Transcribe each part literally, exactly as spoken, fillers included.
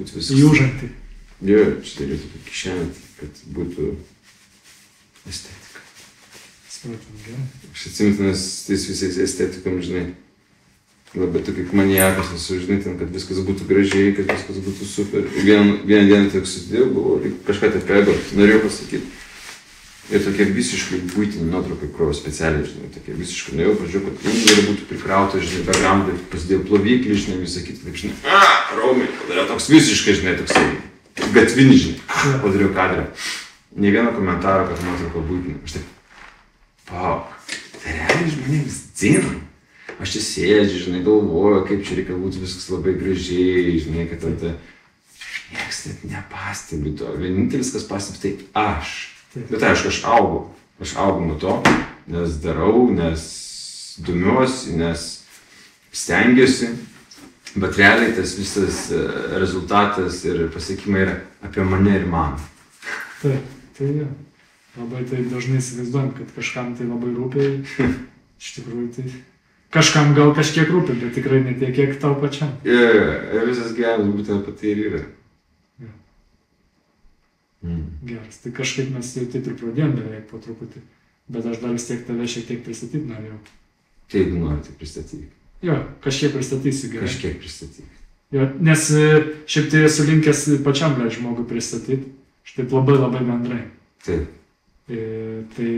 būtų viskas. Jūžantį. Jo, čia turėtų tokia kišenė, kad būtų estetika. Supratam, gerai. Aš atsimenu, nes tais visais estetikam, žinai, labai tokia maniakas, esu, žinai, ten, kad viskas būtų gražiai, kad viskas būtų super. Vieną, vieną dieną tik susidėjau, buvau, kažką tai pėgo, norėjau pasakyti. Ir tokia visiškai buitinė nuotrauka, kur specialiai, žinai, tokia visiškai nuėjau, pažiūrėjau, kad ingelė būtų prikrauta, žinai, backgroundai, pasidėjau ploviklį, žinai, visą kitą, taip, žinai, aaa, raumai, padarė toks visiškai, žinai, toksai gatvinis, žinai, padariau kadrą. Ne vieno komentaro, kad nuotrauka buitinė. Aš taip, pauk, tai realiai žmonėms dzina. Aš čia sėdžiu, žinai, galvoju, kaip čia reikia būti viskas labai gražiai, žinai, kad tada nieks net nepastebi to. Vienintelis, kas pastebi, tai aš. Bet aišku, aš augau. Aš augau nuo to, nes darau, nes domiuosi, nes stengiuosi. Bet realiai tas visas rezultatas ir pasiekimai yra apie mane ir man. Taip, tai jau. Labai tai dažnai įsivaizduojam, kad kažkam tai labai rūpia. Iš tikrųjų tai... Kažkam gal kažkiek rūpi, bet tikrai ne tiek, kiek tau pačiam. Jo, yeah, visas gyvenimas būtent apie tai ir yra. Yeah. Mm. Geras, tai kažkaip mes jau taip ir pradėjom beveik po truputį, bet aš dar vis tiek tave šiek tiek pristatyti norėjau. Tai jeigu nori, tai pristatyk. Jo, kažkiek pristatysiu gerai. Kažkiek pristatyk. Jo, nes šiaip tai esu linkęs pačiam gal žmogui pristatyti, štai labai labai bendrai. Taip. E, tai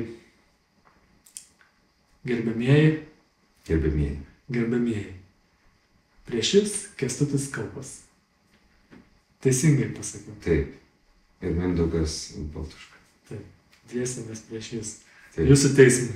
gerbėmieji. Gerbėmieji. Gerbėmieji. Prieš jus Kęstutis Kalpas. Teisingai pasakiau. Taip. Ir Mindaugas Baltuška. Taip. Dviesimės prieš jus. Taip. Jūsų teismai.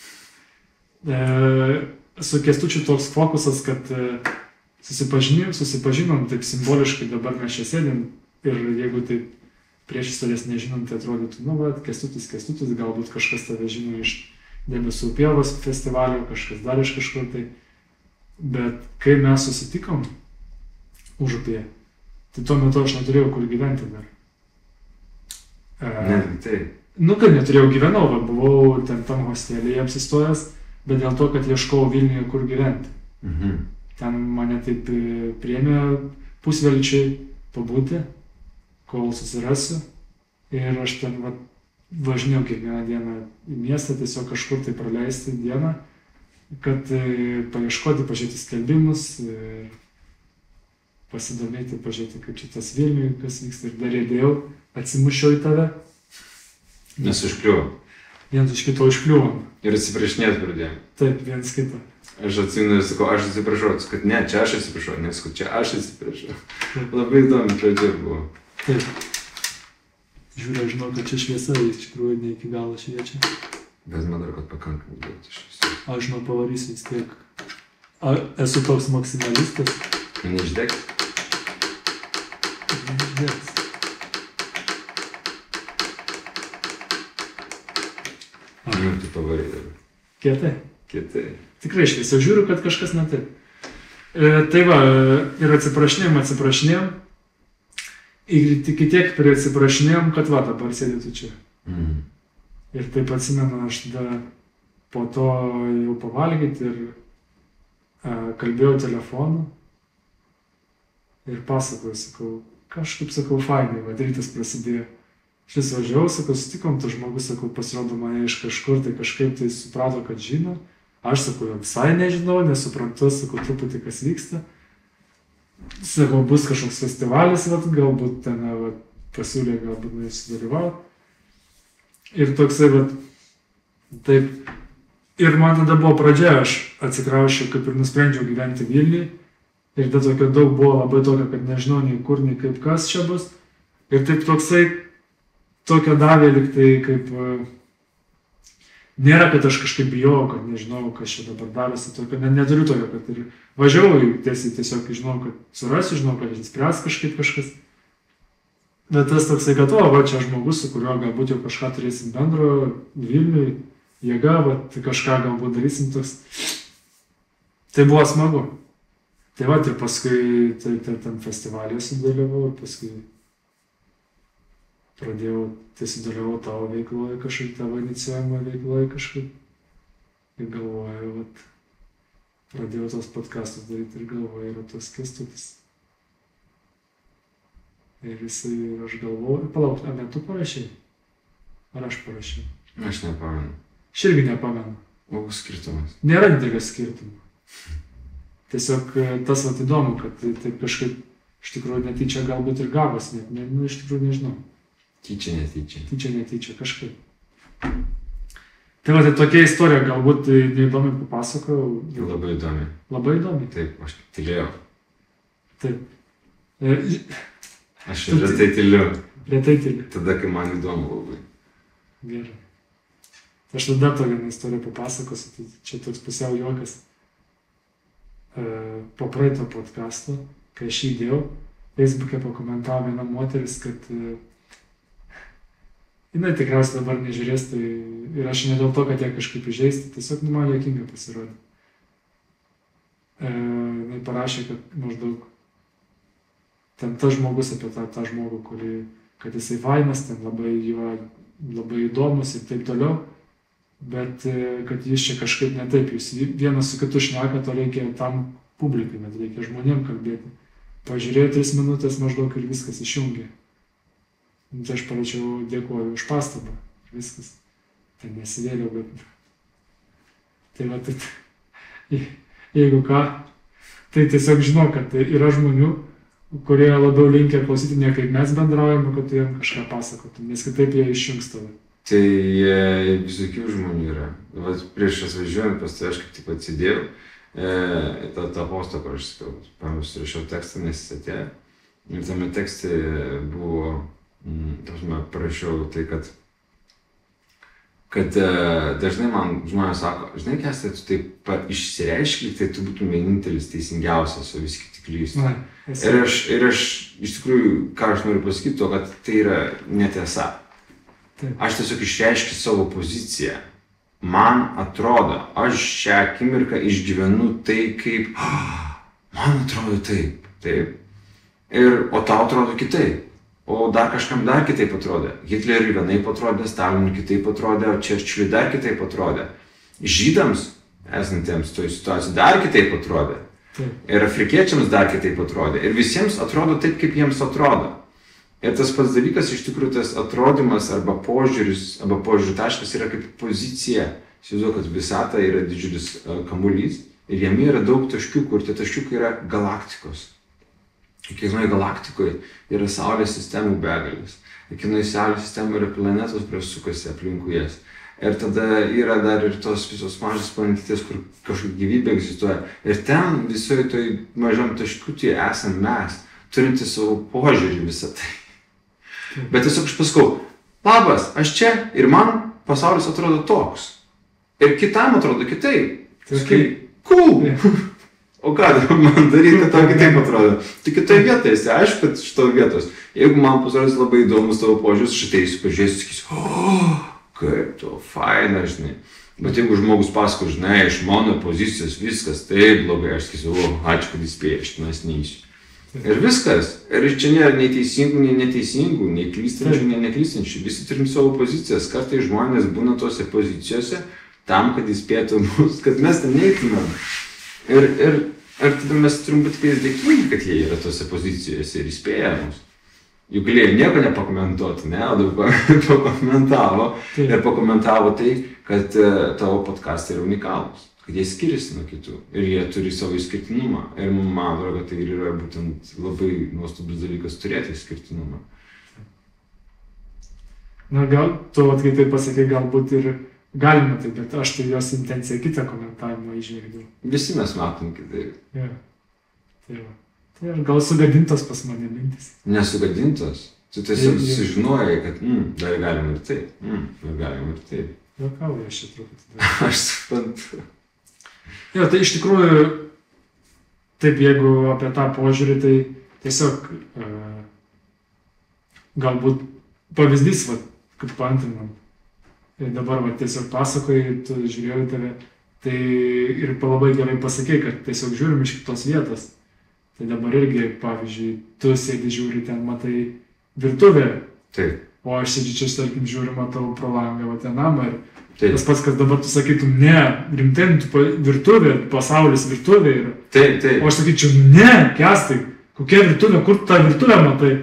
E, su Kęstučiu toks fokusas, kad e, susipažinom, susipažinom taip simboliškai, dabar mes čia sėdim ir jeigu taip prieš istorijas nežinom, tai atrodytų, nu, va, Kęstutis, Kęstutis, galbūt kažkas tave žino iš Debesų pievos festivalio, kažkas dar iš kažkur tai. Bet kai mes susitikom Užupyje, tai tuo metu aš neturėjau kur gyventi dar. E, ne, tai. Nu, kad neturėjau gyvenau, va, buvau ten tam hostelėje apsistojęs, bet dėl to, kad ieškojau Vilniuje kur gyventi. Mhm. Ten mane taip priėmė pusvelčiai pabūti, kol susirasiu. Ir aš ten va, važinėjau kiekvieną dieną į miestą, tiesiog kažkur tai praleisti dieną, kad e, paieškoti, pažiūrėti skelbimus, e, pasidomėti, pažiūrėti, kaip čia tas Vilniuje, kas vyksta. Ir dar įdėjau, atsimušiau į tave. Nes užkliuvom. Vienas iš kito užkliuvom. Ir atsiprašinėt pradėjom. Taip, vienas kitą. Aš atsimenu ir sakau, aš atsiprašau, kad ne, čia aš atsiprašau, nes sakau, čia aš atsiprašau. Labai įdomi pradžia buvo. Taip. Žiūrėjau, žinau, kad čia šviesa, iš tikrųjų ne iki galo šviečia. Bet man dar, kad pakankamai duoti šviesa. Aš žinau, pavarysiu vis tiek. A, esu toks maksimalistas. Neišdeg? Neišdegs. Nu, tu pavarai dabar. Kietai. Kietai. Tikrai šviesiau žiūriu, kad kažkas ne taip. E, tai va, ir atsiprašinėjom, atsiprašinėjom. Ir tik tiek prie atsiprašinėjom, kad va, dabar sėdėtų čia. Mhm. Ir taip atsimenu, aš tada po to jau pavalgyti ir a, kalbėjau telefonu. Ir pasakoju, sakau, kažkaip sakau, fainai, va, rytas prasidėjo. Aš vis važiavau, sakau, sutikom, tas žmogus, sakau, pasirodo mane iš kažkur, tai kažkaip tai suprato, kad žino. Aš sakau, jau visai nežinau, nesuprantu, sakau, truputį kas vyksta. Sakau, bus kažkoks festivalis, vat, galbūt ten vat, pasiūlė, galbūt nesudalyvauti. Ir toksai, vat, taip. Ir man tada buvo pradžia, aš atsikraušiau, kaip ir nusprendžiau gyventi Vilniuje. Ir tada tokio daug buvo, labai tokio, kad nežinau nei kur, nei kaip kas čia bus. Ir taip toksai, tokio davė liktai, kaip... Nėra, kad aš kažkaip bijau, kad nežinau, kas čia dabar darosi, tokio, ne, neturiu tokio, kad ir važiavau tiesiai, tiesiog žinau, kad surasiu, žinau, kad spręs kažkaip kažkas. Bet tas toksai, kad o, va, čia žmogus, su kuriuo galbūt jau kažką turėsim bendro, Vilniui, jėga, va, tai kažką galbūt darysim toks. Tai buvo smagu. Tai va, ir paskui tai, tai, ten festivalyje sudalyvau, ir paskui pradėjau, tai sudalyvau tavo veikloje kažkaip, tavo inicijuojamo veikloje kažkaip. Ir galvoju, vat, pradėjau tos podcastus daryti ir galvoju, yra tos Kęstutis. Ir jisai, ir aš galvoju, palauk, ar ne tu parašai? Ar aš parašiau? Aš nepamenu. Aš irgi nepamenu. O skirtumas? Nėra didelio skirtumo. Tiesiog tas vat įdomu, kad tai, tai kažkaip iš tikrųjų netyčia galbūt ir gavos, net, ne, nu, iš tikrųjų nežinau. Tyčia, netyčia. Tyčia, netyčia, kažkaip. Tai va, tai tokia istorija, galbūt tai neįdomi papasakojau. Labai įdomi. Labai įdomi. Taip, aš tylėjau. Taip. E, Aš ir retai tyliu. Retai tyliu. Tada, kai man įdomu labai. Gerai. Aš tada to vieną istoriją papasakosiu, tai čia toks pusiau juokas. E, po praeito podcasto, kai aš jį įdėjau, Facebook'e pakomentavo viena moteris, kad e, jinai tikriausiai dabar nežiūrės, tai ir aš ne dėl to, kad ją kažkaip įžeisti, tiesiog nu, man juokinga pasirodė. E, jinai parašė, kad maždaug ten tas žmogus apie tą, tą žmogų, kurį, kad jisai vainas, ten labai jo, labai įdomus ir taip toliau, bet kad jis čia kažkaip ne taip, jūs vienas su kitu šneka, to reikia tam publikai, bet reikia žmonėm kalbėti. Pažiūrėjau tris minutės maždaug ir viskas išjungė. Tai aš parašiau dėkuoju už pastabą, viskas. Ten nesivėliau, bet... Tai va, tai... Jeigu ką, tai tiesiog žinau, kad yra žmonių, kurie labiau linkia klausyti ne kaip mes bendraujame, kad tu jam kažką pasakotum, nes kitaip jie išjungs tave. Tai e, visokių žmonių yra. Vat prieš atvažiuojant pas tai aš kaip tik atsidėjau e, tą, tą postą, kur aš sakiau, pavyzdžiui, surašiau tekstą, nes jis atėjo. Ir tame tekste buvo, mm, tarsi, parašiau tai, kad kad e, dažnai man žmonės sako, žinai, Kęstai, tu taip išsireiški, tai tu būtum vienintelis teisingiausias, o visi kiti klysta. Ir aš, ir aš, iš tikrųjų, ką aš noriu pasakyti, to, kad tai yra netiesa. Taip. Aš tiesiog išreiškiu savo poziciją. Man atrodo, aš šią akimirką išgyvenu tai, kaip, oh, man atrodo taip, taip. Ir, o tau atrodo kitaip. O dar kažkam dar kitaip atrodė. Hitleriui vienaip atrodė, Stalinui kitaip atrodė, o Čerčiliui dar kitaip atrodė. Žydams, esantiems toj situacijai, dar kitaip atrodė. Taip. Ir afrikiečiams dar kitaip atrodė. Ir visiems atrodo taip, kaip jiems atrodo. Ir tas pats dalykas, iš tikrųjų, tas atrodymas arba požiūris, arba požiūrių taškas yra kaip pozicija. Įsivaizduoju, kad visata yra didžiulis kamuolys ir jame yra daug taškių, kur tie taškiukai yra galaktikos. Kiekvienoje galaktikoje yra Saulės sistemų begalės. Kiekvienoje Saulės sistemų yra planetos, kurios sukasi aplinkui jas. Ir tada yra dar ir tos visos mažos planetytės, kur kažkokia gyvybė egzistuoja. Ir ten visoje toj mažam taškutėje esam mes, turinti savo požiūrį visą tai. Bet tiesiog aš pasakau, labas, aš čia ir man pasaulis atrodo toks. Ir kitam atrodo kitaip. Tai kaip, cool. O ką man daryti, kad tau kitaip atrodo? Tai kitoje vietoje esi, aišku, kad šito vietos. Jeigu man pasirodys labai įdomus tavo požiūris, šitaisiu, pažiūrėsiu, sakysiu, oh, kaip to faina, žinai. Bet jeigu žmogus pasako, žinai, iš mano pozicijos viskas taip blogai, aš sakysiu, o, ačiū, kad įspėjai, aš tenais neįsiu. Ir viskas. Ir čia nėra nei teisingų, nei neteisingų, nei klystančių, nei neklystančių. Visi turim savo pozicijas. Kartais žmonės būna tose pozicijose tam, kad įspėtų mus, kad mes ten neįtumėm. Ir, ir, ir tada mes turim būti dėkingi, kad jie yra tose pozicijose ir įspėja mus. Juk galėjo nieko nepakomentuoti, ne? O dabar pakomentavo. Taip. Ir pakomentavo tai, kad uh, tavo podcastai yra unikalūs. Kad jie skiriasi nuo kitų. Ir jie turi savo išskirtinumą. Ir man atrodo, kad tai yra būtent labai nuostabus dalykas turėti išskirtinumą. Na gal, tu atkai tai pasakai, galbūt ir galima tai, bet aš tai jos intenciją kitą komentavimą įžvelgiau. Visi mes matom kitaip. Ja. Tai va. Tai aš gal sugadintos pas mane mintis. Nesugadintos. Tu tiesiog sužinojai, kad mm, dar galima ir taip. Mm, dar galima ir taip. Juokauju aš čia truputį. Aš suprantu. Jo, tai iš tikrųjų, taip jeigu apie tą požiūrį, tai tiesiog uh, galbūt pavyzdys, va, kaip paantrinam. Ir dabar va, tiesiog pasakoji, tu žiūrėjau tave, tai ir labai gerai pasakei, kad tiesiog žiūrim iš kitos vietos. Tai dabar irgi, pavyzdžiui, tu sėdi žiūri ten, matai virtuvę. Taip. O aš sėdžiu čia, tarkim, žiūriu, matau pro langą, va ten namą ir taip. Tas pats, kas dabar tu sakytum, ne, rimtai, tu virtuvė, pasaulis virtuvė yra. Taip, taip. O aš sakyčiau, ne, Kęstai, kokia virtuvė, kur tą virtuvę matai?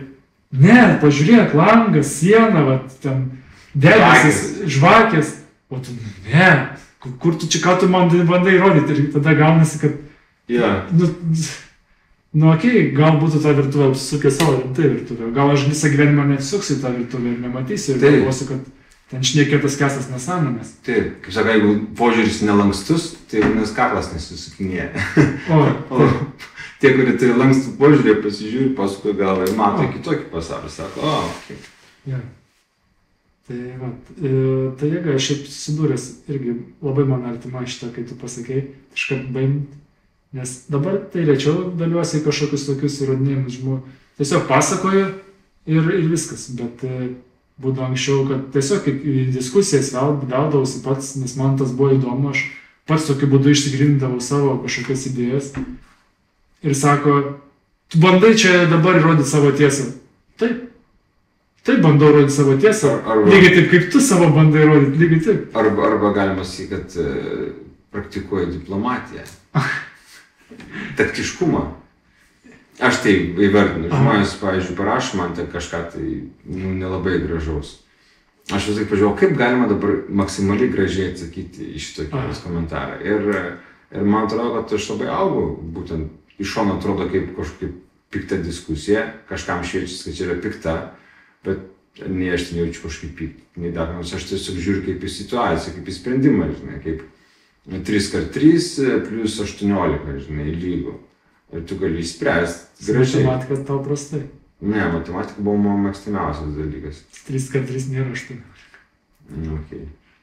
Ne, pažiūrėk, langas, siena, va, ten debesis, žvakės. O tu, ne, kur tu čia, ką tu man bandai rodyti? Ir tada gaunasi, kad... Yeah. Nu, nu, okei, okay, gal būtų tą virtuvę apsisukė savo rimtai virtuvę. Gal aš visą gyvenimą neatsuksiu tą virtuvę ir nematysiu ir galvosiu, kad ten šnekėtas kesas nesąmonės. Taip, kaip sakai, jeigu požiūris nelankstus, tai nes kaklas nesisukinėja. O, o tie, kurie turi lankstų požiūrį, pasižiūri, paskui gal ir mato o. kitokį pasaulį, sako, o, okei. Okay. Ja. Tai, va, tai jeigu aš šiaip susidūręs, irgi labai man artima šitą, kai tu pasakei, iškart baimt, nes dabar tai rečiau daliuosi kažkokius tokius įrodinėjimus žmonių. Tiesiog pasakoju ir, ir viskas, bet būdavo anksčiau, kad tiesiog į diskusijas veldavausi pats, nes man tas buvo įdomu, aš pats tokiu būdu išsigrindavau savo kažkokias idėjas ir sako, tu bandai čia dabar įrodyti savo tiesą. Taip. Taip bandau rodyti savo tiesą, arba, lygiai taip kaip tu savo bandai rodyti, lygiai taip. Arba, arba galima sakyti, kad e, praktikuoja diplomatiją, taktiškumą. Aš tai įvardinu, žmonės, pavyzdžiui, parašo man tai kažką tai nu, nelabai gražaus. Aš visai pažiūrėjau, kaip galima dabar maksimaliai gražiai atsakyti į šitokį komentarą. Ir, ir man atrodo, kad aš labai augau, būtent iš šono atrodo kaip kažkokia pikta diskusija, kažkam šviečiasi, kad čia yra pikta. Bet nei aš ten jaučiu kažkaip pyktį, nei dar nors aš tiesiog žiūriu kaip į situaciją, kaip į sprendimą, žinai, kaip trys kart trys plus aštuoniolika, žinai, lygų. Ir tu gali išspręsti gražiai. Matematika tau prastai. Ne, matematika buvo mano mėgstamiausias dalykas. trys kart trys nėra aštuoniolika. Okay.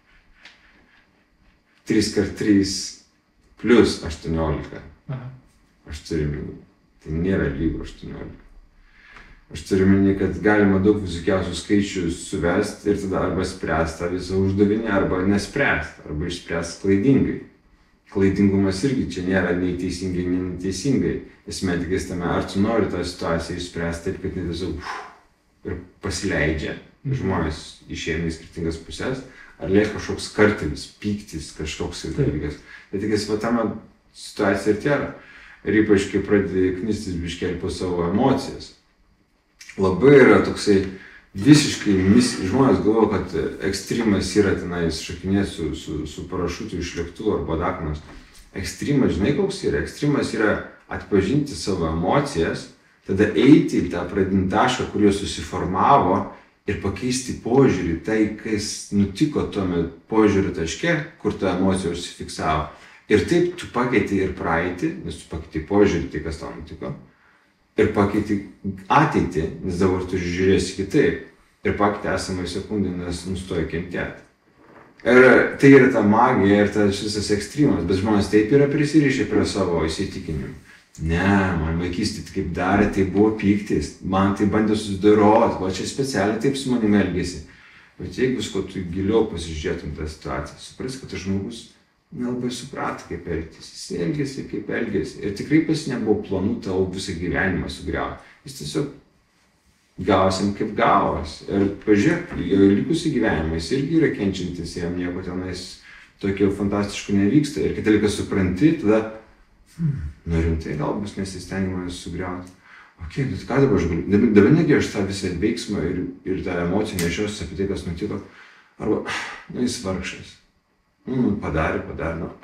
trys kart trys plus aštuoniolika. Aha. Aš turiu minį. Tai nėra lygų aštuoniolika. Aš turiu minį, kad galima daug visokiausių skaičių suvesti ir tada arba spręsti tą visą uždavinį, arba nespręsti, arba išspręsti klaidingai. Klaidingumas irgi čia nėra nei teisingai, nei neteisingai. Esmė tik tame, ar tu nori tą situaciją išspręsti taip, kad ne tiesiog uf, ir pasileidžia. Žmonės išeina į skirtingas pusės, ar lieka kažkoks kartelis, pyktis, kažkoks dalykas. Bet tik esi tame situacija ir tėra. Ir ypač, kai pradedi knistis biškelį po savo emocijas. Labai yra toksai visiškai, mis... žmonės galvoja, kad ekstremas yra tenais šokinėti su, su, su parašutu iš lėktuvo arba daknas. Ekstremas, žinai, koks yra? Ekstremas yra atpažinti savo emocijas, tada eiti į tą pradinį tašką, kur jos susiformavo ir pakeisti požiūrį, tai, kas nutiko tuomet požiūrį taške, kur ta emocija užsifiksavo. Ir taip tu pakeiti ir praeitį, nes tu pakeiti požiūrį, tai kas tau nutiko. Ir pakeiti ateitį, nes dabar tu žiūrėsi kitaip. Ir pakeiti esamą sekundę, nes nustoja kentėti. Ir tai yra ta magija ir tas visas ekstremas, bet žmonės taip yra prisirišę prie savo įsitikinimų. Ne, man vaikystė kaip darė, tai buvo pyktis, man tai bandė susidoroti, va čia specialiai taip su manimi elgėsi. Bet jeigu visko tu giliau pasižiūrėtum tą situaciją, supras, kad tas žmogus nelabai suprato, kaip elgtis. Jis elgėsi, kaip elgėsi. Ir tikrai pas nebuvo planų tavo visą gyvenimą sugriauti. Jis tiesiog gavosi kaip gavos. Ir pažiūrėk, jo likusį gyvenimą, jis irgi yra kenčiantis, jam nieko tenais tokio fantastiško nevyksta. Ir kai dalykas supranti, tada, hmm, nu rimtai gal bus nesistengimą sugriauti. Ok, bet ką dabar aš galiu? Dabar, dabar negi aš tą visą veiksmą ir, ir tą emociją nešios apie tai, kas nutiko. Arba, nu jis vargšas. Nu, padarė, padarė, nu,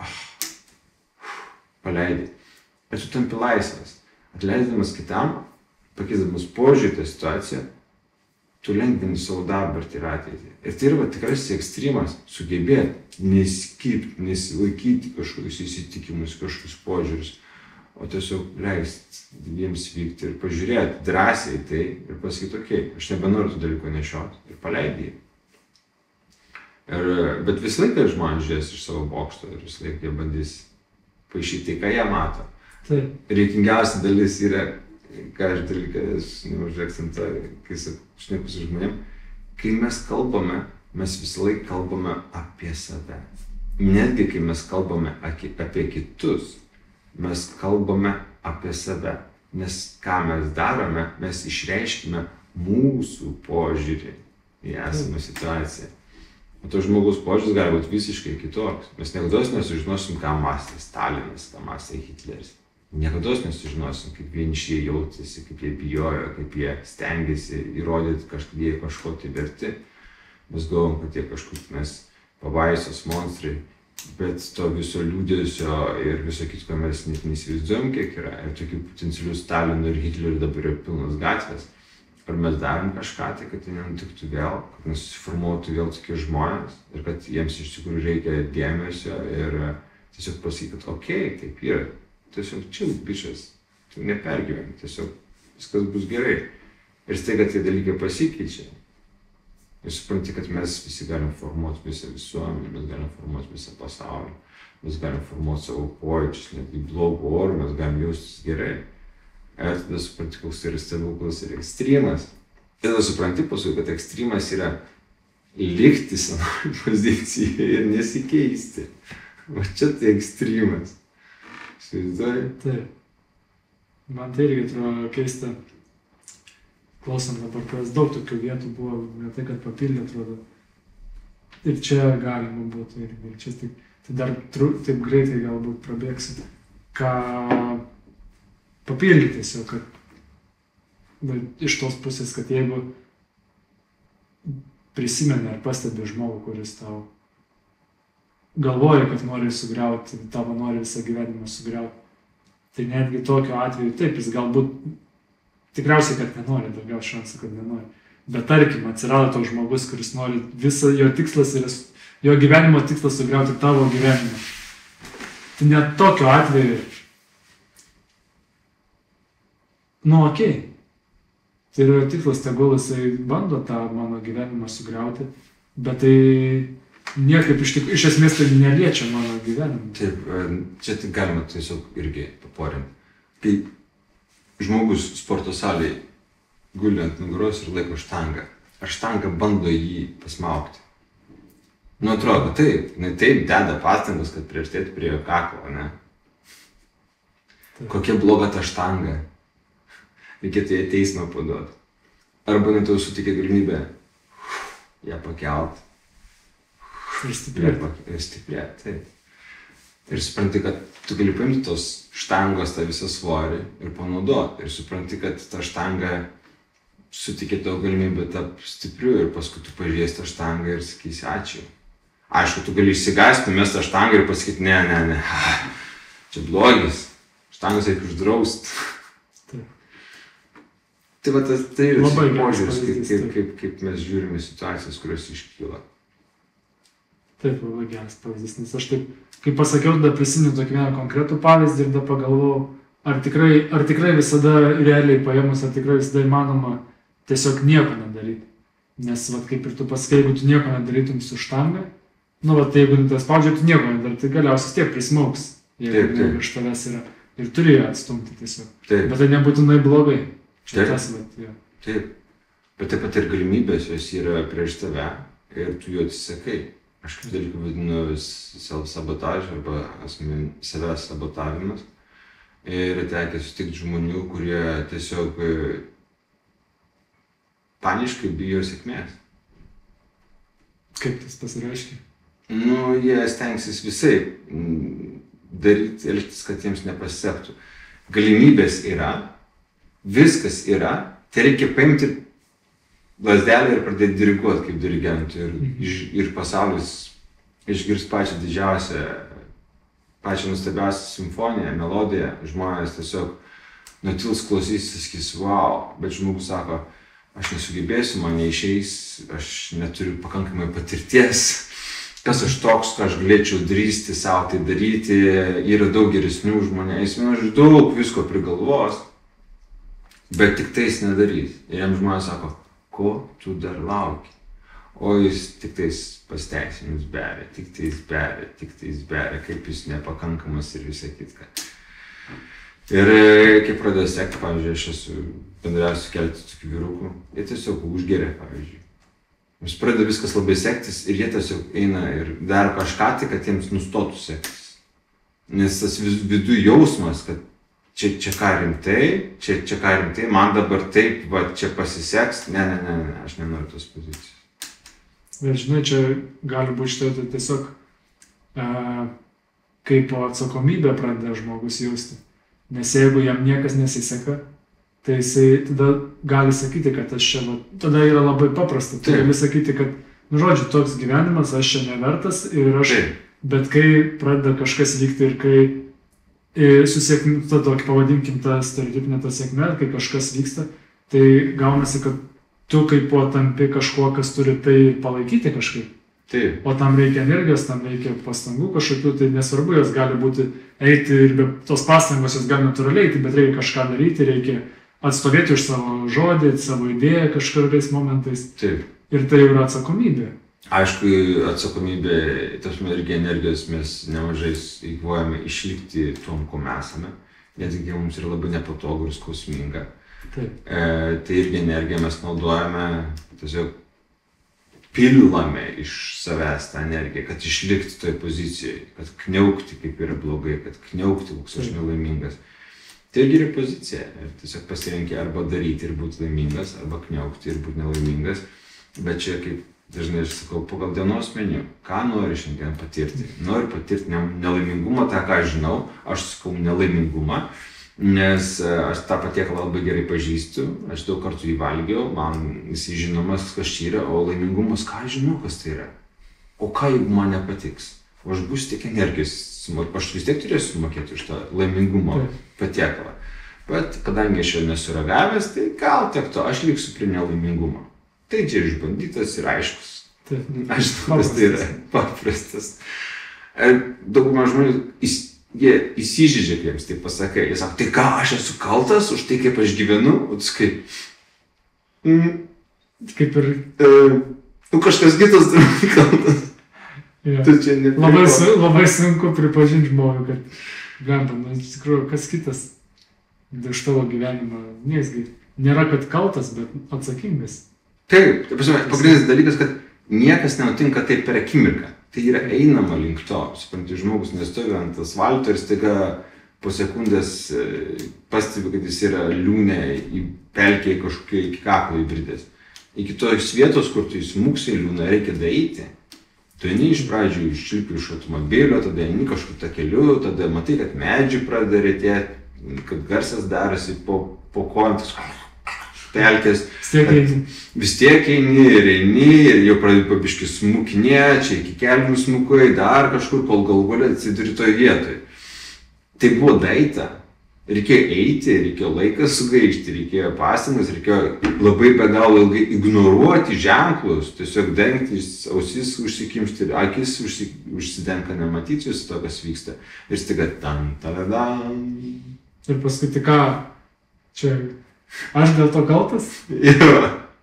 ah, paleidai. Ir tu tampi laisvas. Atleisdamas kitam, pakeisdamas požiūrį tą situaciją, tu lengvini savo dabartį ir ateitį. Ir tai yra tikras ekstremas, sugebėti nesikirpti, nesilaikyti kažkokius įsitikimus, kažkokius požiūrius, o tiesiog leisti jiems vykti ir pažiūrėti drąsiai tai ir pasakyti, okei, okay, aš nebenoriu tų dalykų nešioti ir paleidai. Ir, bet visą laiką žmonės žiūrės iš savo bokšto ir visą laiką jie bandys paaišyti tai, ką jie mato. Taip. Reikingiausia dalis yra, ką aš dalykas neužakcentuoju, kai šneku su žmonėm, kai mes kalbame, mes visą laiką kalbame apie save. Netgi kai mes kalbame apie kitus, mes kalbame apie save. Nes ką mes darome, mes išreiškime mūsų požiūrį į esamą situaciją. O to žmogaus požiūris gali būti visiškai kitoks. Mes niekada nesužinosim, ką mąstė Stalinas, ką mąstė Hitleris. niekados nesužinosim, kaip vieniši jie jautėsi, kaip jie bijojo, kaip jie stengiasi įrodyti, kad jie kažko tai verti. Mes galvom, kad jie kažkur mes pabaisos monstrai, bet to viso liūdėsio ir viso kitko mes net neįsivaizduojam, kiek yra. Ir tokių potencialių Stalino ir Hitlerio dabar yra pilnas gatvės. Ar mes darom kažką tai, kad tai nenutiktų vėl, kad nesusiformuotų vėl tokie žmonės ir kad jiems iš tikrųjų reikia dėmesio ir tiesiog pasakyti, kad okei, okay, taip yra. Tiesiog chill, bičas, tu nepergyveni, tiesiog viskas bus gerai. Ir staiga tie dalykai pasikeičia. Ir supranti, kad mes visi galim formuoti visą visuomenę, mes galim formuoti visą pasaulį, mes galim formuoti savo pojūčius, netgi blogų orų, mes galim jaustis gerai. Ir tada supranti, koks yra stebuklas ir ekstremas. Ir tada supranti paskui, kad ekstremas yra likti senoj pozicijoje ir nesikeisti. O čia tai ekstremas. Įsivaizduoji? Taip. Man tai irgi atrodo keista. Klausant dabar, kas daug tokių vietų buvo, ne tai, kad papildė, atrodo. Ir čia galima būtų irgi. Čia taip, tai dar tru, taip greitai galbūt prabėgsit. Ką papildyti tiesiog, kad iš tos pusės, kad jeigu prisimeni ar pastebi žmogų, kuris tau galvoja, kad nori sugriauti, tavo nori visą gyvenimą sugriauti, tai netgi tokiu atveju, taip, jis galbūt tikriausiai, kad nenori, daugiau šansų, kad nenori. Bet tarkim, atsirado toks žmogus, kuris nori, visą jo tikslas yra, jo gyvenimo tikslas sugriauti tavo gyvenimą. Tai net tokiu atveju, nu, okei. Okay. Tai yra tikslas, tegul jisai bando tą mano gyvenimą sugriauti, bet tai niekaip iš, tik, iš esmės tai neliečia mano gyvenimą. Taip, čia tik galima tiesiog irgi paporinti. Kai žmogus sporto salėje guli ant nugaros ir laiko štangą, ar štanga bando jį pasmaukti? Nu, atrodo, taip, ne taip deda pastangas, kad priartėti prie jo kaklo, ne? Taip. Kokia bloga ta štanga? Reikėtų ją teismą paduoti. Arba net tau sutikė galimybę ją pakelt. Ir stiprėti. Ir stiprėti, taip. Ir supranti, kad tu gali paimti tos štangos tą visą svorį ir panaudoti. Ir supranti, kad ta štanga sutikė tau galimybę tapti stipriu ir paskui tu pažiūrėsi tą štangą ir sakysi ačiū. Aišku, tu gali išsigąsti, numesti tą štangą ir pasakyti ne, ne, ne, čia blogis, štangas reikia uždrausti. Tai va, tas, tai yra požiūris, kaip, kaip, kaip, kaip mes žiūrime situacijas, kurios iškyla. Taip, labai geras pavyzdys, nes aš taip, kaip pasakiau, tada prisimenu tokį vieną konkretų pavyzdį ir tada pagalvojau, ar tikrai, ar tikrai visada realiai paėmus, ar tikrai visada įmanoma tiesiog nieko nedaryti. Nes, va, kaip ir tu pasakai, jeigu tu nieko nedarytum su štanga, nu, va, tai jeigu tu tas spaudžiai, tu nieko nedarai, tai galiausiai tiek prismauks, jeigu taip, taip. Iš tavęs yra. Ir turi ją atstumti tiesiog. Taip. Bet tai nebūtinai blogai. Čia taip. Tas, va, ja. Taip. Bet taip pat ir galimybės, jos yra prieš tave ir tu jų atsisakai. Aš kaip dalykų vadinu self-sabotažą arba asmen, savęs sabotavimas. Ir tekę sutikti žmonių, kurie tiesiog paniškai bijo sėkmės. Kaip tas pasireiškia? Nu, jie stengsis visai daryti, elgtis, kad jiems nepasisektų. Galimybės yra, viskas yra, tai reikia paimti lazdelę ir pradėti diriguoti kaip dirigentui ir, mhm. ir pasaulis išgirs pačią didžiausią, pačią nuostabiausią simfoniją, melodiją, žmonės tiesiog nutils klausysis, sakys, wow, bet žmogus sako, aš nesugebėsiu, man neišeis, aš neturiu pakankamai patirties, kas aš toks, ką aš galėčiau drįsti savo tai daryti, yra daug geresnių žmonės, aš daug visko prigalvos, bet tik tais nedarys. Ir jam žmonės sako, ko tu dar lauki? O jis tik tais pasteisinimus beria, tik tais beria, tik tais beria, kaip jis nepakankamas ir visą kitką. Ir kai pradėjo sekti, pavyzdžiui, aš esu bendrausiu su keletą tokių vyrukų, jie tiesiog užgeria, pavyzdžiui. Jums pradeda viskas labai sektis ir jie tiesiog eina ir daro kažką tai, kad jiems nustotų sektis. Nes tas vidų jausmas, kad Čia, čia ką rimtai, čia, čia ką rimtai, man dabar taip, va, čia pasiseks, ne, ne, ne, ne, aš nenoriu tos pozicijos. Bet žinai, čia gali būti štai tai tiesiog e, kaip atsakomybę pradeda žmogus jausti. Nes jeigu jam niekas nesiseka, tai jisai tada gali sakyti, kad aš čia, va, tada yra labai paprasta. Tu gali sakyti, kad, nu žodžiu, toks gyvenimas, aš čia nevertas ir aš, Taip. bet kai pradeda kažkas vykti ir kai susiekmi, ta tokį pavadinkim tą stereotipinę tą sėkmę, kai kažkas vyksta, tai gaunasi, kad tu kaip po tampi kažkuo, kas turi tai palaikyti kažkaip. Taip. O tam reikia energijos, tam reikia pastangų kažkokių, tai nesvarbu, jos gali būti eiti ir be tos pastangos jos gali natūraliai eiti, bet reikia kažką daryti, reikia atstovėti už savo žodį, savo idėją kažkuriais momentais. Taip. Ir tai yra atsakomybė. Aišku, atsakomybė, tasme, irgi energijos mes nemažai įkvojame išlikti tom, ko mes esame, nes kai mums yra labai nepatogu ir skausminga. Taip. E, tai irgi energiją mes naudojame, tiesiog pilame iš savęs tą energiją, kad išlikti toj pozicijoje, kad kniaukti, kaip yra blogai, kad kniaukti, koks aš nelaimingas. Tai irgi yra pozicija. Ir tiesiog pasirenki arba daryti ir būti laimingas, arba kniaukti ir būti nelaimingas. Bet čia, kaip dažnai aš sakau, pagal dienos meniu, ką nori šiandien patirti. Noriu patirti nelaimingumą, tą, ką aš žinau, aš sakau nelaimingumą, nes aš tą patiekalą labai gerai pažįstu, aš daug kartų jį valgiau, man jisai žinomas, kas čia yra, o laimingumas, ką aš žinau, kas tai yra. O ką, jeigu man nepatiks? O aš būsiu tiek energijos, aš vis tiek turėsiu sumokėti už tą laimingumo patiekalą. Bet kadangi aš jau nesuragavęs, tai gal tiek to, aš liksiu prie nelaimingumo. Tai čia išbandytas ir aiškus. Taip. Aš žinau, kas tai yra paprastas. Dauguma žmonių, jie įsižeidžia, kai jiems tai pasakai. Jie sako, tai ką, aš esu kaltas už tai, kaip aš gyvenu? O tu sakai, mm, kaip ir... E, nu kažkas kitas turi kaltas. Ja. Tu čia neprie Labai, ko. su, labai sunku pripažinti žmogui, kad gamba, nu, iš tikrųjų, kas kitas iš tavo gyvenimo, niesgi nėra, kad kaltas, bet atsakingas. Taip, tai pasime, pagrindinis dalykas, kad niekas nenutinka taip per akimirką. Tai yra einama link to. Supranti, žmogus nestovi ant asfalto ir staiga po sekundės pastebi, kad jis yra liūne į pelkę kažkokią iki kaklo įbridęs. Iki tos vietos, kur tu įsmuksi į liūną, reikia daeiti. Tu eini iš pradžių išlipi iš automobilio, tada eini kažkur tą keliu, tada matai, kad medžiai pradeda retėti, kad garsas darosi po, po kojantis. Pelkės, vis tiek eini ir eini ir jau pradedi pabiški smukinė, čia iki kelnių smukai, dar kažkur, kol galų gale atsiduri toj vietoj. Tai buvo daeita. Reikėjo eiti, reikėjo laiką sugaišti, reikėjo pastangas, reikėjo labai be galo ilgai ignoruoti ženklus, tiesiog dengti, ausis užsikimšti ir akis užsidenka, nematyti viso to, kas vyksta. Ir staiga tan, tadadam. Ir paskui tik ką, čia... Aš dėl to kaltas? Jo.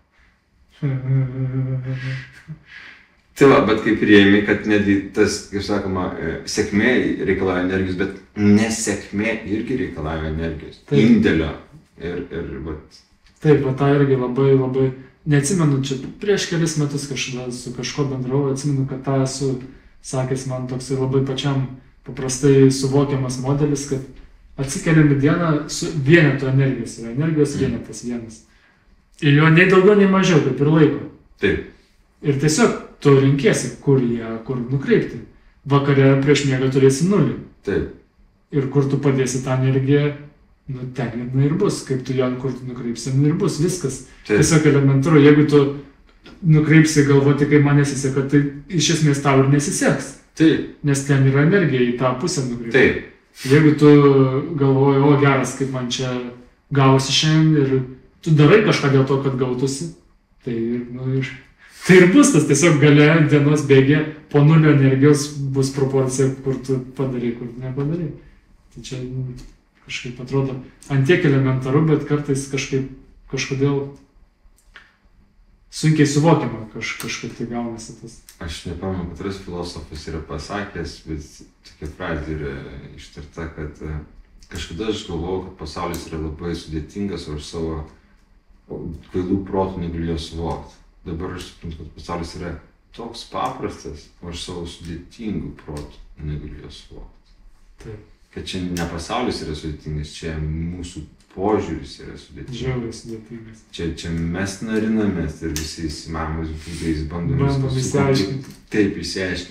Tai va, bet kaip priėmė, kad netgi tas, kaip sakoma, sėkmė reikalauja energijos, bet nesėkmė irgi reikalauja energijos. Taip. Indėlio. Ir, ir, vat. Taip, va, tą irgi labai, labai, neatsimenu, čia prieš kelis metus kažkada su kažko bendravau, atsimenu, kad tą esu sakęs man toks labai pačiam paprastai suvokiamas modelis, kad atsikeliam į dieną su vieneto energijos, yra energijos vienetas vienas. Ir jo nei daugiau, nei mažiau, kaip ir laiko. Taip. Ir tiesiog tu renkiesi, kur ją, kur nukreipti. Vakare prieš miegą turėsi nulį. Taip. Ir kur tu padėsi tą energiją, nu ten jinai ir bus. Kaip tu ją, kur tu nukreipsi, jinai ir bus. Viskas. Taip. Tiesiog elementaru, jeigu tu nukreipsi galvoti, kai man nesiseka, tai iš esmės tau ir nesiseks. Taip. Nes ten yra energija į tą pusę nukreipti. Taip. Jeigu tu galvoji, o geras, kaip man čia gausi šiandien ir tu darai kažką dėl to, kad gautųsi, tai, nu, ir, tai ir bus tas tiesiog gale dienos bėgė, po nulio energijos bus proporcija, kur tu padarai, kur nepadarai. Tai čia nu, kažkaip atrodo antiek elementaru, bet kartais kažkaip kažkodėl sunkiai suvokiama kaž, kažkaip tai gaunasi tas. Aš nepamenu, kad ras filosofas yra pasakęs, bet tokia frazė yra ištarta, kad kažkada aš galvojau, kad pasaulis yra labai sudėtingas, o aš savo kvailų protų negaliu jo suvokti. Dabar aš suprantu, kad pasaulis yra toks paprastas, o aš savo sudėtingų protų negaliu jo suvokti. Taip. Kad čia ne pasaulis yra sudėtingas, čia mūsų požiūris yra sudėtingas. Žiauriai sudėtingas. Čia, čia mes narinamės ir visais įmanomais būdais bandome Bandom išsiaiškinti. Taip, išsiaiškinti.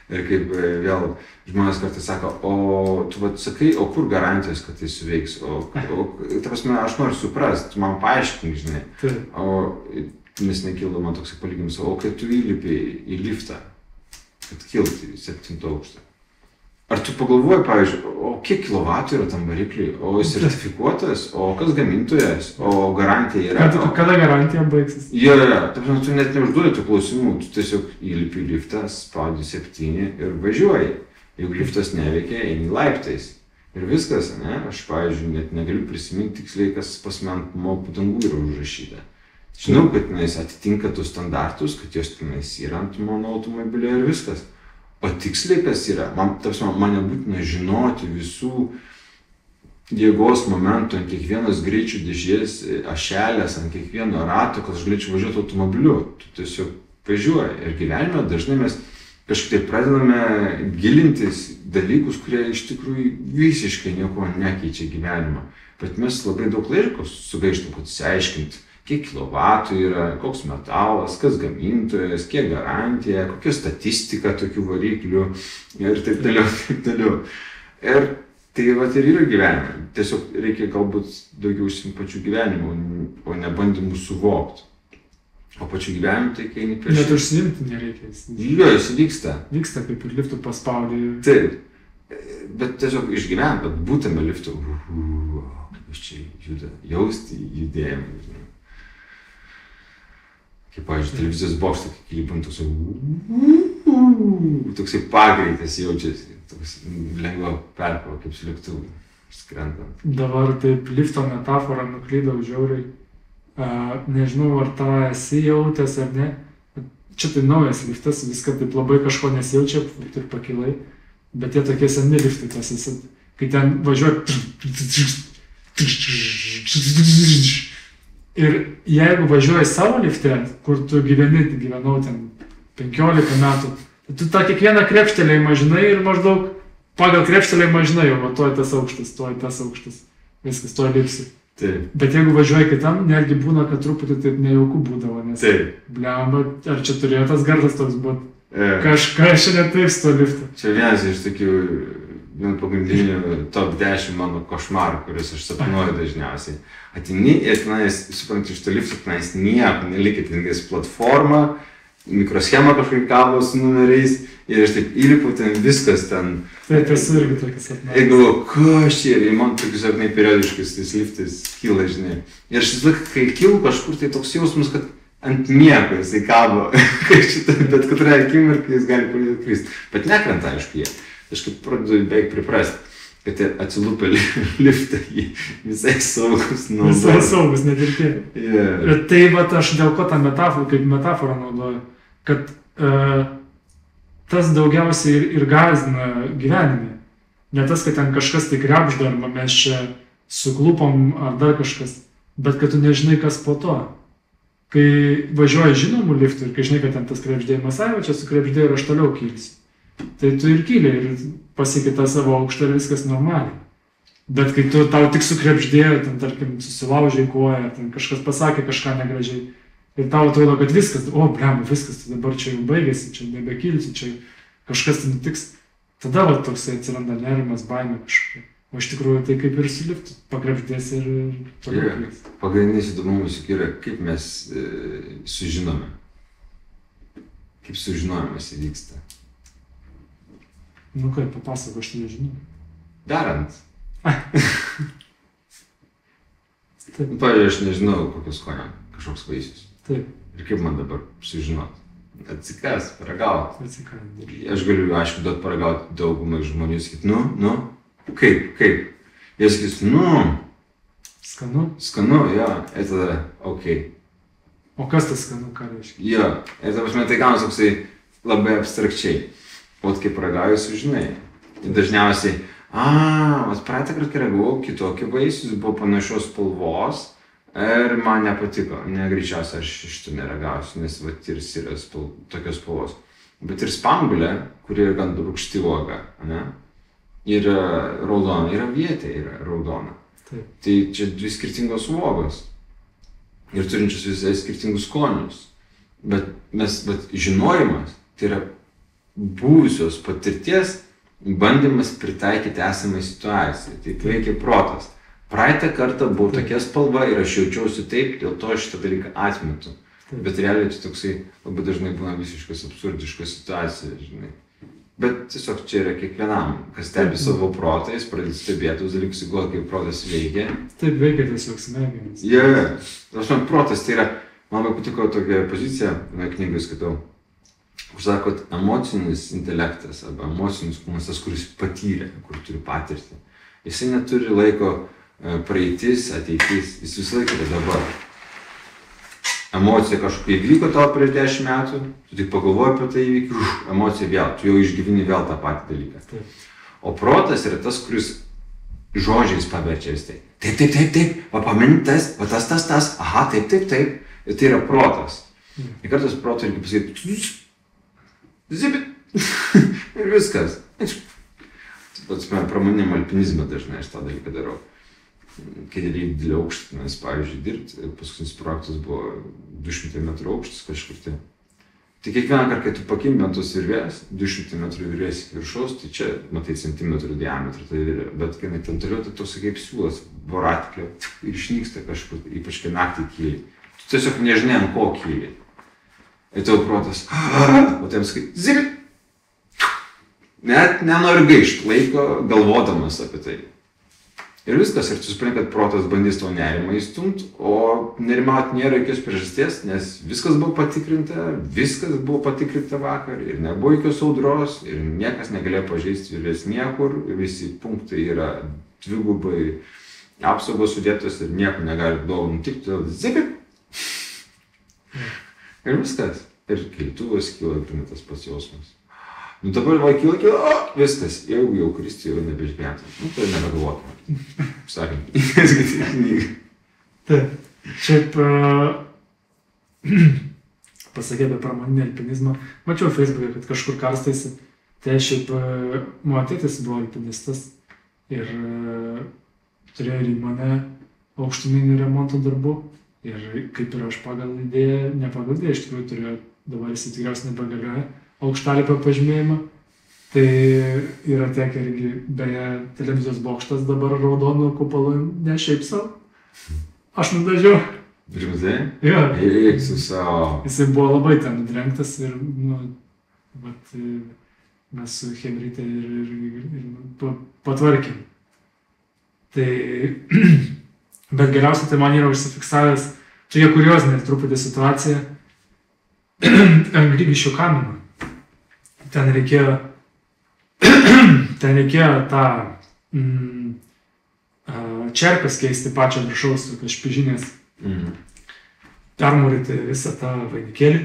Ir kaip e, vėl žmonės kartais sako, o tu vat sakai, o kur garantijos, kad tai suveiks? O, o ta prasme, aš noriu suprast, tu man paaiškink, žinai. Taip. O nes nekildo man toksai palyginimas, o kai tu įlipi į liftą, kad kilti į septintą aukštą. Ar tu pagalvoji, pavyzdžiui, o kiek kilovatų yra tam varikliui, o sertifikuotas, o kas gamintojas, o garantija yra? Kada, kada garantija baigsis? Jo, jo, jo. Tu net neužduodi tų klausimų, tu tiesiog įlipi į liftą, spaudi septyni ir važiuoji. Jeigu liftas neveikia, eini laiptais. Ir viskas, ne? Aš, pavyzdžiui, net negaliu prisiminti tiksliai, kas pas man ant mano padangų yra užrašyta. Žinau, kad tenais atitinka tus standartus, kad jos tenais yra ant mano automobilio ir viskas. O tiksliai kas yra, man, tarsi, man nebūtina žinoti visų jėgos momentų ant kiekvienos greičių dėžės, ašelės, ant kiekvieno rato, kad aš galėčiau važiuoti automobiliu. Tu tiesiog važiuoji. Ir gyvenime dažnai mes kažkaip pradedame gilintis dalykus, kurie iš tikrųjų visiškai nieko nekeičia gyvenimą. Bet mes labai daug laiko sugaištam, kad išsiaiškinti, kiek kilovatų yra, koks metalas, kas gamintojas, kiek garantija, kokia statistika tokių variklių ir taip toliau, taip toliau. Ir tai vat ir yra gyvenime. Tiesiog reikia galbūt daugiau užsiimti pačių gyvenimų, o ne bandymų suvokti. O pačių gyvenimų tai kai eini prieš... Net užsiimti nereikia. Jo, jis vyksta. Vyksta, kaip ir liftų paspaudė. Taip. Bet tiesiog išgyventi, bet būtame liftu. Kaip iš čia juda, jausti judėjimą. Žinai. Kaip, pavyzdžiui, televizijos bokštą, kai kilipant toksai, toksai pagreitis jaučiasi, toks lengva perkova, kaip su lėktuvu, skrendant. Dabar taip lifto metaforą nuklydau žiauriai. Uh, nežinau, ar tą esi jautęs ar ne. Čia tai naujas liftas, viską taip labai kažko nesijaučia ir pakilai, bet jie tokie seni liftai, tas esi, kai ten važiuoja. Ir jeigu važiuoji savo lifte, kur tu gyveni, gyvenau ten penkiolika metų, tu tą kiekvieną krepštelėjimą žinai ir maždaug pagal krepštelėjimą žinai, o toj tas aukštas, toj tas aukštas, viskas, toj lipsi. Taip. Bet jeigu važiuoji kitam, netgi būna, kad truputį taip nejauku būdavo, nes Taip. Blemba, ar čia turėjo tas gardas toks būt, E, kažką šiandien taip su to liftu. Čia vienas iš tokių, vien pagrindinių top dešimt mano košmarų, kuris aš sapnuoju dažniausiai. Ateini ir tenais, suprantu, iš to lifto tenais nieko nelikia, tenais platforma, mikroschema kažkokia kabo su numeriais ir aš taip įlipu, ten viskas ten. Taip, esu irgi tokias sapnuoju. Ir galvoju, kas čia yra, ir man tokius sapnai periodiškai tais liftais kyla, žinai. Ir aš vis laik, kai kilu kažkur, tai toks jausmas, kad ant nieko jisai kabo, bet katrai akimirkai jis gali pradėti kristi. Bet nekrenta, aišku, jie. Aš kaip pradedu beveik priprasti, kad jie atsilupė liftą, jį visai saugus naudoja. Visai saugus, net ir tie. Yeah. Ir tai vat aš dėl ko tą metaforą, kaip metaforą naudoju, kad uh, tas daugiausiai ir, ir gąsdina gyvenime. Ne tas, kad ten kažkas tai krebžda, arba mes čia suklupom, ar dar kažkas, bet kad tu nežinai, kas po to. Kai važiuoji žinomų liftų ir kai žinai, kad ten tas krebždėjimas, ai, čia sukrebždėjo ir aš toliau kilsiu. Tai tu ir kyli ir pasieki tą savo aukštą ir viskas normaliai. Bet kai tu tau tik sukrebždėjo, ten tarkim susilaužiai koją, ten kažkas pasakė kažką negražiai ir tau atrodo, kad viskas, o blem, viskas, tai dabar čia jau baigėsi, čia nebekilsiu, čia kažkas tai nutiks. Tada va toksai atsiranda nerimas, baimė kažkokia. O iš tikrųjų tai kaip ir su liftu, pakrebždės ir toliau kils. Pagrindinis įdomumas yra, kaip mes e, sužinome. Kaip sužinojimas įvyksta. Nu kaip, papasako, aš tai nežinau. Darant. Taip. Pavyzdžiui, aš nežinau, kokios skonio kažkoks vaisius. Taip. Ir kaip man dabar sužinoti? Atsikas, paragauti. Atsikas. Aš galiu, aišku, duoti paragauti daugumai žmonių, sakyti, nu, nu, kaip, kaip. Jie sakys, nu. Skanu? Skanu, jo, ir tada, okei. O kas tas skanu, ką reiškia? Jo, ir ta prasme, tai gaunas toksai labai abstrakčiai. O kai paragauju, sužinai. Ir dažniausiai, aaa, aš praeitą kartą ragavau kitokį vaisius, buvo panašios spalvos ir man nepatiko. Ne, greičiausiai aš iš to neragausiu, nes va tirs yra spal... tokios spalvos. Bet ir spangulė, kuri yra gan rūgšti uoga, ne? Yra raudona, yra vietė, yra raudona. Taip. Tai čia dvi skirtingos uogos. Ir turinčios visai skirtingus skonius. Bet mes, bet žinojimas, tai yra buvusios patirties bandymas pritaikyti esamai situacijai. Tai veikia protas. Praeitą kartą buvo tokia spalva ir aš jaučiausi taip, dėl to šitą dalyką atmetu. Bet realiai tai toksai labai dažnai būna visiškas absurdiškas situacija, žinai. Bet tiesiog čia yra kiekvienam, kas stebi savo protą, jis pradės stebėti tuos dalykus, įguoja, kaip protas veikia. Taip veikia tiesiog smegenys. Jie, yeah. Aš man protas, tai yra, man labai patiko tokia pozicija, vienoje knygoje skaitau, kur sako, kad emocinis intelektas arba emocinis kūnas, tas, kuris patyrė, kur turi patirtį, jisai neturi laiko praeitis, ateitis, jis visą laiką yra dabar. Emocija kažkokia įvyko tavo prieš dešimt metų, tu tik pagalvoji apie tai įvykį, už, emocija vėl, tu jau išgyvini vėl tą patį dalyką. Taip. O protas yra tas, kuris žodžiais paverčia vis tai. Taip, taip, taip, taip, va pamintas, va tas, tas, tas, aha, taip, taip, taip. Ir tai yra protas. Mm. Ir kartais proto irgi pasakyti, zibit, ir viskas. Pats pramoniniam alpinizmą dažnai aš tą dalyką darau. Kai reikia didelį aukštį, mes, pavyzdžiui, dirbti, paskutinis projektas buvo du šimtai metrų aukštis kažkur tai. Tai kiekvieną kartą, kai tu pakimbi ant tos virvės, du šimtai metrų virvės iki viršaus, tai čia, matai, centimetrų diametrą, tai virvė, bet kai ten toliau, tai toks kaip siūlas, voratiklio, ir išnyksta kažkur, ypač kai naktį kyli. Tu tiesiog nežinai, ant ko kyli. Ir tavo protas, o tiem sakai, zibit! Net nenori gaišti laiko galvodamas apie tai. Ir viskas, ir tu supranti, kad protas bandys tavo nerimą įstumti, o nerimauti nėra jokios priežasties, nes viskas buvo patikrinta, viskas buvo patikrinta vakar ir nebuvo jokios audros ir niekas negalėjo pažeisti virvės niekur, visi punktai yra dvigubai apsaugos sudėtos ir nieko negali blogo nutikti, todėl zipit. Ir viskas. Ir keltuvas kyla ir tas pats jausmas. Nu dabar va kyla, kyla, o, viskas, jau jau kristi, jau nebeišgyventam. Nu, tai nebegalvokime. Sakant, skaityti knygą. Taip, šiaip uh, pasakė apie pramoninį alpinizmą. Mačiau Facebook'e, kad kažkur karstaisi. Tai šiaip uh, mano tėtis buvo alpinistas ir uh, turėjo ir įmonę aukštuminių remonto darbų. Ir kaip ir aš pagal idėją, ne pagal idėją, iš tikrųjų turėjo, dabar jis tikriausiai nebegalioja aukštalipio pažymėjimą. Tai yra tekę irgi, beje, televizijos bokštas dabar raudonų kupolų, ne šiaip savo. Aš nudažiau. Rimtai? Jo. Eik su savo. Jisai buvo labai ten nudrengtas ir, nu, vat, mes su Chebryte ir, ir, ir, ir patvarkėm. Tai, bet geriausiai tai man yra užsifiksavęs, tokia kuriozinė truputį situacija, ant Grigiškių kamino. Ten reikėjo, ten reikėjo tą mm, čerpės keisti pačią viršaus, tokios špižinės, mm. permūryti visą tą vainikėlį.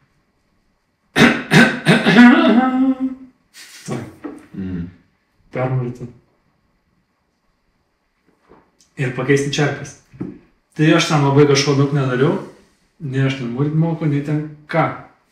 mm. Permūryti. Ir pakeisti čerpės. Tai aš ten labai kažko daug nedariau, nei aš ten mūryti moku, nei ten ką.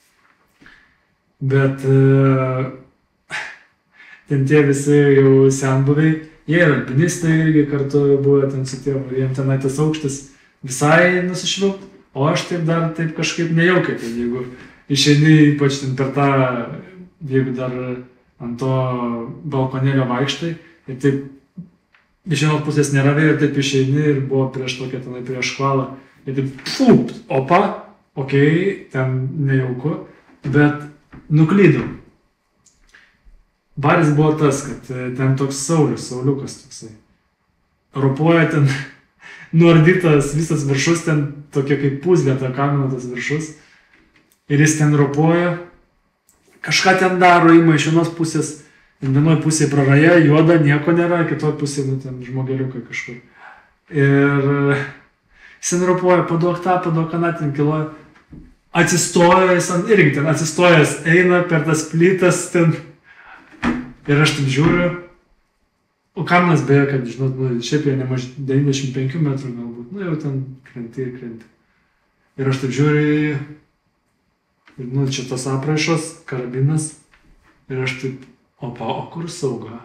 Bet uh, ten tie visi jau senbuviai, jie yra alpinistai irgi kartu buvo ten su tėvu, jiems tenai tas aukštis visai nusišvilpt, o aš taip dar taip kažkaip nejaukiai, tai jeigu išeini ypač ten per tą, jeigu dar ant to balkonėlio vaikštai, ir taip iš vienos pusės nėra vėjo, ir taip išeini ir buvo prieš tokią tenai prieš škvalą, ir taip, fup, opa, okei, okay, ten nejauku, bet nuklydau. Baris buvo tas, kad ten toks saulius, sauliukas toksai. Ropoja ten nuardytas visas viršus, ten tokia kaip puzlė, ta kamino tas viršus. Ir jis ten ropoja, kažką ten daro, ima iš vienos pusės, vienoje pusėje praraja, juoda, nieko nėra, kitoje pusėje, nu, ten žmogeliukai kažkur. Ir jis ten ropoja, paduok tą, paduok aną, ten kiloja. Atsistojo, jis irgi ten atsistojęs, eina per tas plytas ten. Ir aš taip žiūriu. O kaminas beje, kad, žinot, nu, šiaip jau nemaž devyniasdešimt penkių metrų galbūt. Nu, jau ten krenti ir krenti. Ir aš taip žiūriu. Ir, nu, čia tos apraišos, karabinas. Ir aš taip, opa, o kur sauga?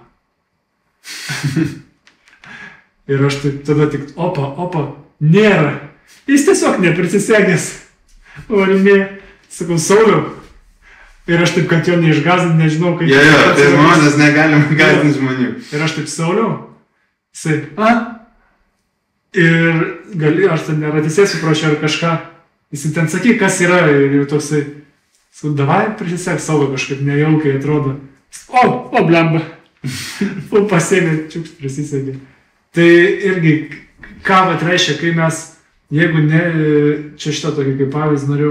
Ir aš taip tada tik, opa, opa, nėra. Jis tiesiog neprisisegęs. Varimė, sakau, Sauliau, Ir aš taip, kad jo neišgąsdint, nežinau, kaip... Jo, jo, tai žmonės negalim gąsdinti žmonių. Ir aš taip sauliau, jisai, a? Ir gali, aš ten neratysėsiu prašiau ar kažką, jisai ten sakyk, kas yra, ir jau toksai, sakau, davai prisisek savo kažkaip nejaukiai atrodo. O, o, blemba. O, pasėmė, čiuks prisisekė. Tai irgi, ką vat reiškia, kai mes, jeigu ne, čia šitą tokį kaip pavyzdį noriu,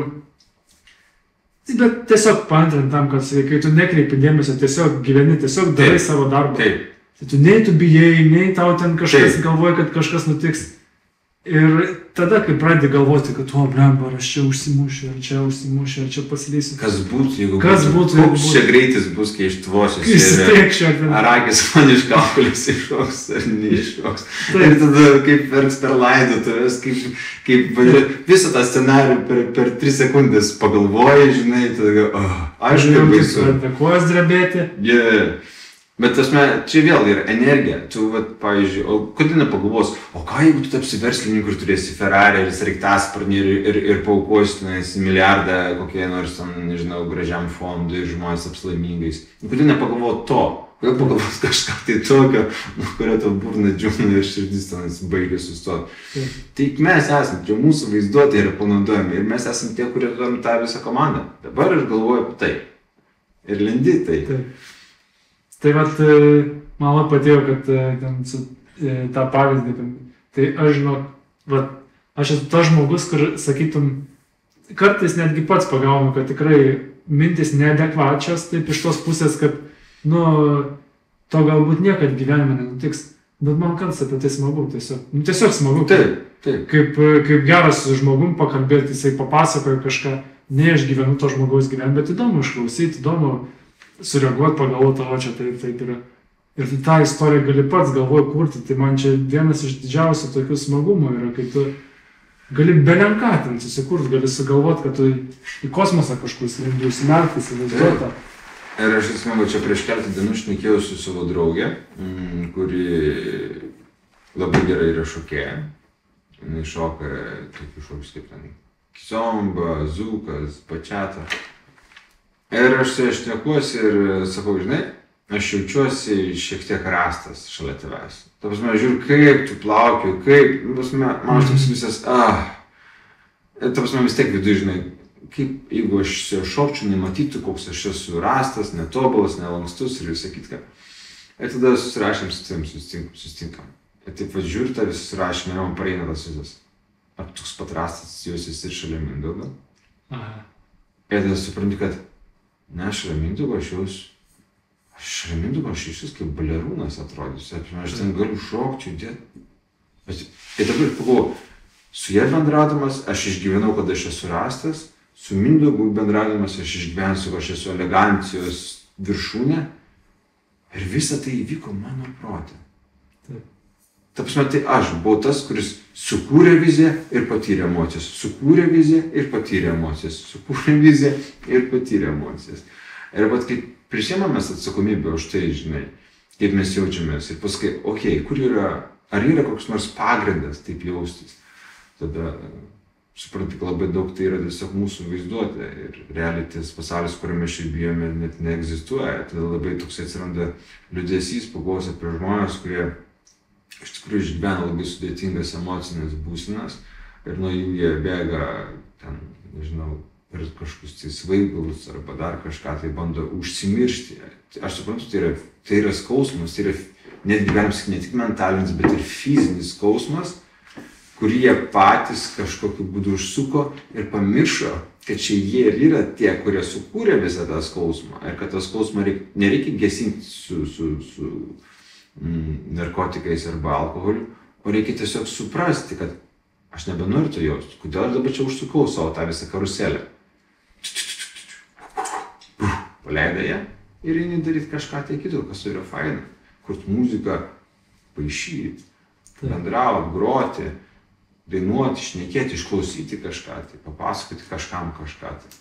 bet tiesiog paantrint tam, kad kai tu nekreipi dėmesio, tiesiog gyveni, tiesiog darai Taip. savo darbą. Taip. Tai tu nei tu bijai, nei tau ten kažkas Taip. galvoja, kad kažkas nutiks. Ir tada, kai pradedi galvoti, kad, o, blemba, aš čia užsimušiu, ar čia užsimušiu, ar čia pasilysiu. Kas būtų, jeigu Kas būtų, jeigu koks čia greitis bus, kai ištvosius. Įsiteikščiau ten. Ar akis man iš kaukolės iššoks, ar neiššoks. Taip. Ir tada kaip verks per laidotuvės, kaip, kaip visą tą scenarių per, per tris sekundės pagalvoji, žinai, tada, oh, aišku, kaip baisu. Pradeda kojas drebėti. Yeah. Bet tasme, čia vėl yra energija. Tu, vat, pavyzdžiui, o kodėl nepagalvos, o ką jeigu tu tapsi verslininku ir turėsi Ferrari ir sraigtasparnį ir, ir, ir paukosi tenais milijardą kokie nors, ten, nežinau, gražiam fondui ir žmonės taps laimingais. Kodėl nepagalvot to? Kodėl pagalvos kažką tai tokio, nuo kurio tau burna džiūna ir širdis tenais baigia sustoti. Taip. Tai mes esame, čia mūsų vaizduotė yra panaudojami ir mes esame tie, kurie turim tą visą komandą. Dabar aš galvoju apie tai. Ir lendi tai. Taip. Tai vat, man labai patėjo, kad ten su tą pavyzdį, tai aš žinau, vat, aš esu tas žmogus, kur, sakytum, kartais netgi pats pagaunu, kad tikrai mintis neadekvačios, taip iš tos pusės, kad, nu, to galbūt niekad gyvenime nenutiks, bet man kas apie tai smagu, tiesiog, nu, tiesiog smagu. Taip, taip. Kaip, kaip geras su žmogum pakalbėti, jisai papasakoja kažką, ne aš gyvenu to žmogaus gyvenimą, bet įdomu išklausyti, įdomu sureaguoti, pagalvoti, o čia taip, taip yra. Ir tu tą istoriją gali pats galvoji kurti, tai man čia vienas iš didžiausių tokių smagumų yra, kai tu gali belenką ten susikurti, gali sugalvoti, kad tu į kosmosą kažkur slindi, užsimerkti, įsivaizduotą. Ir aš atsimenu, čia prieš keletą dienų šnekėjau su savo draugė, kuri labai gerai yra šokėja. Jis šoka tokius šokius kaip ten kizomba, zukas, bačiata. Ir aš su ja šnekuosi ir sakau, žinai, aš jaučiuosi šiek tiek rastas šalia tavęs. Ta prasme, žiūriu, kaip tu plaukiu, kaip, ta prasme, man aš toks visas, ah. Ta prasme, vis tiek viduje, žinai, kaip jeigu aš su ja šokčiau, nematytų, koks aš esu rastas, netobulas, nelankstus ir visą kitką. Ir tada susirašėm su tavim, susitinkam. Ir taip va žiūriu, tą visą susirašėm ir man pareina tas visas. Ar toks pat rastas jausis ir šalia Mindaugo? Aha. Ir tada suprantu, kad ne, šalia Mindaugo aš jaus, aš šalia Mindaugo aš jausius kaip balerūnas atrodys, aš ten galiu šokti, judėti. Ir dabar pagalvoju, su jie bendraudamas aš išgyvenau, kad aš esu rastas, su Mindaugu bendraudamas aš išgyvensiu, kad aš esu elegancijos viršūnė ir visa tai įvyko mano prote. Ta prasme, tai aš buvau tas, kuris sukūrė viziją ir patyrė emocijas, sukūrė viziją ir patyrė emocijas, sukūrė viziją ir patyrė emocijas. Ir vat, kai prisiemamės atsakomybę už tai, žinai, kaip mes jaučiamės ir paskui, okei, okay, kur yra, ar yra koks nors pagrindas taip jaustis, tada suprantu, kad labai daug tai yra tiesiog mūsų vaizduotė ir realiai tas pasaulis, kuriame šiaip bijome, net neegzistuoja. Tada labai toks atsiranda liūdesys, pagalvos apie žmonės, kurie iš tikrųjų išgyvena labai sudėtingas emocinės būsenas ir nuo jų jie bėga ten, nežinau, per kažkokius tai svaigalus arba dar kažką tai bando užsimiršti. Aš suprantu, tai yra, tai yra skausmas, tai yra netgi galim sakyti ne tik mentalinis, bet ir fizinis skausmas, kurį jie patys kažkokiu būdu užsuko ir pamiršo, kad čia jie ir yra tie, kurie sukūrė visą tą skausmą ir kad tą skausmą reik, nereikia gesinti su, su, su narkotikais arba alkoholiu, o reikia tiesiog suprasti, kad aš nebenoriu to jausti, kodėl aš dabar čia užsukau savo tą visą karuselę. Paleidai ją ir eini daryti kažką tai kitur, kas yra faina, kurt muziką, paišyti, bendrauti, groti, dainuoti, šnekėti, išklausyti kažką tai, papasakoti kažkam kažką tai.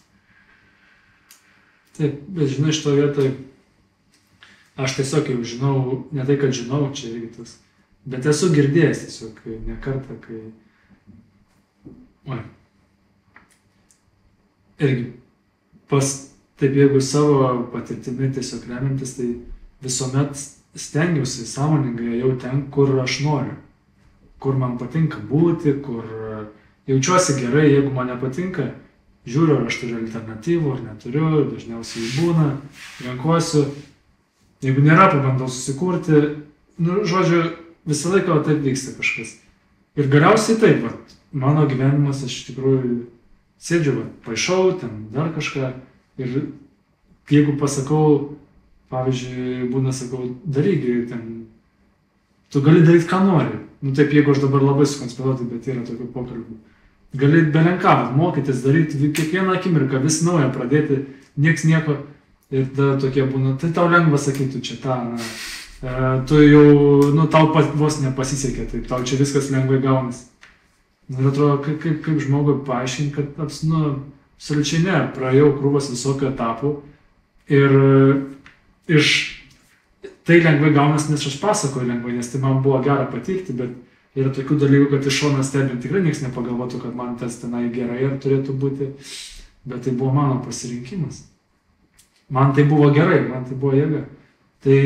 Taip, bet žinai, šito vietoj aš tiesiog jau žinau, ne tai, kad žinau, čia irgi tas, bet esu girdėjęs tiesiog ne kartą, kai... Oi. Irgi pas taip jeigu savo patirtimi tiesiog remiantis, tai visuomet stengiausi sąmoningai jau ten, kur aš noriu, kur man patinka būti, kur jaučiuosi gerai, jeigu man nepatinka, žiūriu, ar aš turiu alternatyvų, ar neturiu, dažniausiai būna, renkuosiu, jeigu nėra, pabandau susikurti, nu, žodžiu, visą laiką taip vyksta kažkas. Ir galiausiai taip, va, mano gyvenimas, aš iš tikrųjų sėdžiu, va, paišau, ten dar kažką, ir jeigu pasakau, pavyzdžiui, būna, sakau, daryk, ten, tu gali daryti, ką nori. Nu taip, jeigu aš dabar labai sukonspiruoti, bet yra tokių pokalbių. Gali belenką mokytis, daryti kiekvieną akimirką, vis naują pradėti, nieks nieko. Ir tada tokie būna, tai tau lengva sakyti, čia tą, na, e, tu jau, nu, tau pas, vos nepasisekė, tai tau čia viskas lengvai gaunas. Ir atrodo, kaip, kaip, kaip žmogui paaiškinti, kad, aps, nu, absoliučiai ne, praėjau krūvas visokių etapų ir iš tai lengvai gaunas, nes aš pasakoju lengvai, nes tai man buvo gera patikti, bet yra tokių dalykų, kad iš šono stebint tikrai niekas nepagalvotų, kad man tas tenai gerai ir turėtų būti, bet tai buvo mano pasirinkimas. Man tai buvo gerai, man tai buvo jėga. Tai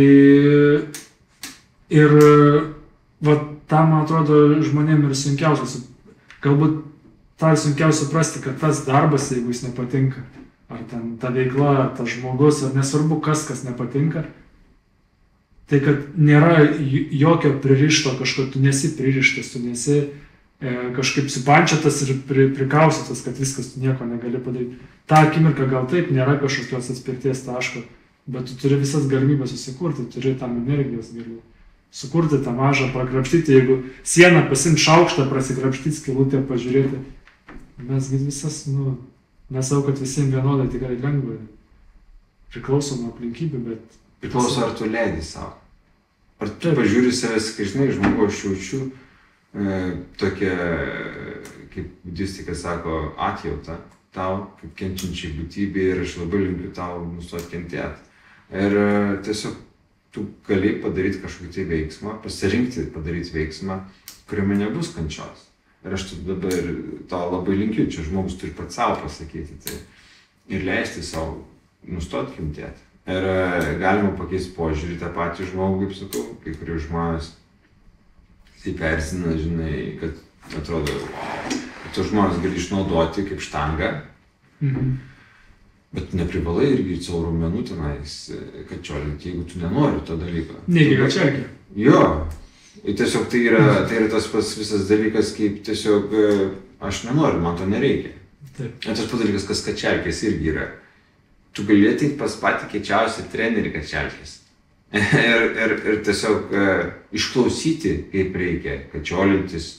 ir va, tą, man atrodo, žmonėm ir sunkiausia, galbūt tą sunkiausia suprasti, kad tas darbas, jeigu jis nepatinka, ar ten ta veikla, ar tas žmogus, ar nesvarbu kas, kas nepatinka, tai kad nėra jokio pririšto kažko, tu nesi pririštas, tu nesi e, kažkaip supančiatas ir pri, prikausytas, kad viskas tu nieko negali padaryti. Ta akimirka gal taip, nėra kažkokios atspirties taško, bet tu turi visas galimybės susikurti, turi tam energijos gali sukurti tą mažą, prakrapštyti, jeigu sieną pasimt šaukštą, prasikrapštyti, skylutę pažiūrėti. Mes visas, nu, nesau, kad visiems vienodai tikrai lengva, priklauso nuo aplinkybių, bet priklauso, ar tu leidi savo. Ar tu pažiūri savęs, kai žinai, žmogų aš jaučiu e, tokia, kaip budistika sako, atjauta tau, kaip kenčiančiai būtybė ir aš labai linkiu tau nustoti kentėti. Ir e, tiesiog tu gali padaryti kažkokį tai veiksmą, pasirinkti padaryti veiksmą, kuriame nebus kančios. Ir aš tu dabar tau labai linkiu, čia žmogus turi pats savo pasakyti tai ir leisti savo nustoti kentėti. Ir galima pakeisti požiūrį tą patį žmogų, kaip sakau, kai kurie žmonės tai persina, žinai, kad atrodo, kad tu žmonės gali išnaudoti kaip štangą, mhm. bet neprivalai irgi savo raumenų tenais kačiolinti, jeigu tu nenori to dalyko. Negi kačiolkė. Jo, ir tiesiog tai yra, tai yra tas pas visas dalykas, kaip tiesiog aš nenoriu, man to nereikia. Taip. Ir tas pats dalykas, kas kačiolkės irgi yra. Tu gali ateiti pas patį kiečiausią trenerį kačiolkės ir, ir, ir tiesiog uh, išklausyti, kaip reikia kačiolintis.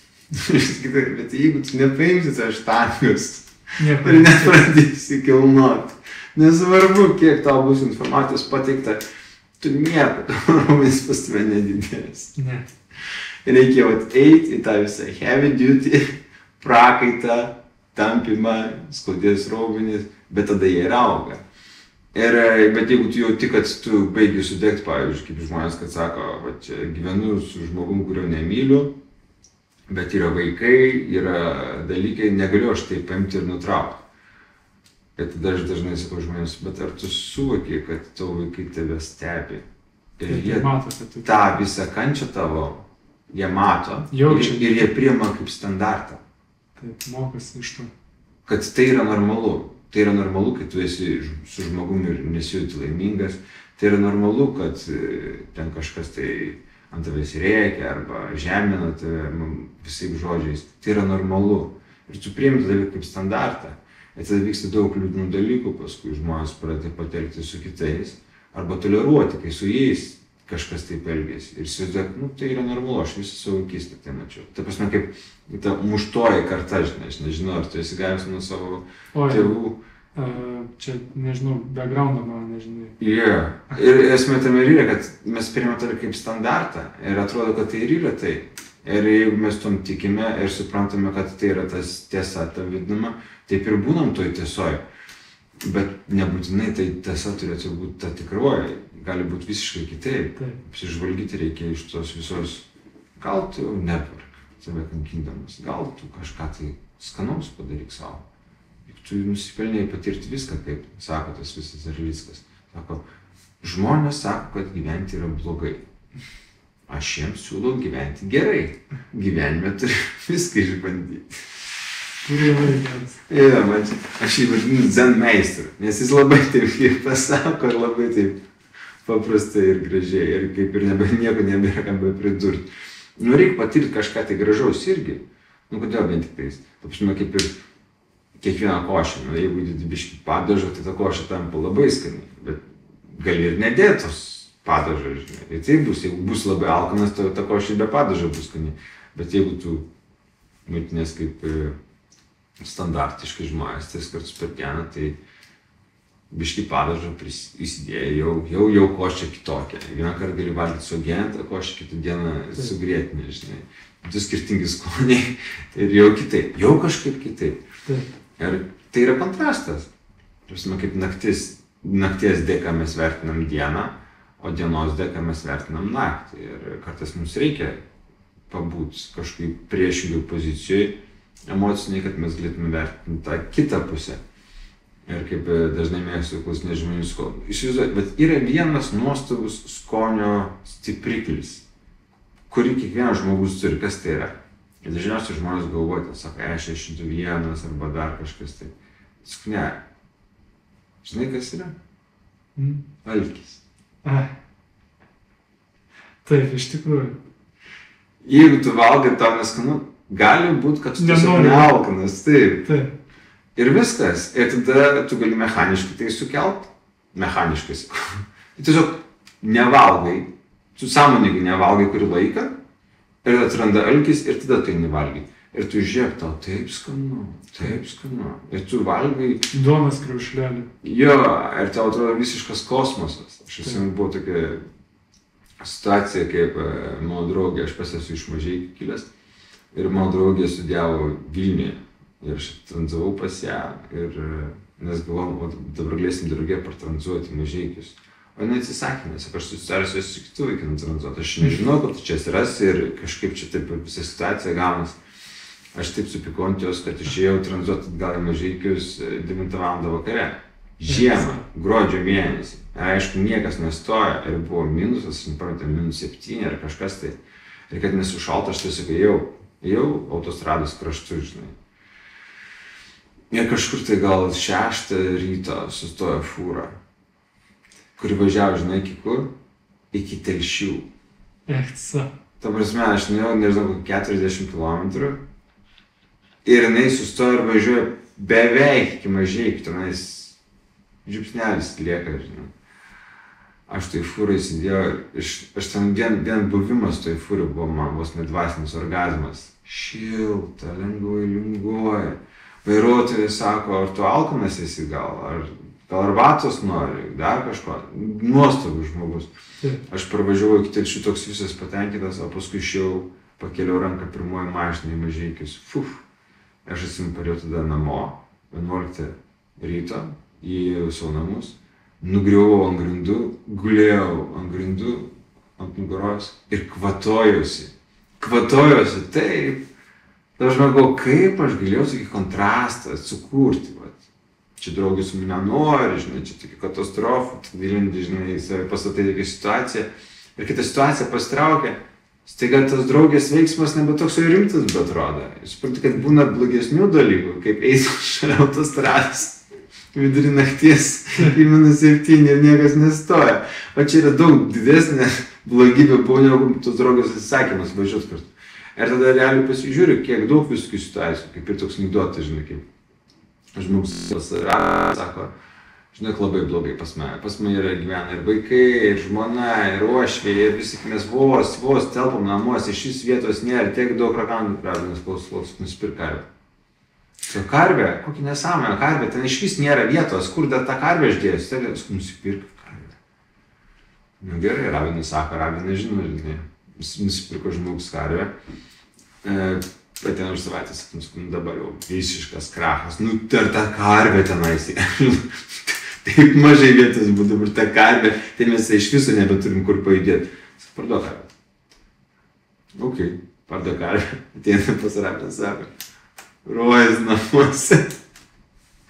Bet jeigu tu nepaimsi tą štangos ir nepradėsi kilnoti, nesvarbu, kiek tau bus informacijos pateikta, tu nieko, tavo raumenys pas tave nedidės. Ne. Reikia eiti į tą visą heavy duty, prakaitą, tampimą, skaudės raumenys, bet tada jie ir auga. Ir, bet jeigu tu jauti, kad tu baigi sudegti, pavyzdžiui, kaip žmonės, kad sako, va čia gyvenu su žmogum, kurio nemyliu, bet yra vaikai, yra dalykai, negaliu aš tai paimti ir nutraukti. Ir tada aš dažnai sakau žmonėms, bet ar tu suvoki, kad tavo vaikai tave stebi? Ir tai jie mato, tu... tą visą kančią tavo, jie mato Jaučia. ir, ir jie priima kaip standartą. Taip, mokosi iš to. Kad tai yra normalu. Tai yra normalu, kai tu esi su žmogumi ir nesijauti laimingas. Tai yra normalu, kad ten kažkas tai ant tavęs rėkia arba žemina tave visais žodžiais. Tai yra normalu. Ir tu priimi tą dalyką kaip standartą. Ir tada vyksta daug liūdnų dalykų, paskui žmonės pradeda patelkti su kitais arba toleruoti, kai su jais kažkas taip elgėsi. Ir įsivaizduok, nu tai yra normalu, aš visą savo vaikystę tai mačiau. Ta prasme, kaip ta muštoji karta, žinai, aš nežinau, ar tu esi gavęs nuo savo Oi, tėvų. Uh, čia, nežinau, backgroundą man, nežinai. Yeah. Ir esmė tame ir yra, kad mes priimame tai kaip standartą ir atrodo, kad tai ir yra tai. Ir jeigu mes tom tikime ir suprantame, kad tai yra tas tiesa, ta vidinama, taip ir būnam toj tiesoj. Bet nebūtinai tai tiesa turėtų būti ta tikroji, gali būti visiškai kitaip. Apsižvalgyti reikia iš tos visos, gal tu nepark save kankindamas, gal tu kažką tai skanaus padaryk savo. tu nusipelnėjai patirti viską, kaip sako tas visas Erlickas. Sako, žmonės sako, kad gyventi yra blogai. Aš jiems siūlau gyventi gerai. Gyvenime turi viską išbandyti. Kurį laikas. Ja, man čia, aš jį vadinu zen meistru, nes jis labai taip ir pasako ir labai taip paprastai ir gražiai ir kaip ir nebe, nieko nebėra ką be pridurti. Nu, reikia patirti kažką tai gražaus irgi. Nu, kodėl bent tik tais? Taip, žinoma, kaip ir kiekvieną košę. Nu, jeigu įdėti biškį padažo, tai ta košė tampa labai skani. Bet gali ir nedėtos padažo, žinai. Ir tai bus, jeigu bus labai alkanas, ta, ta košė be padažo bus skani. Bet jeigu tu maitinės kaip e, standartiškai žmonės, tris kartus per dieną, tai biškį padažo įsidėjai, jau, jau, jau košė kitokia. Vieną kartą gali valgyti su uogiene, košę kitą dieną su grietinė, žinai. Du skirtingi skoniai ir jau kitaip, jau kažkaip kitaip. Taip. Ir tai yra kontrastas. Prasme, kaip naktis, nakties dėka mes vertinam dieną, o dienos dėka mes vertinam naktį. Ir kartais mums reikia pabūti kažkaip priešingų pozicijoje emociniai, kad mes galėtume vertinti tą kitą pusę. Ir kaip dažnai mėgstu klausinėti žmonių skonio. Įsivaizduoti, bet yra vienas nuostabus skonio stipriklis, kurį kiekvienas žmogus turi, kas tai yra. Ir dažniausiai žmonės galvoja, tai sako, e šešiasdešimt vienas arba dar kažkas tai. Sak, ne. Žinai, kas yra? Mm. Alkis. Ai. Taip, iš tikrųjų. Jeigu tu valgai tau neskanu, gali būti, kad tu tiesiog nealkanas, taip. Taip. Ir viskas. Ir tada tu gali mechaniškai tai sukelt. Mechaniškai sakau. Tiesiog nevalgai. Tu sąmoningai nevalgai kurį laiką ir atsiranda alkis ir tada tai nevalgai. Ir tu žiūrėk, tau taip skanu, taip skanu. Ir tu valgai... Duonos kriaušlelį. Jo, ir tau atrodo visiškas kosmosas. Aš esu buvo tokia situacija, kaip mano draugė, aš pas esu iš Mažeikių kilęs ir mano draugė studijavo Vilniuje. Ir aš tranzavau pas ją ir nes galvojau, dabar galėsim draugė partranzuoti Mažeikius. O jinai atsisakė, nes aš susitarsiu su kitų vaikinų tranzuoti. Aš nežinau, kad tu čia atsirasi ir kažkaip čia taip visą situaciją gaunas. Aš taip supykau ant jos, kad išėjau tranzuoti gal į Mažeikius devintą valandą vakare. Žiemą, gruodžio mėnesį. Aišku, niekas nestoja ir buvo minusas, aš nepamenu, minus septyni ar kažkas tai. Ir kad nesušalta, aš tiesiog ėjau, ėjau autostrados kraštu, žinai. Ir kažkur tai gal šeštą ryto sustojo fūra, kuri važiavo, žinai, iki kur? Iki Telšių. Echtsa. Ta prasme, aš nuėjau, nežinau, keturiasdešimt kilometrų ir jinai sustojo ir važiuoja beveik iki Mažeikių, tenais džiupsnelis lieka, žinai. Aš tai fūrai įsidėjau, aš, aš ten vien, vien buvimas toj fūrai buvo man vos nedvasinis orgazmas. Šilta, lengvai linguoja. Vairuotojas sako, ar tu alkanas esi gal, ar gal arbatos nori, dar kažko. Nuostabus žmogus. Taip. Aš parvažiavau iki Telšių toks visas patenkintas, o paskui išėjau, pakėliau ranką pirmoji mašinai į Mažeikius. Fuf. Aš atsimenu, parėjau tada namo, vienuoliktą ryto, į savo namus, nugriuvau ant grindų, gulėjau ant grindų, ant nugaros ir kvatojusi. Kvatojusi taip. Tai aš galvoju, kaip aš galėjau tokį kontrastą sukurti. Vat. Čia draugė su manimi nori, žinai, čia tokia katastrofa, vilindi, žinai, save pastatai tokia situacija. Ir kai ta situacija pasitraukia, staiga tas draugės veiksmas nebe toks jau rimtas, bet atrodo. Suprantu, kad būna blogesnių dalykų, kaip eiti šalia autostrados vidurį nakties į minus septyni ir niekas nestoja. O čia yra daug didesnė blogybė, buvo negu tos draugės atsisakymas važiuot kartu. Ir tada realiai pasižiūriu, kiek daug visokių situacijų, kaip ir toks anekdotas, žinai, kaip žmogus sako, žinai, labai blogai pas mane. Pas mane yra gyvena ir vaikai, ir žmona, ir uošviai, ir visi, mes vos, vos telpam namuose, iš šis vietos nėra, tiek daug rakandų pravinas klaus, klaus, nusipirk karvę. So, karvė, kokį nesąmonę, karvė, ten iš vis nėra vietos, kur dar tą karvę išdėjus, tai nusipirk karvę. Nu gerai, rabinas sako, rabinas žino, žinai. Nusipirko žmogus karvę, e, ateina už savaitės, nu dabar jau visiškas krachas, nu ir ta karvė tenais, taip mažai vietos būtų dabar ta karvė, tai mes iš viso nebeturim kur pajudėti. Sako, parduok karvę. Ok, parduok karvę, ateina pas rabiną, sako, rojas namuose.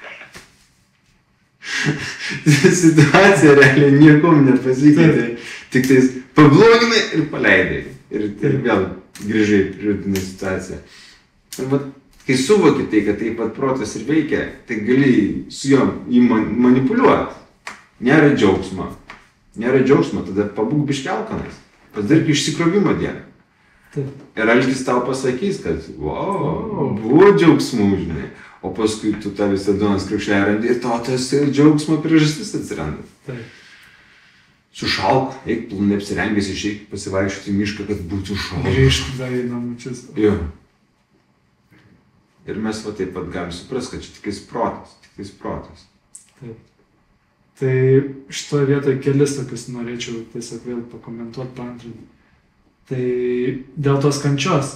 situacija realiai niekom nepasikeitė. Tik tais pabloginai ir paleidai. Ir tai vėl grįžai prie rutinę situaciją. Ir vat, kai suvoki tai, kad taip pat protas ir veikia, tai gali su juo jį manipuliuoti. Nėra džiaugsmo. Nėra džiaugsmo, tada pabūk biškį alkanas. Pasidark išsikrovimo dieną. Taip. Ir alkis tau pasakys, kad wow, buvo džiaugsmų, žinai. O paskui tu tą visą duonos kriukšlę randi ir to tas džiaugsmo priežastis atsiranda. Taip. Sušalk, eik plunai apsirengęs, išeik pasivaikščioti į mišką, kad būtų šalta. Grįžti dar į namučius. Jo. Ir mes va taip pat galim suprasti, kad čia tikais protas, tikais protas. Taip. Tai šitoje vietoje kelis tokius norėčiau tiesiog vėl pakomentuoti, paantrinti. Tai dėl tos kančios.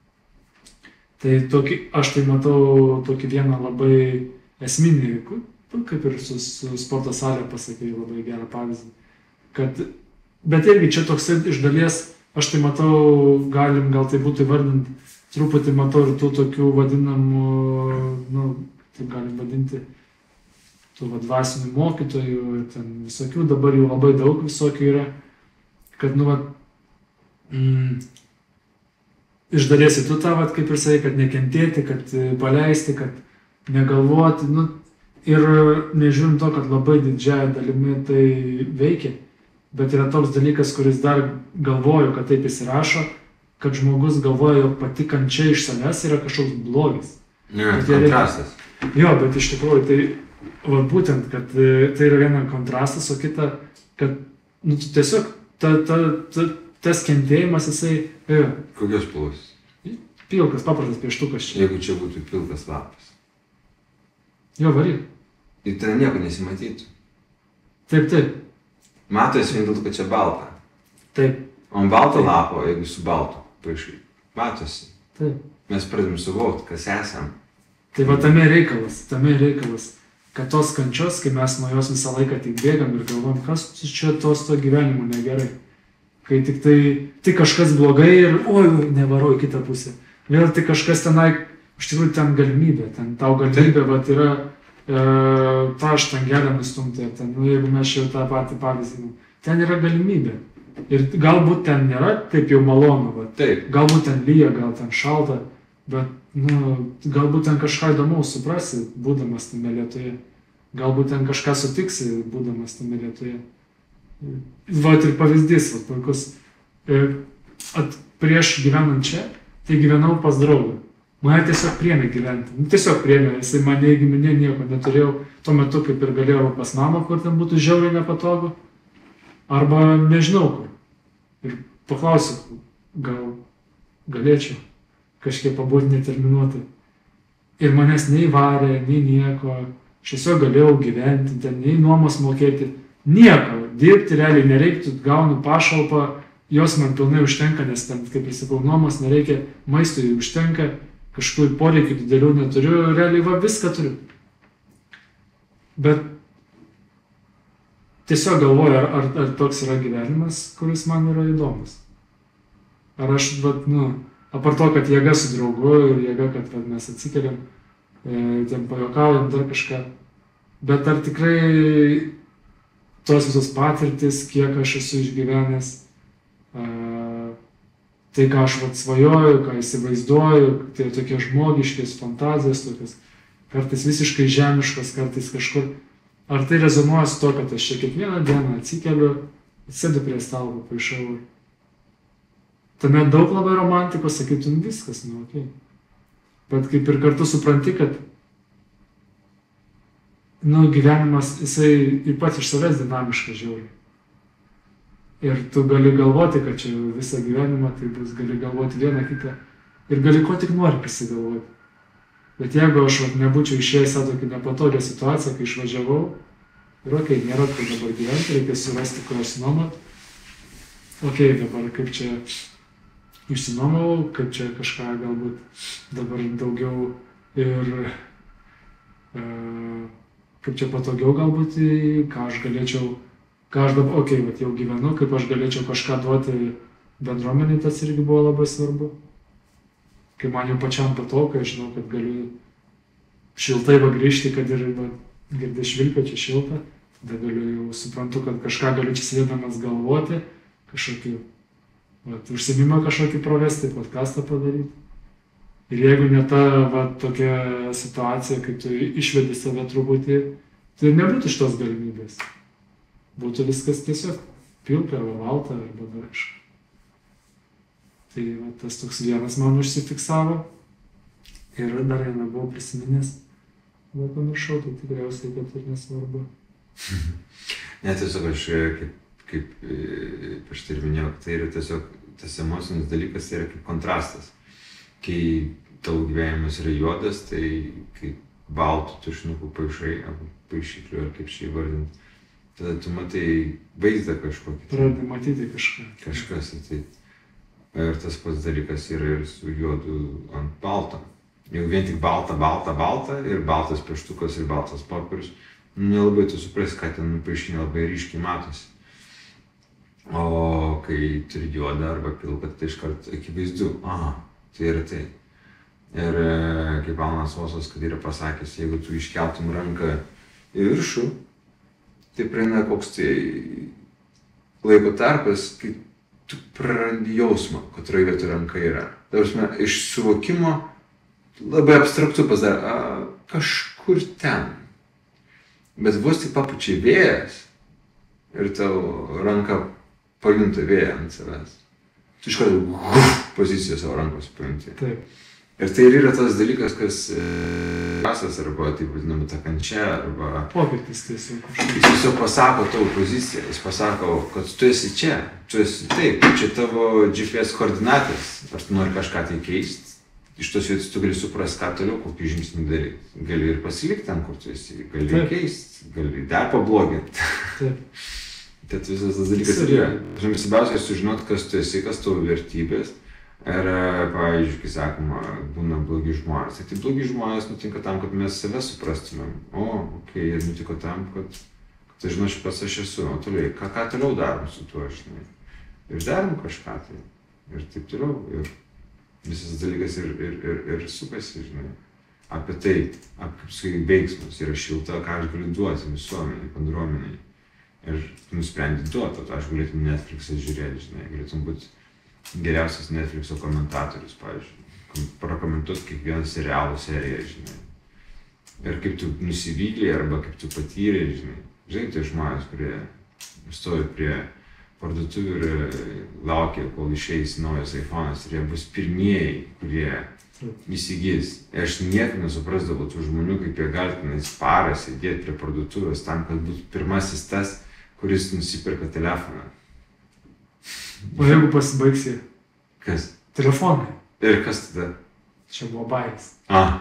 Tai tokį, aš tai matau tokį vieną labai esminį, kaip ir su, su sporto salė pasakė labai gerą pavyzdį. Kad, bet irgi čia toks iš dalies, aš tai matau, galim gal tai būtų įvardinti, truputį matau ir tų tokių vadinamų, nu, taip galim vadinti, tų vadvasinių mokytojų ir ten visokių, dabar jų labai daug visokių yra, kad, nu, va, mm, iš dalies į tu tą, va, kaip ir sakai, kad nekentėti, kad paleisti, kad negalvoti, nu, ir nežiūrint to, kad labai didžiąją dalimi tai veikia. Bet yra toks dalykas, kuris dar galvoju, kad taip įsirašo, kad žmogus galvoja, jog pati kančia iš savęs yra kažkoks blogis. Ne, kontrastas. Jo, bet iš tikrųjų tai, va, būtent, kad tai yra viena kontrastas, o kita, kad, nu, tiesiog ta, ta, ta, tas kentėjimas, jisai... Jo. Kokios spalvos? Pilkas, paprastas pieštukas čia. Jeigu čia būtų pilkas lapas. Jo, varyk. Ir ten nieko nesimatytų. Taip, taip. Matosi vien dėl to, kad čia balta. Taip. O ant balto lapo, jeigu su baltu paišai, matosi. Taip. Mes pradėm suvokti, kas esam. Tai va tame reikalas, tame reikalas, kad tos kančios, kai mes nuo jos visą laiką tik bėgam ir galvom, kas čia tos to gyvenimu negerai. Kai tik tai, tik kažkas blogai ir, oi, nevarau į kitą pusę. Vėl tik kažkas tenai, iš tikrųjų ten galimybė, ten tau galimybė, va, yra e, tą štangelę nustumti, ten, nu, jeigu mes čia tą patį pavyzdį, ten yra galimybė. Ir galbūt ten nėra taip jau malonu, va. Taip. Galbūt ten lyja, gal ten šalta, bet, nu, galbūt ten kažką įdomaus suprasi, būdamas tame lietuje. Galbūt ten kažką sutiksi, būdamas tame lietuje. Vat ir pavyzdys, vat, puikus. At, prieš gyvenant čia, tai gyvenau pas draugą. Mane tiesiog priėmė gyventi. Nu, tiesiog priėmė, jisai mane į giminę nieko neturėjau. Tuo metu kaip ir galėjau pas mamą, kur ten būtų žiauriai nepatogu. Arba nežinau kur. Ir paklausiu, gal galėčiau kažkiek pabūti neterminuotai. Ir manęs nei varė, nei nieko. Aš tiesiog galėjau gyventi, ten nei nuomos mokėti. Nieko. Dirbti realiai nereiktų, gaunu pašalpą, jos man pilnai užtenka, nes ten, kaip ir sakau, nuomos nereikia, maistui užtenka, kažkokių poreikių didelių neturiu, realiai va viską turiu. Bet tiesiog galvoju, ar, ar, ar toks yra gyvenimas, kuris man yra įdomus. Ar aš, vat, nu, apart to, kad jėga su draugu ir jėga, kad vat, mes atsikeliam, e, ten pajuokaujam dar kažką, bet ar tikrai tos visos patirtis, kiek aš esu išgyvenęs, a, tai, ką aš vat, svajoju, ką įsivaizduoju, tai tokie žmogiškės fantazijos, tokios, kartais visiškai žemiškos, kartais kažkur. Ar tai rezonuoja su to, kad aš čia kiekvieną dieną atsikeliu, atsėdu prie stalo, paišau. Tame daug labai romantikos, sakytum, viskas, nu, okei. Okay. Bet kaip ir kartu supranti, kad nu, gyvenimas, jisai ir pats iš savęs dinamiškas žiauriai. Ir tu gali galvoti, kad čia visą gyvenimą tai bus, gali galvoti vieną kitą. Ir gali ko tik nori prisigalvoti. Bet jeigu aš vat, nebūčiau išėjęs tą tokį nepatogią situaciją, kai išvažiavau, ir okei, okay, nėra kur dabar gyventi, reikia surasti kur išsinuomot. Okei, okay, dabar kaip čia išsinuomau, kaip čia kažką galbūt dabar daugiau ir uh, kaip čia patogiau galbūt, ką aš galėčiau, ką aš dabar, okei, okay, jau gyvenu, kaip aš galėčiau kažką duoti bendruomeniai, tas irgi buvo labai svarbu. Kai man jau pačiam patogu, aš žinau, kad galiu šiltai va grįžti, kad ir va, girdi švilpia, čia šilta, tada galiu jau suprantu, kad kažką galiu čia sėdėdamas galvoti, kažkokį, vat, užsiėmimą kažkokį pravesti, podcastą padaryti. Ir jeigu ne ta, va, tokia situacija, kai tu išvedi save truputį, tai nebūtų šitos galimybės. Būtų viskas tiesiog pilka arba balta arba dar kažką. Tai va, tas toks vienas man užsifiksavo. Ir dar vieną buvau prisiminęs. Bet pamiršau, tai tikriausiai, kad ir nesvarbu. Ne, tiesiog aš, kaip, kaip aš tai ir minėjau, tai yra tiesiog tas emocinis dalykas, tai yra kaip kontrastas. Kai tavo gyvenimas yra juodas, tai kaip baltų tušinukų paišai, arba paišyklių, ar kaip šį vardinti, tada tu matai vaizdą kažkokį. Pradedi matyti kažką. Kažkas ateit. Ir tas pats dalykas yra ir su juodu ant balto. Jeigu vien tik balta, balta, balta ir baltas pieštukas ir baltas popierius, nelabai tu suprasi, ką ten nupaišinė labai ryškiai matosi. O kai turi juodą arba pilką, tai iškart akivaizdu, aha, tai yra tai. Ir kaip Alanas Osas, kad yra pasakęs, jeigu tu iškeltum ranką į viršų, tai praeina koks tai laiko tarpas, kai tu prarandi jausmą, kurioje vietoje ranka yra. Ta prasme, iš suvokimo labai abstraktu pasidaro, kažkur ten. Bet vos tik papučiai vėjas ir tavo ranka pajunta vėją ant savęs. Tu iš karto poziciją savo rankos pajunti. Taip. Ir tai ir yra tas dalykas, kas pasas arba taip vadinama ta kančia arba... Pokytis tiesiog. Jis tiesiog pasako tavo poziciją, jis pasako, kad tu esi čia, tu esi taip, čia tavo G P S koordinatės, ar tu nori kažką tai keisti. Iš tos vietos tu gali suprasti, ką toliau, kokį žingsnį daryti. Gali ir pasilikti ten, kur tu esi, gali taip keisti, gali dar pabloginti. Taip. Tad visas tas dalykas yra. Žinoma, svarbiausia sužinoti, kas tu esi, kas tavo vertybės. Ir, pavyzdžiui, kai sakoma, būna blogi žmonės. Tai blogi žmonės nutinka tam, kad mes save suprastumėm. O, okei, okay, nutiko tam, kad, kad aš žinau, aš pats aš esu. O toliau, ką, ką toliau darom su tuo, žinai. Ir darom kažką tai. Ir taip toliau. Ir visas dalykas ir, ir, ir, ir sukasi, žinai. Apie tai, apie kaip sakai, veiksmus. Yra šilta, ką aš galiu duoti visuomeniai, bendruomeniai. Ir tu nusprendi duoti, o aš galėtum Netflix'ą žiūrėti, žinai. Galėtum būti geriausias Netflix'o komentatorius, pavyzdžiui. Pakomentuoti kiekvieną serialų seriją, žinai. Ir kaip tu nusivylė arba kaip tu patyrė, žinai. Žinai, tai žmonės, kurie stovi prie parduotuvių ir laukia, kol išeis naujas iPhone'as ir jie bus pirmieji, kurie įsigys. Ir aš niek nesuprasdavau tų žmonių, kaip jie gali tenais parą sėdėti prie parduotuvės tam, kad būtų pirmasis tas, kuris nusipirka telefoną. O jeigu pasibaigsi? Kas? Telefonai. Ir kas tada? Čia buvo bairis. A.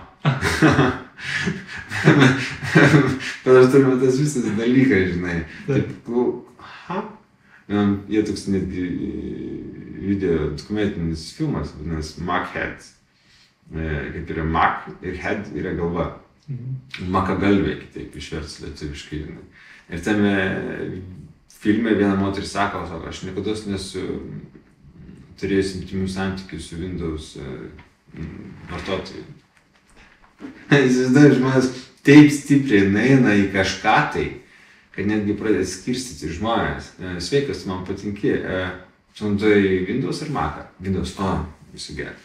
Bet aš turiu tas visas dalykas, žinai. Taip, ha? Jie toks netgi video dokumentinis filmas, vadinasi Machead. Kaip yra Mac ir Head yra galva. Mhm. Makagalvė, kitaip išvertus lietuviškai, žinai. Ir tame filme viena moteris sako, sako, aš niekada nesu turėjęs intymių santykių su Windows vartotojų. Įsivaizduoju, žmonės taip stipriai nueina į kažką tai, kad netgi pradeda skirstyti žmonės. Sveikas, tu man patinki, tu naudoji Windows ar Mac'ą? Windows, o, visu gerai.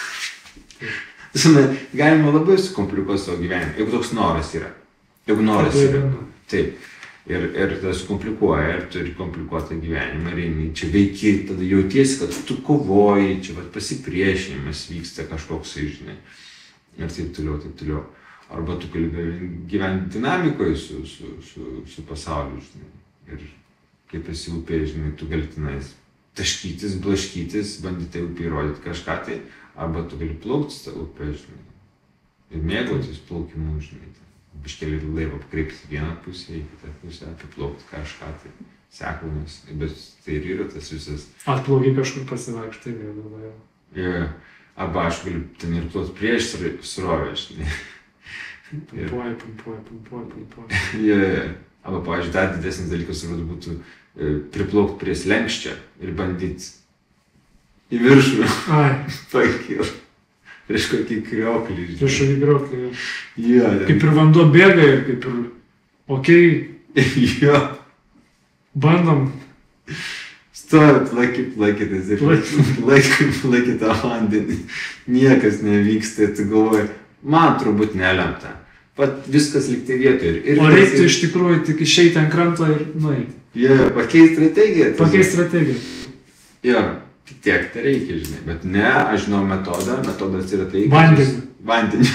Galima labai sukomplikuoti savo gyvenimą, jeigu toks noras yra. Jeigu noras yra. Taip. Ir, ir tada sukomplikuoja, ir turi komplikuotą gyvenimą, ir eini čia veiki, tada jautiesi, kad tu kovoji, čia vat, pasipriešinimas vyksta kažkoks, žinai. Ir taip toliau, taip toliau. Arba tu gali gyventi dinamikoje su, su, su, su pasauliu, žinai. Ir kaip esi upė, žinai, tu gali tenais taškytis, blaškytis, bandyti upė įrodyti kažką tai, arba tu gali plaukti tą upę, žinai. Ir mėgautis plaukimu, žinai. Biškelį laivą pakreipti vieną pusę, į kitą pusę, apiplaukti kažką, tai sekomis, bet tai ir yra tas visas... Atplauki kažkur pasivaikštai, vėliau jau. Yeah. Arba aš galiu ten ir plauti prieš srovę, žinai. Pumpuoji, pumpuoji, pumpuoji, pumpuoji. Yeah. Arba, pavyzdžiui, dar didesnis dalykas būtų e, priplaukti prie slenkščio ir bandyti į viršų pakilti. Prieš kokį krioklį, žinai. Prieš kokį krioklį. Yeah, kaip ir vanduo bėga ir kaip ir okei, Jo. bandom. Stovit, laikyt, laikytis ir laikyt, laikyt tą vandenį. Niekas nevyksta, tu galvoji, man turbūt nelemta. Pat viskas likti vietoje. Ir, o reiktų ir... iš tikrųjų tik išeiti ant kranto ir nueiti. Jo, yeah, pakeisti strategiją. Pakeisti strategiją. Jo, tiek tai reikia, žinai. Bet ne, aš žinau metodą, metodas yra tai... Vandenį. Vandenį.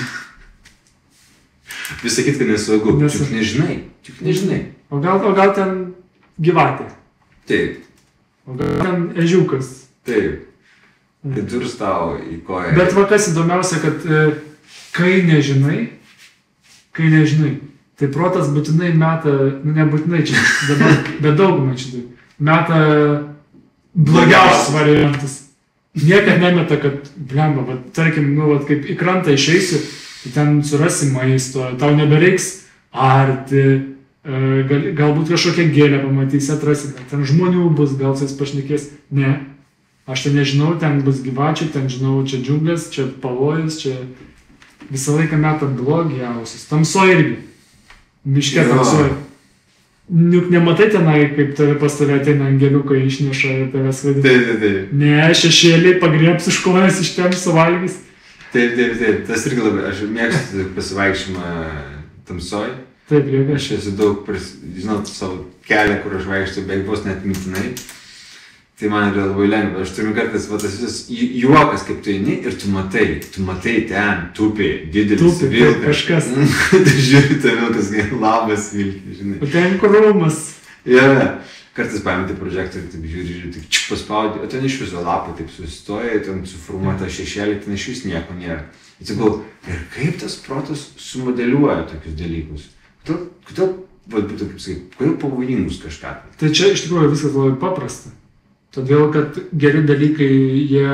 Visą kitką nesaugu. Nes... Čiuk nežinai, čiuk nežinai. O gal, o gal ten gyvatė. Taip. O gal ten ežiukas. Taip. Tai durs tau į koją. Bet va kas įdomiausia, kad e, kai nežinai, kai nežinai, tai protas būtinai meta, nu nebūtinai čia, dabar, bet daugumai čia, meta blogiausias variantas. Niekad nemeta, kad, blemba, va, tarkim, nu, va, kaip į krantą išeisiu, tai ten surasi maisto, tau nebereiks arti, gal, galbūt kažkokią gėlę pamatysi, atrasi, ten žmonių bus, gal su jais pašnekės. Ne, aš ten nežinau, ten bus gyvačių, ten žinau, čia džiunglės, čia pavojus, čia visą laiką meta blogiausius. Tamsoj irgi. Miške tamsoj. Juk nematai tenai, kaip tave pas tave ateina angeliukai išneša ir tave skraidina. Taip, taip, taip. Ne, šešėliai pagriebs iš kojas, iš ten suvalgys. Taip, taip, taip. Tas irgi labai, aš mėgstu pasivaikščiojimą tamsoj. Taip, reikia. Aš esu daug, žinau, savo kelią, kur aš vaikščiu, beveik vos net mintinai. Tai man yra labai lengva. Aš turiu kartais, va, tas visas juokas, kaip tu eini ir tu matai, tu matai ten, tupi, didelis vilkas. Kažkas. Tu žiūri, tai vilkas, labas vilkas, žinai. O ten krūmas. Ja, kartais paimti projektorių, taip žiūri, žiūri, tik čiuk paspaudė, o ten iš viso lapai taip sustoja, ten suformuota šešėlį, ten iš vis nieko nėra. Ir tai galvoju, ir kaip tas protas sumodeliuoja tokius dalykus? Kodėl, kodėl, va, būtų, kaip sakai, kodėl pavojingus kažką? Tai čia iš tikrųjų viskas labai paprasta. Todėl, kad geri dalykai, jie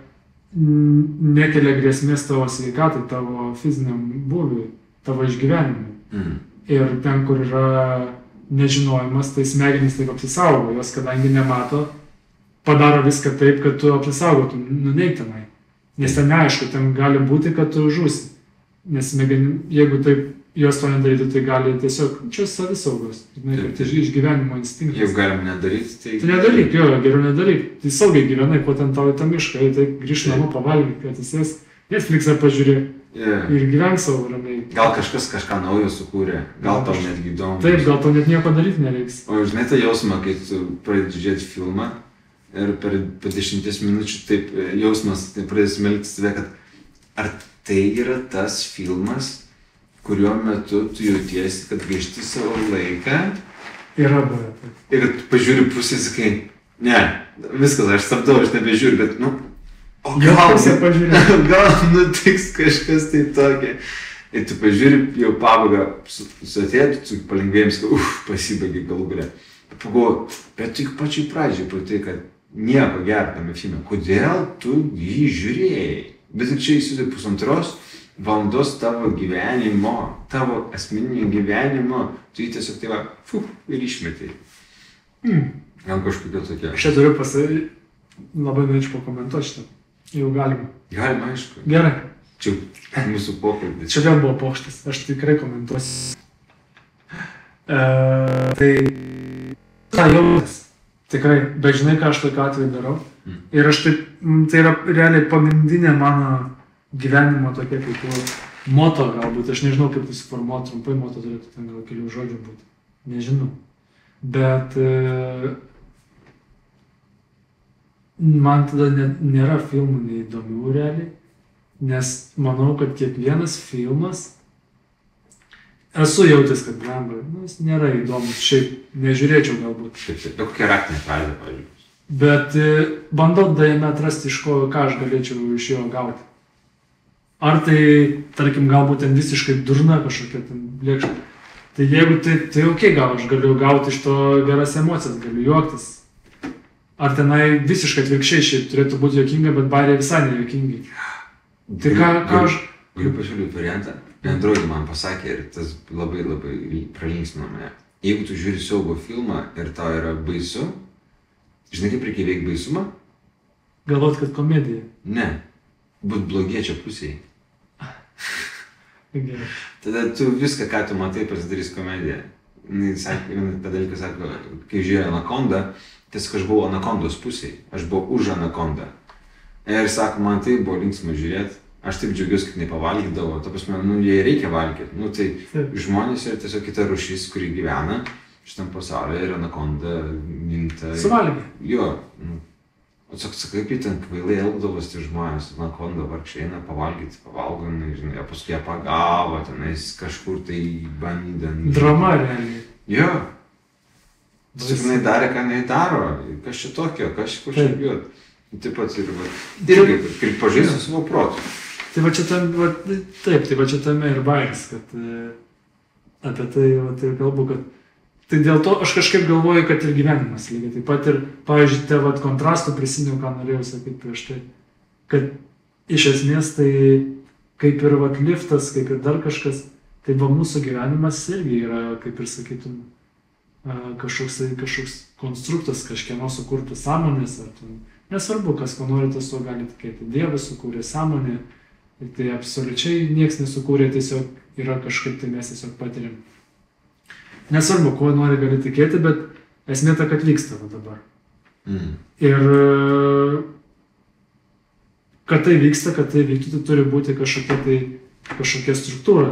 nekelia grėsmės tavo sveikatai, tavo fiziniam būviui, tavo išgyvenimui. Mm. Ir ten, kur yra nežinojimas, tai smegenys taip apsisaugo, jos kadangi nemato, padaro viską taip, kad tu apsisaugotum, nuneik tenai. Nes ten neaišku, ten gali būti, kad tu žūsi. Nes smegenim, jeigu taip jos to nedarytų, tai gali tiesiog, čia savisaugos, tai išgyvenimo instinktas. Jeigu galim nedaryti, tai... Tai nedaryk, jo, geriau nedaryk. Tai saugiai gyvenai, po ten tau į tą mišką, tai grįžt namo, pavalgyk, atsisės, Netflix'ą pažiūrė yeah. ir gyvenk savo ramiai. Gal kažkas kažką naujo sukūrė, gal tau netgi įdomu. Taip, gal tau net nieko daryti nereiks. O žinai tą jausmą, kai tu pradedi žiūrėti filmą ir per po dešimties minučių taip jausmas tai pradės melktis tave, kad ar tai yra tas filmas, kuriuo metu tu jautiesi, kad gaišti savo laiką. Yra buvę. Ir tu pažiūri pusę, sakai, ne, viskas, aš stabdau, aš nebežiūriu, bet, nu, o gal, gal nutiks kažkas tai tokia. Ir tu pažiūri, jau pabaigą suatėtų, tu palengvėjams, kad, uf, pasibaigė galų galę. Pagalvoju, bet tik pačiai pradžiai patai, kad nieko gero tame filme. Kodėl tu jį žiūrėjai? Bet tik čia įsiūdė pusantros valandos tavo gyvenimo, tavo asmeninio gyvenimo, tu jį tiesiog tai va, fuh, ir išmetai. Mm. Gal kažkokia tokia. Aš čia turiu pasakyti, labai norėčiau pakomentuoti šitą. Jau galima. Galima, aišku. Gerai. Čia mūsų pokalbis. Čia vėl buvo pokštas, aš tikrai komentuosiu. E, tai, ta jautas, tikrai, bet žinai, ką aš tokiu atveju darau. Mm. Ir aš taip, tai yra realiai pagrindinė mano gyvenimo tokia kaip moto galbūt, aš nežinau kaip tai suformuoti, trumpai moto turėtų ten gal kelių žodžių būti, nežinau. Bet e, man tada net nėra filmų neįdomių realiai, nes manau, kad kiekvienas filmas, esu jautęs, kad blemba, nu, jis nėra įdomus, šiaip nežiūrėčiau galbūt. Taip, taip, bet kokia raktinė frazė, pavyzdžiui. Bet e, bandau jame atrasti, iš ko, ką aš galėčiau iš jo gauti. Ar tai, tarkim, galbūt ten visiškai durna kažkokia ten lėkšta. Tai jeigu tai, tai ok, gal aš galiu gauti iš to geras emocijas, galiu juoktis. Ar tenai visiškai atvirkščiai šiaip turėtų būti juokinga, bet bairiai visai nejuokingi. Tai ką, ką aš... Galiu pasiūlyti variantą. Androidai man pasakė ir tas labai labai pralinksmino mane. Jeigu tu žiūri siaubo filmą ir tau yra baisu, žinai kaip reikia veikti baisumą? Galvot, kad komedija. Ne. Būt blogiečio pusėje. Gerai. Tada tu viską, ką tu matai, pasidarys komediją. jis sakė, tą dalyką sako, kai žiūrėjo Anakondą, tiesiog aš buvau Anakondos pusėje, aš buvau už Anakondą. Ir sako, man tai buvo linksma žiūrėti, aš taip džiaugiuosi, kad nepavalgydavo, ta prasme, nu, jie reikia valgyti, nu, tai žmonės yra tiesiog kita rūšis, kuri gyvena šitam pasaulyje ir Anakonda minta. Suvalgė. Jo, nu, o sakai, kaip jie ten kvailai elgdavos tie žmonės, Anakonda vargšiai eina pavalgyti, pavalgo, žinai, o paskui ją pagavo, tenais kažkur tai bandė. Drama realiai. Jo. Tiesiog jinai darė, ką jinai daro, kas čia tokio, kas čia kur čia bijot. Taip pat ir, va, irgi, kaip pažįstu savo protų. Tai va čia tam, va, taip, tai va čia tame ir bairis, kad e, apie tai, va, tai kalbu, kad tai dėl to aš kažkaip galvoju, kad ir gyvenimas lygiai. Taip pat ir, pavyzdžiui, te vat kontrastų prisiminiau, ką norėjau sakyti prieš tai, kad iš esmės tai kaip ir vat liftas, kaip ir dar kažkas, tai va mūsų gyvenimas irgi yra, kaip ir sakytum, kažkoks, kažkoks konstruktas, kažkieno sukurtas sąmonės, ar ten, nesvarbu, kas ko nori, tas to gali tikėti. Dievas sukūrė sąmonę, tai absoliučiai nieks nesukūrė, tiesiog yra kažkaip, tai mes tiesiog patiriam. Nesvarbu, kuo nori gali tikėti, bet esmė ta, kad vyksta va dabar. Mm. Ir kad tai vyksta, kad tai vyktų, tai turi būti kažkokia, tai, kažkokia struktūra.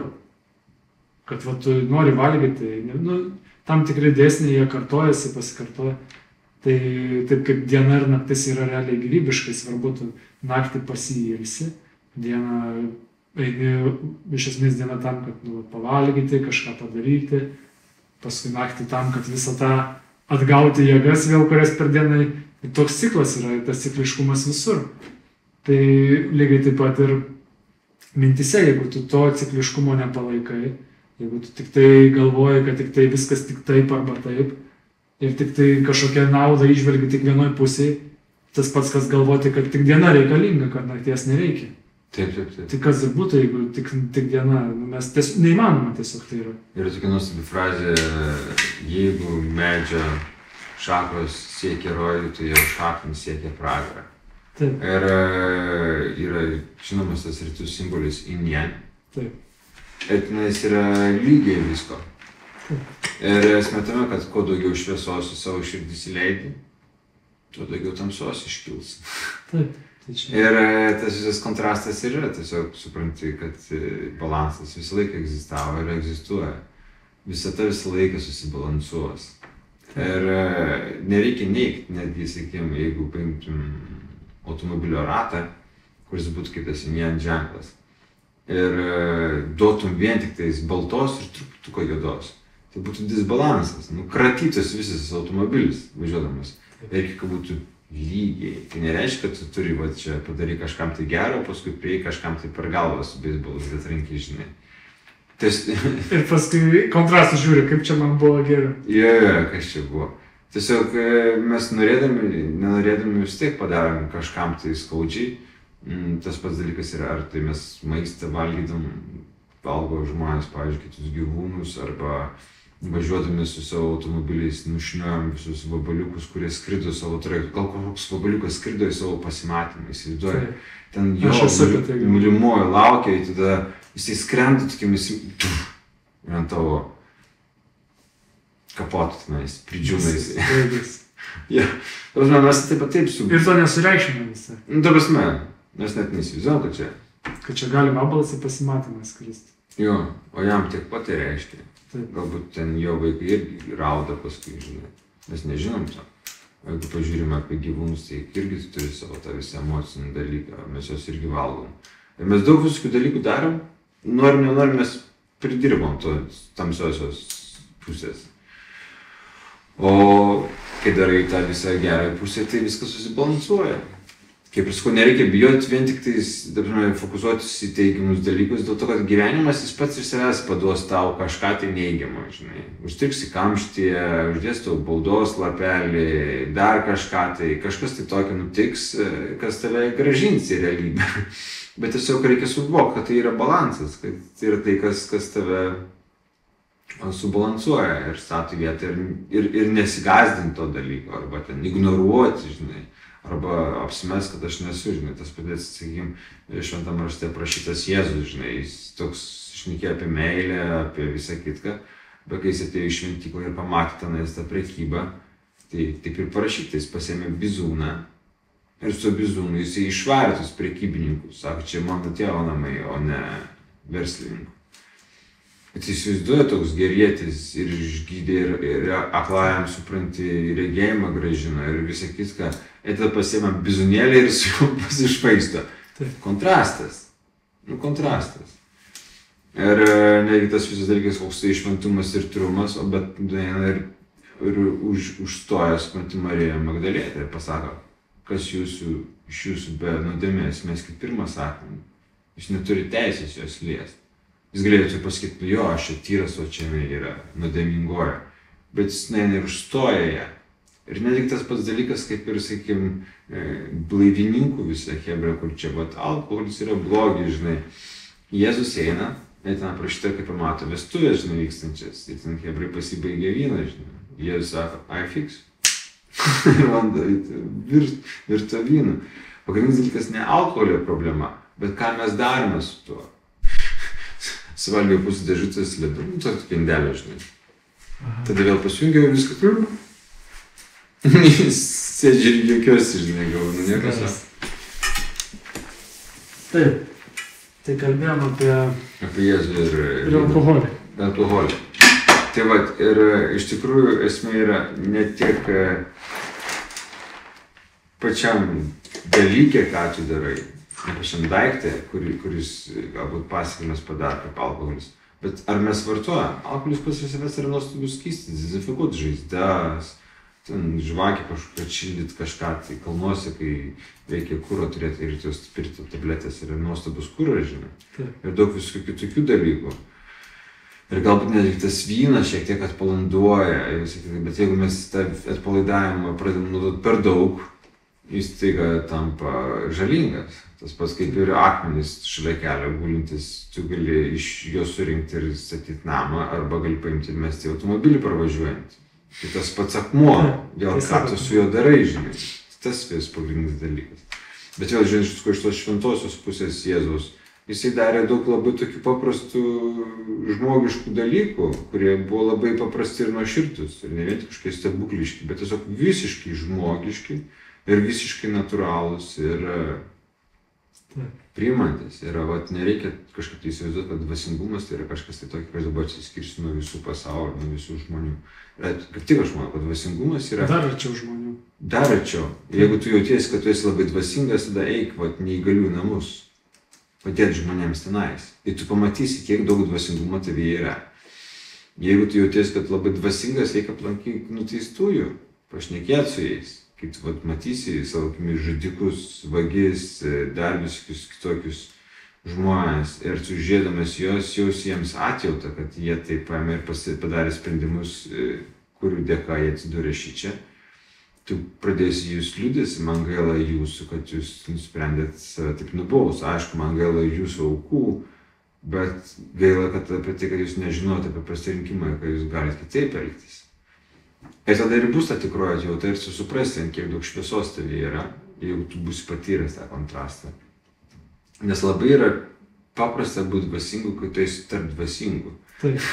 Kad va, tu nori valgyti, nu, tam tikri dėsniai, jie kartojasi, pasikartoja. Tai taip kaip diena ir naktis yra realiai gyvybiškai svarbu, tu naktį pasiilsi, dieną eini, iš esmės diena tam, kad nu, pavalgyti, kažką padaryti, paskui naktį tam, kad visą tą atgauti jėgas vėl, kurias per dieną, toks ciklas yra, tas cikliškumas visur. Tai lygiai taip pat ir mintise, jeigu tu to cikliškumo nepalaikai, jeigu tu tik tai galvoji, kad tik tai viskas tik taip arba taip, ir tik tai kažkokią naudą išvelgi tik vienoj pusėje, tas pats, kas galvoti, kad tik diena reikalinga, kad nakties nereikia. Taip, taip, taip. Tai kas ir būtų, jeigu tik, tik diena, mes tiesiog neįmanoma tiesiog tai yra. Yra tokia nuostabi frazė, jeigu medžio šakos siekia rojų, tai jo šaknis siekia pragarą. Taip. Ir yra žinomas tas rytų simbolis Yin-Yang. Taip. Ir tenais yra lygiai visko. Taip. Ir esmė tame, kad kuo daugiau šviesos į savo širdį įsileidi, tuo daugiau tamsos iškils. Taip. Tai čia... Ir tas visas kontrastas ir yra, tiesiog supranti, kad balansas visą laiką egzistavo ir egzistuoja. Visata visą laiką susibalansuos. Ir nereikia neigti, netgi, sakykim, jeigu paimtum automobilio ratą, kuris būtų kaip tas Yin-Yang ženklas. Ir duotum vien tik tais baltos ir truputuko juodos. Tai būtų disbalansas, nukratytas visas automobilis važiuodamas. Reikia, kad būtų lygiai. Tai nereiškia, kad tu turi va čia padaryti kažkam tai gero, paskui prieik kažkam tai per galvą su beisbolu, bet rankiai, žinai. Tas... Ir paskui kontrastus žiūri, kaip čia man buvo geriau. Jo, jo, kas čia buvo. Tiesiog mes norėdami, nenorėdami vis tiek padarom kažkam tai skaudžiai. Tas pats dalykas yra, ar tai mes maistą valgydam, valgo žmonės, pavyzdžiui, kitus gyvūnus, arba važiuodami su savo automobiliais nušniuojam visus vabaliukus, kurie skrido savo trajektoriją. Gal kažkoks vabaliukas skrido į savo pasimatymą, įsivaizduoja. Ten jo mylimojo laukia, ir tada jisai skrenda tokiamis ir ant tavo kapotų tenais, pridžiūnais. Ja. Mes taip pat taip su... Ir to nesureikšime visą. Nu, ta prasme, mes net neįsivaizduojam, kad čia... Kad čia gali vabalas į pasimatymą skristi. Jo, o jam tiek pat tai reiškia. Taip. Galbūt ten jo vaikai irgi rauda paskui, žinai. Mes nežinom to. Jeigu pažiūrime apie gyvūnus, tai irgi turi savo tą visą emocinį dalyką, mes juos irgi valgom. Ir mes daug visokių dalykų darom, norim, nenorim, mes pridirbom to tamsiosios pusės. O kai darai tą visą gerąją pusę, tai viskas susibalansuoja. Kaip ir sakau, nereikia bijoti vien tik tais, fokusuotis į teigiamus dalykus, dėl to, kad gyvenimas jis pats iš savęs paduos tau kažką tai neigiamo, žinai. Užtriksi kamštyje, uždės tau baudos lapelį, dar kažką tai, kažkas tai tokio nutiks, kas tave grąžins į realybę. Bet tiesiog reikia suvokti, kad tai yra balansas, kad tai yra tai, kas, kas tave subalansuoja ir stato vietą ir, ir, ir nesigąsdinti to dalyko, arba ten ignoruoti, žinai. Arba apsimes, kad aš nesu, žinai, tas padės, sakykim, šventam rašte prašytas Jėzus, žinai, jis toks šnekėjo apie meilę, apie visą kitką, bet kai jis atėjo į šventyklą ir pamatė tenais tą prekybą, tai taip ir parašyta, jis pasėmė bizūną ir su bizūnu jis išvarė tus prekybininkus, sako, čia mano tėvo namai, o ne verslininkų. Bet jis įsivaizduoja toks gerietis ir išgydė ir, ir aklajam supranti, ir regėjimą grąžino ir visą kitką. Ir tada pasiėmė bizūnėlį ir su juo pasišvaisto. Kontrastas. Nu, kontrastas. Ir negi tas visas dalykas, koks tai šventumas ir trumas, o bet ir, ir už, užstoja, supranti, Marija Magdalietė ir pasako, kas jūsų, iš jūsų be nuodėmės, mes kaip pirmas sakome, jūs neturi teisės jos liesti. Jis galėtų pasakyti, jo, aš čia tyras, o čia yra nuodėmingoja. Bet jis ne, ir užstoja ją. Ir netgi tas pats dalykas, kaip ir, sakykim, blaivininkų visą hebrą, kur čia, vat, alkoholis yra blogi, žinai. Jėzus eina, ir ten aprašyta, kaip pamato vestuvės, žinai, vykstančias. Ir ten hebrai pasibaigė vyną, žinai. Jėzus sako, I fix. Ir randa virto vynu. Pagrindinis dalykas ne alkoholio problema, bet ką mes darome su tuo. Suvalgiau pusę dėžutės ledų, nu, tokį pindelį, žinai. Tada vėl pasijungiau ir viską turiu. Sėdžiu ir jokiuosi, žinai, galvoju, nu niekas. Taip, tai kalbėjom apie... Apie Jėzų ir... Ir alkoholį. Alkoholį. Tai vat, ir iš tikrųjų esmė yra ne tiek pačiam dalykė, ką tu darai, ne pačiam daiktė, kuri, kuris galbūt pasekmes padaro kaip alkoholis, bet ar mes vartojam? Alkoholis pas savęs yra nuostabus skystis, dezinfekuoti žaizdas, ten žvakį kažkokią atšildyti kažką, tai kalnuose, kai reikia kuro turėti ir tos spirito tabletės yra nuostabus kuras, žinai. Taip. Ir daug visokių kitokių dalykų. Ir galbūt netgi tas vynas šiek tiek atpalaiduoja, bet jeigu mes tą atpalaidavimą pradedam naudoti per daug, jis taiga tampa žalingas. Tas pats kaip ir akmenys šalia kelio gulintis, tu gali iš jo surinkti ir statyti namą, arba gali paimti ir mesti automobilį parvažiuojant. Tai tas pats akmuo, vėl ką tu su juo darai, žinai. Tas vis pagrindinis dalykas. Bet vėl, žinai, iš tos šventosios pusės Jėzaus, jisai darė daug labai tokių paprastų žmogiškų dalykų, kurie buvo labai paprasti ir nuoširdūs. Ir ne vien tik kažkokie stebukliški, bet tiesiog visiškai žmogiški ir visiškai natūralūs ir priimantis. Ir vat, nereikia kažkaip tai įsivaizduoti, kad dvasingumas tai yra kažkas tai tokio, kas dabar atsiskirsi nuo visų pasaulio, nuo visų žmonių. Kaip tik aš manau, kad dvasingumas yra... Dar arčiau žmonių. Dar arčiau. Jeigu tu jautiesi, kad tu esi labai dvasingas, tada eik vat, neįgalių namus. Padėti žmonėms tenais. Ir tu pamatysi, kiek daug dvasingumo tavyje yra. Jeigu tu jautiesi, kad labai dvasingas, reikia aplankyti nuteistųjų, pašnekėti su jais. Kai tu vat, matysi savo akimis žudikus, vagis, dar visokius kitokius žmonės ir tu žiūrėdamas juos, jausi jiems atjautą, kad jie taip paėmė ir padarė sprendimus, kurių dėka jie atsidūrė šičia. Tu pradėsi jūs liūdėsi, man gaila jūsų, kad jūs nusprendėt save taip nubaus. Aišku, man gaila jūsų aukų, bet gaila, kad apie tai, kad jūs nežinote apie pasirinkimą, kad jūs galite kitaip elgtis. Ir tada ir bus ta tikroji atjauta ir tu suprasi, kiek daug šviesos tavyje yra, jeigu tu būsi patyręs tą kontrastą. Nes labai yra paprasta būti dvasingu, kai tu esi tarp dvasingų. Taip.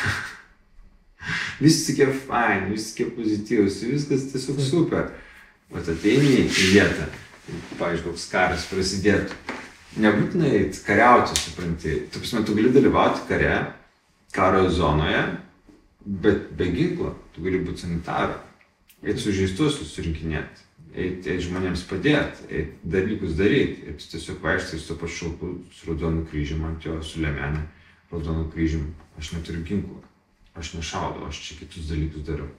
Visi tokie faini, visi tokie pozityvūs, viskas tiesiog super. Vat ateini į vietą, pavyzdžiui, koks karas prasidėtų. Nebūtinai kariauti, supranti. Tu prasme, tu gali dalyvauti kare, karo zonoje, bet be ginklo. Tu gali būti sanitaru. Eit sužeistus susirinkinėti, eit, eit žmonėms padėti, eit dalykus daryti. Ir tu tiesiog vaikštai su to pačiu šalku, su raudonu kryžium ant jo, su liemenė, raudonu kryžium. Aš neturiu ginklo. Aš nešaudau, aš čia kitus dalykus darau.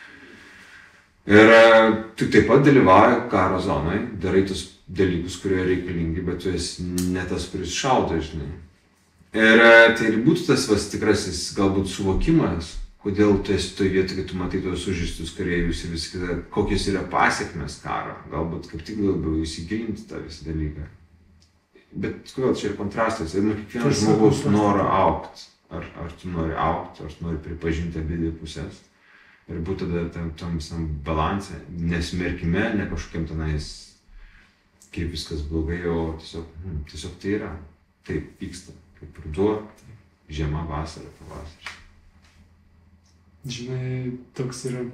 Ir tu taip pat dalyvauji karo zonai, darai tus dalykus, kurie reikalingi, bet tu esi ne tas, kuris šaudo, žinai. Ir tai ir būtų tas vas tikrasis galbūt suvokimas, kodėl tu esi toje vietoje, kai tu matai tos sužeistus kareivius ir vis kita, kokios yra pasiekmes karo, galbūt kaip tik labiau įsigilinti tą visą dalyką. Bet kodėl čia yra kontrastas, ir nuo kiekvieno žmogaus noro augti. Ar, ar tu nori augti, ar tu nori pripažinti abi dvi pusės. Ir būtų tada tam, tam visam balanse, nesmerkime, ne kažkokiam tenais, kaip viskas blogai, o tiesiog, hmm, tiesiog tai yra. Taip vyksta, kaip ruduo, žiema, vasara, pavasaris. Žinai, toks yra,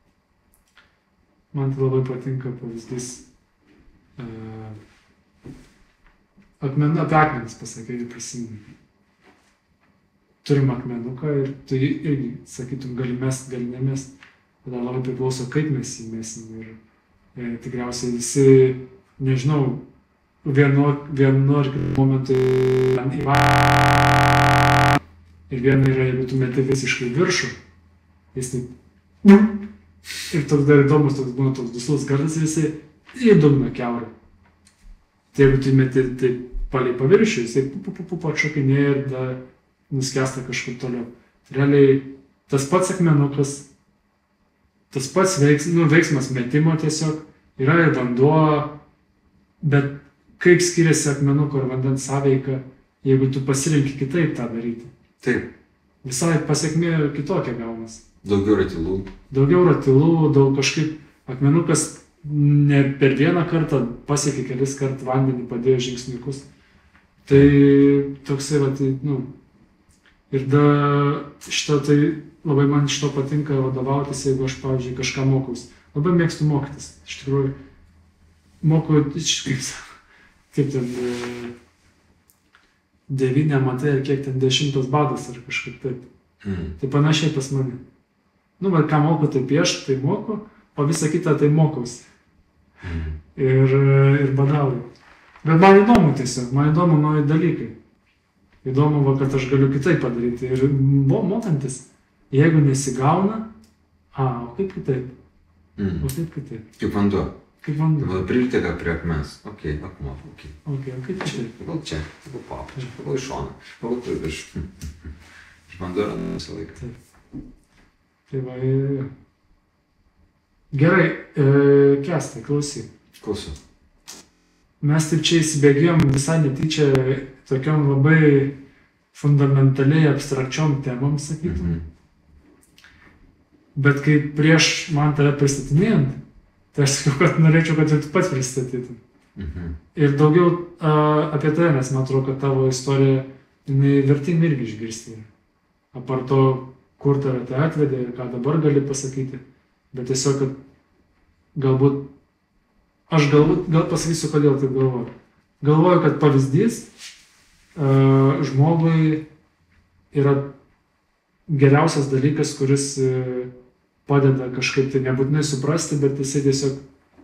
man tai labai patinka pavyzdys, uh, akmen, apie akmenis pasakyti, prisimenu. Turim akmenuką ir tu irgi, sakytum, gali mest, gali nemest, tada labai priklauso, kaip mes jį mesim. Ir e, tikriausiai visi, nežinau, vienu, vienu ar kitu momentu įmanoma. Ir viena yra, jeigu tu meti visiškai viršų, jis taip. Ir toks dar įdomus, toks būna toks duslus gardas ir jisai įdumna kiaurą. Tai jeigu tu meti taip palei paviršių, jisai pupupupu atšokinėja ir da, nuskęsta kažkur toliau. Realiai tas pats akmenukas, tas pats veiks, nu, veiksmas metimo tiesiog, yra ir vanduo, bet kaip skiriasi akmenuko ir vandens sąveika, jeigu tu pasirinki kitaip tą daryti. Taip. Visai pasiekmė kitokia gaunas. Daugiau ratilų. Daugiau ratilų, daug kažkaip akmenukas ne per vieną kartą pasiekė kelis kart vandenį, padėjo žingsniukus. Tai toksai, va, tai, nu, ir da šitą tai labai man šito patinka vadovautis, jeigu aš, pavyzdžiui, kažką mokaus. Labai mėgstu mokytis. Iš tikrųjų, moku, kaip, kaip ten devynė matai, ar kiek ten dešimtas badas, ar kažkaip taip. Mm. Tai panašiai pas mane. Nu, bet ką moku, tai piešti, tai moku, o visą kitą tai mokaus. Mm. Ir, ir badauju. Bet man įdomu tiesiog, man įdomu nauji dalykai. Įdomu, va, kad aš galiu kitaip padaryti. Ir mokantis, jeigu nesigauna, a, o kaip kitaip? Mm. O kaip kitaip? Kaip vanduo. Kaip vanduo. Gal priltėka prie akmens. Ok, akmuo, ok. Ok, o kaip kitaip? Gal čia, gal papačia, gal iš šoną, gal tu virš. Iš vanduo visą laiką. Taip. Tai va, ir... Gerai, e, Kęstai, klausyk. Klausau. Mes taip čia įsibėgėjom visai netyčia tokiom labai fundamentaliai abstrakčiom temom, sakytum. Mhm. Bet kai prieš man tave pristatinėjant, tai aš sakiau, kad norėčiau, kad tu pats pristatytum. Mhm. Ir daugiau a, apie tave, nes man atrodo, kad tavo istorija, jinai vertinga irgi išgirsti. Apart to, kur tave tai atvedė ir ką dabar gali pasakyti. Bet tiesiog, kad galbūt, aš galbūt, gal pasakysiu, kodėl taip galvoju. Galvoju, kad pavyzdys uh, žmogui yra geriausias dalykas, kuris uh, padeda kažkaip tai nebūtinai suprasti, bet jisai tiesiog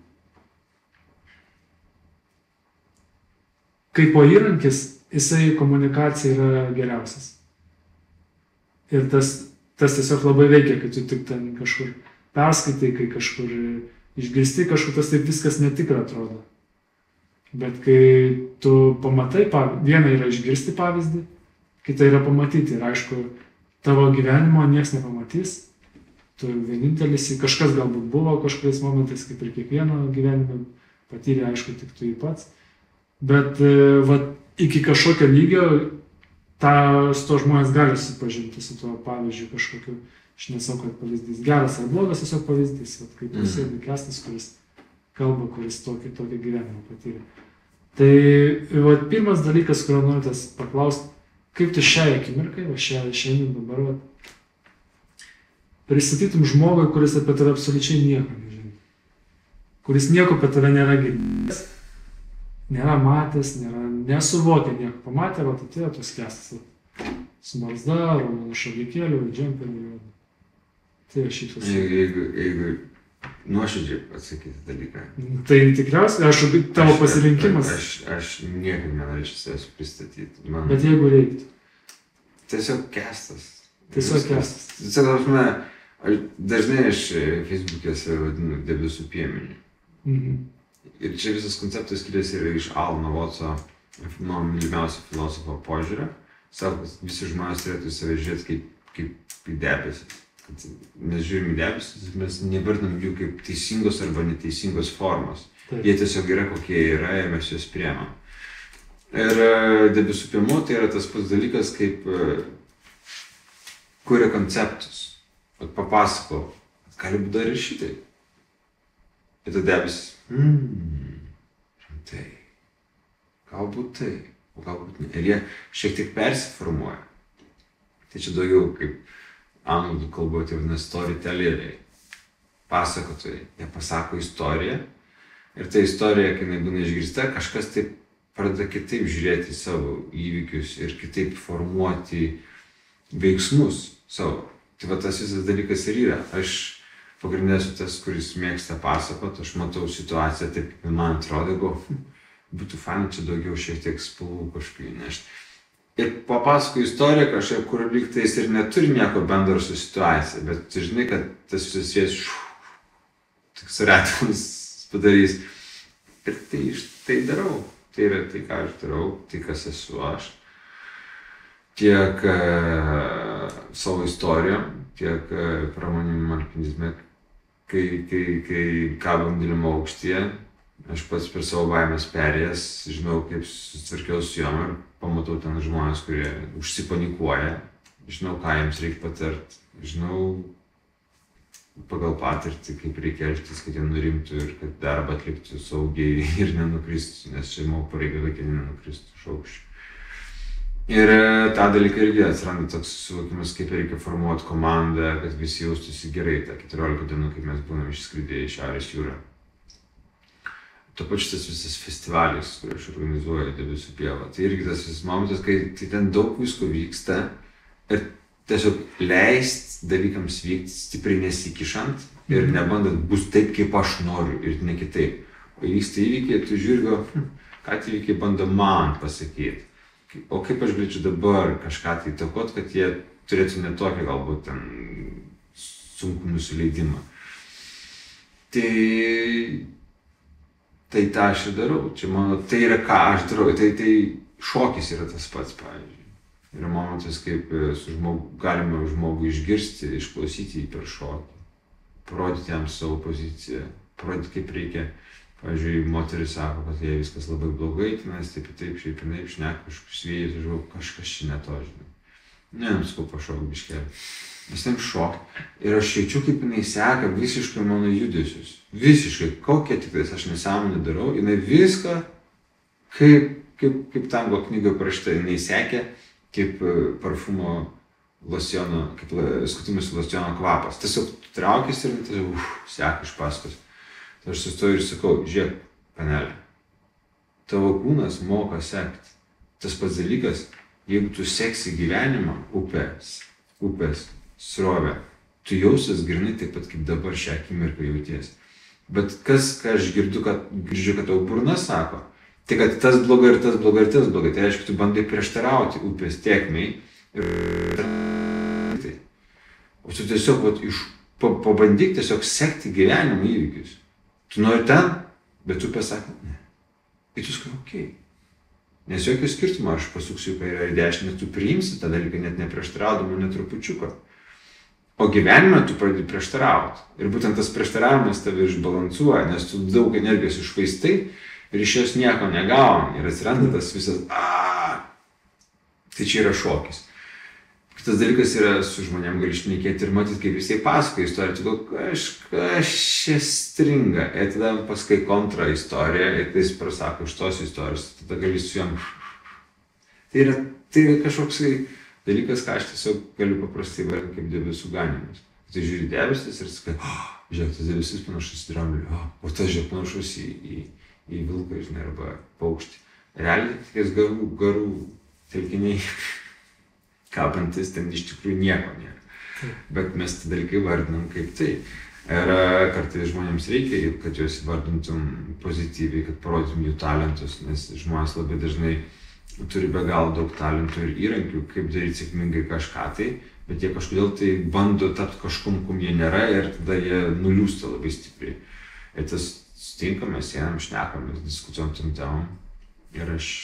kaip po įrankis, jisai komunikacija yra geriausias. Ir tas, tas tiesiog labai veikia, kai tu tik ten kažkur perskaitai, kai kažkur išgirsti kažkur, tas taip viskas netikra atrodo. Bet kai tu pamatai, viena yra išgirsti pavyzdį, kita yra pamatyti. Ir aišku, tavo gyvenimo nieks nepamatys. Tu vienintelis, kažkas galbūt buvo kažkuriais momentais, kaip ir kiekvieno gyvenime, patyrė, aišku, tik tu jį pats. Bet va, iki kažkokio lygio ta, su to žmonės gali supažinti su tuo pavyzdžiu kažkokiu. Aš nesau, kad pavyzdys geras ar blogas, tiesiog pavyzdys. Vat, kaip mm. sėdi Kęstas, kuris kalba, kuris tokį, tokį gyvenimą patyrė. Tai vat, pirmas dalykas, kurio noriu tas paklausti, kaip tu šią akimirką, va šią, šiandien dabar, vat, pristatytum žmogui, kuris apie tave absoliučiai nieko nežino. Kuris nieko apie tave nėra girdėjęs, nėra matęs, nėra, nesuvokia nieko. Pamatė, vat, atėjo tos Kęstas. Su marzda, raudonu šalikėliu, džemperiu. Tai aš šypsos. Jeigu, jeigu, jeigu nuoširdžiai atsakyti dalyką. Tai tikriausiai, aš, tavo aš, pasirinkimas. Aš, aš niekaip nenorėčiau savęs pristatyti. Man... Bet jeigu reiktų. Tiesiog Kęstas. Tiesiog Kęstas. Tiesiog, aš dažnai aš Facebook'e save vadinu debesų piemeniu. Mhm. Ir čia visas konceptas skiriasi ir iš Alano Watso, nuo mylimiausio filosofo požiūrio. Savo, visi žmonės turėtų save žiūrėti kaip, kaip į debesis. Kad mes žiūrim į debesis, mes nevardinam jų kaip teisingos arba neteisingos formos. Taip. Jie tiesiog yra kokie yra ir mes juos priemam. Ir debesų piemu tai yra tas pats dalykas, kaip kuria konceptus. Papasako, gali būti dar ir šitai. Ir ta debesis, hmm, tai, galbūt tai. O galbūt ne. Ir jie šiek tiek persiformuoja. Tai čia daugiau kaip anglų kalboje tai vadina storytelleriai, pasakotojai. Jie pasako istoriją ir ta istorija, kai jinai būna išgirsta, kažkas taip pradeda kitaip žiūrėti savo įvykius ir kitaip formuoti veiksmus savo. Tai va tas visas dalykas ir yra. Aš pagrindinė esu tas, kuris mėgsta pasakot, aš matau situaciją taip, kaip man atrodo, go, būtų faina čia daugiau šiek tiek spalvų kažkaip įnešti. Ir papasakoju istoriją kažkaip, kur lygtais ir neturi nieko bendro su situacija, bet tu žinai, kad tas visas vės tik suretimas padarys. Ir tai, tai darau. Tai yra tai, ką aš darau, tai, kas esu aš. Tiek uh, savo istorijom, tiek uh, pramoniniam alpinizme, kai, kai, kai kabam didelimo aukštyje, aš pats per savo baimės perėjęs, žinau, kaip susitvarkiau su jom ir pamatau ten žmonės, kurie užsipanikuoja, žinau, ką jiems reikia patart, žinau pagal patirtį, kaip reikia elgtis, kad jie nurimtų ir kad darbą atliktų saugiai ir nenukristų, nes šeimų pareiga, kad jie nenukristų iš aukščių. Ir tą dalyką irgi atsiranda toks suvokimas, kaip reikia formuoti komandą, kad visi jaustųsi gerai, tą keturiolika dienų, kaip mes būnam išskridę į Šiaurės jūrą. Tuo pačiu tas visas festivalis, kurį aš organizuoju Debesų pieva, tai irgi tas visas momentas, kai tai ten daug visko vyksta ir tiesiog leist dalykams vykti stipriai nesikišant ir nebandant bus taip, kaip aš noriu ir ne kitaip. O vyksta įvykiai, tu žiūri, hm, ką tie įvykiai bando man pasakyti. O kaip aš galėčiau dabar kažką tai įtakot, kad jie turėtų ne tokią galbūt ten sunkų nusileidimą. Tai, tai tą aš ir darau. Čia mano, tai yra ką aš darau. Tai, tai šokis yra tas pats, pavyzdžiui. Yra momentas, kaip su žmogu, galima žmogų išgirsti, išklausyti jį per šokį. Parodyti jam savo poziciją. Parodyti, kaip reikia. Pavyzdžiui, moteris sako, kad jai viskas labai blogai, tenais taip ir taip, šiaip ir taip, šneka kažkokius vėjus, žinau, kažkas čia ne to, žinai. Ne, nuskau pašok biškelį. Vis ten šok. Ir aš jaučiu, kaip jinai seka visiškai mano judesius. Visiškai, kokią tik tais aš nesąmonę darau, jinai viską, kaip, kaip, kaip tango knygoje parašyta, jinai sekė, kaip parfumo losiono, kaip skutimas losiono kvapas. Tiesiog traukis ir tiesiog, uf, seka iš paskos. Tai aš sustoju ir sakau, žiūrėk, panelė, tavo kūnas moka sekti. Tas pats dalykas, jeigu tu seksi gyvenimą, upės, upės, srovę, tu jausies grinai taip pat, kaip dabar šią akimirką jauties. Bet kas, ką aš girdu, kad, girdžiu, kad tavo burna sako, tai kad tas blogai ir tas blogai ir tas blogai, tai reiškia, tu bandai prieštarauti upės tėkmei ir tai. O tu tiesiog, vat, iš, pabandyk tiesiog sekti gyvenimo įvykius. Tu nori ten, bet upė sako, ne. Ir tu sakai, okei. Okay. Nes jokio skirtumo, aš pasuksiu į kairę ir dešinę, tu priimsi tą dalyką net neprieštaraudama net trupučiuką. O gyvenime tu pradedi prieštarauti. Ir būtent tas prieštaravimas tave išbalansuoja, nes tu daug energijos iššvaistai ir iš jos nieko negauni. Ir atsiranda tas visas, aaa. Tai čia yra šokis. Kitas dalykas yra, su žmonėm gali šnekėti ir matyti, kaip jisai pasakoja istoriją, tu gal kažkas čia stringa, ir tada paskai kontra istoriją, ir tai jis prasako iš tos istorijos, tada gali su jom. Tai yra, tai yra kažkoks dalykas, ką aš tiesiog galiu paprastai vardinti kaip debesų ganymas. Tai žiūri debesis ir sakai, oh, žiūrėk, tas debesis panašus į dramblį, oh, o tas žiūrėk panašus į, į, į vilką, žinai, arba paukštį. Realiai, tokiais garų, garų telkiniai. Kabantis ten iš tikrųjų nieko nėra. Bet mes tą dalyką vardinam kaip tai. Ir kartais žmonėms reikia, kad juos vardintum pozityviai, kad parodytum jų talentus, nes žmonės labai dažnai turi be galo daug talentų ir įrankių, kaip daryti sėkmingai kažką tai, bet jie kažkodėl tai bando tapti kažkum, kum jie nėra ir tada jie nuliūsta labai stipriai. Ir tas sutinkam, mes einam, šnekam, mes diskutuojam tam temam ir aš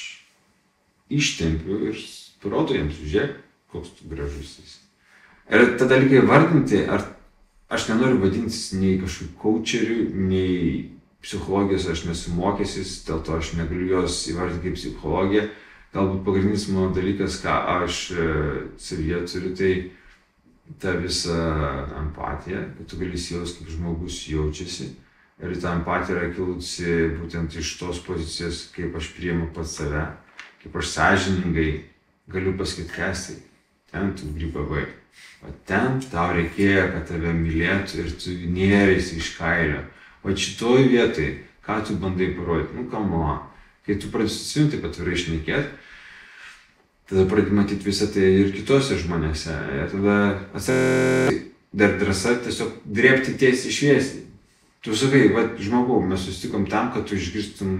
ištempiu ir parodo jiems, žiūrėk, koks tu gražus jis. Ir tą dalyką įvardinti, ar aš nenoriu vadintis nei kažkokiu coacheriu, nei psichologijos aš nesu mokęsis, dėl to aš negaliu jos įvardinti kaip psichologija. Galbūt pagrindinis mano dalykas, ką aš savyje turiu, tai ta visa empatija, kad tu gali įsijausti, kaip žmogus jaučiasi. Ir ta empatija yra kilusi būtent iš tos pozicijos, kaip aš priimu pats save, kaip aš sąžiningai galiu pasakyti, kas tai. ten tu grybavai. O ten tau reikėjo, kad tave mylėtų ir tu nėrėsi iš kailio. O šitoj vietoj, ką tu bandai parodyti? Nu, kamo. Kai tu pradėsi atsiminti, kad turi išnekėti, tada pradėti matyti visą tai ir kitose žmonėse. Ir tada atsiranda dar drąsa tiesiog drėbti tiesiai šviesiai. Tu sakai, va, žmogau, mes susitikom tam, kad tu išgirstum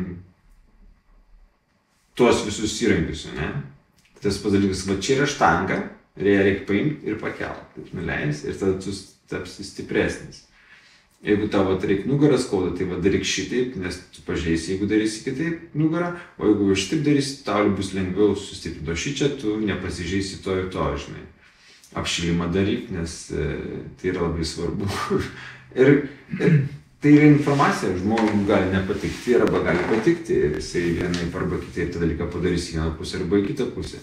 tuos visus įrankius, ne? Tas padalykas, va, čia yra štanga, ir ją reikia paimti ir pakelti, taip nuleis, ir tada tu tapsi stipresnis. Jeigu tavo reikia nugarą skauda, tai va daryk šitaip, nes tu pažeisi, jeigu darysi kitaip nugarą, o jeigu šitaip darysi, tau bus lengviau sustiprinti. O šičia tu nepasižeisi to ir to, žinai. Apšilimą daryk, nes e, tai yra labai svarbu. ir, ir tai yra informacija, žmogui gali nepatikti arba gali patikti. Ir jisai vienaip arba kitaip tą dalyką padarys į vieną pusę arba į kitą pusę.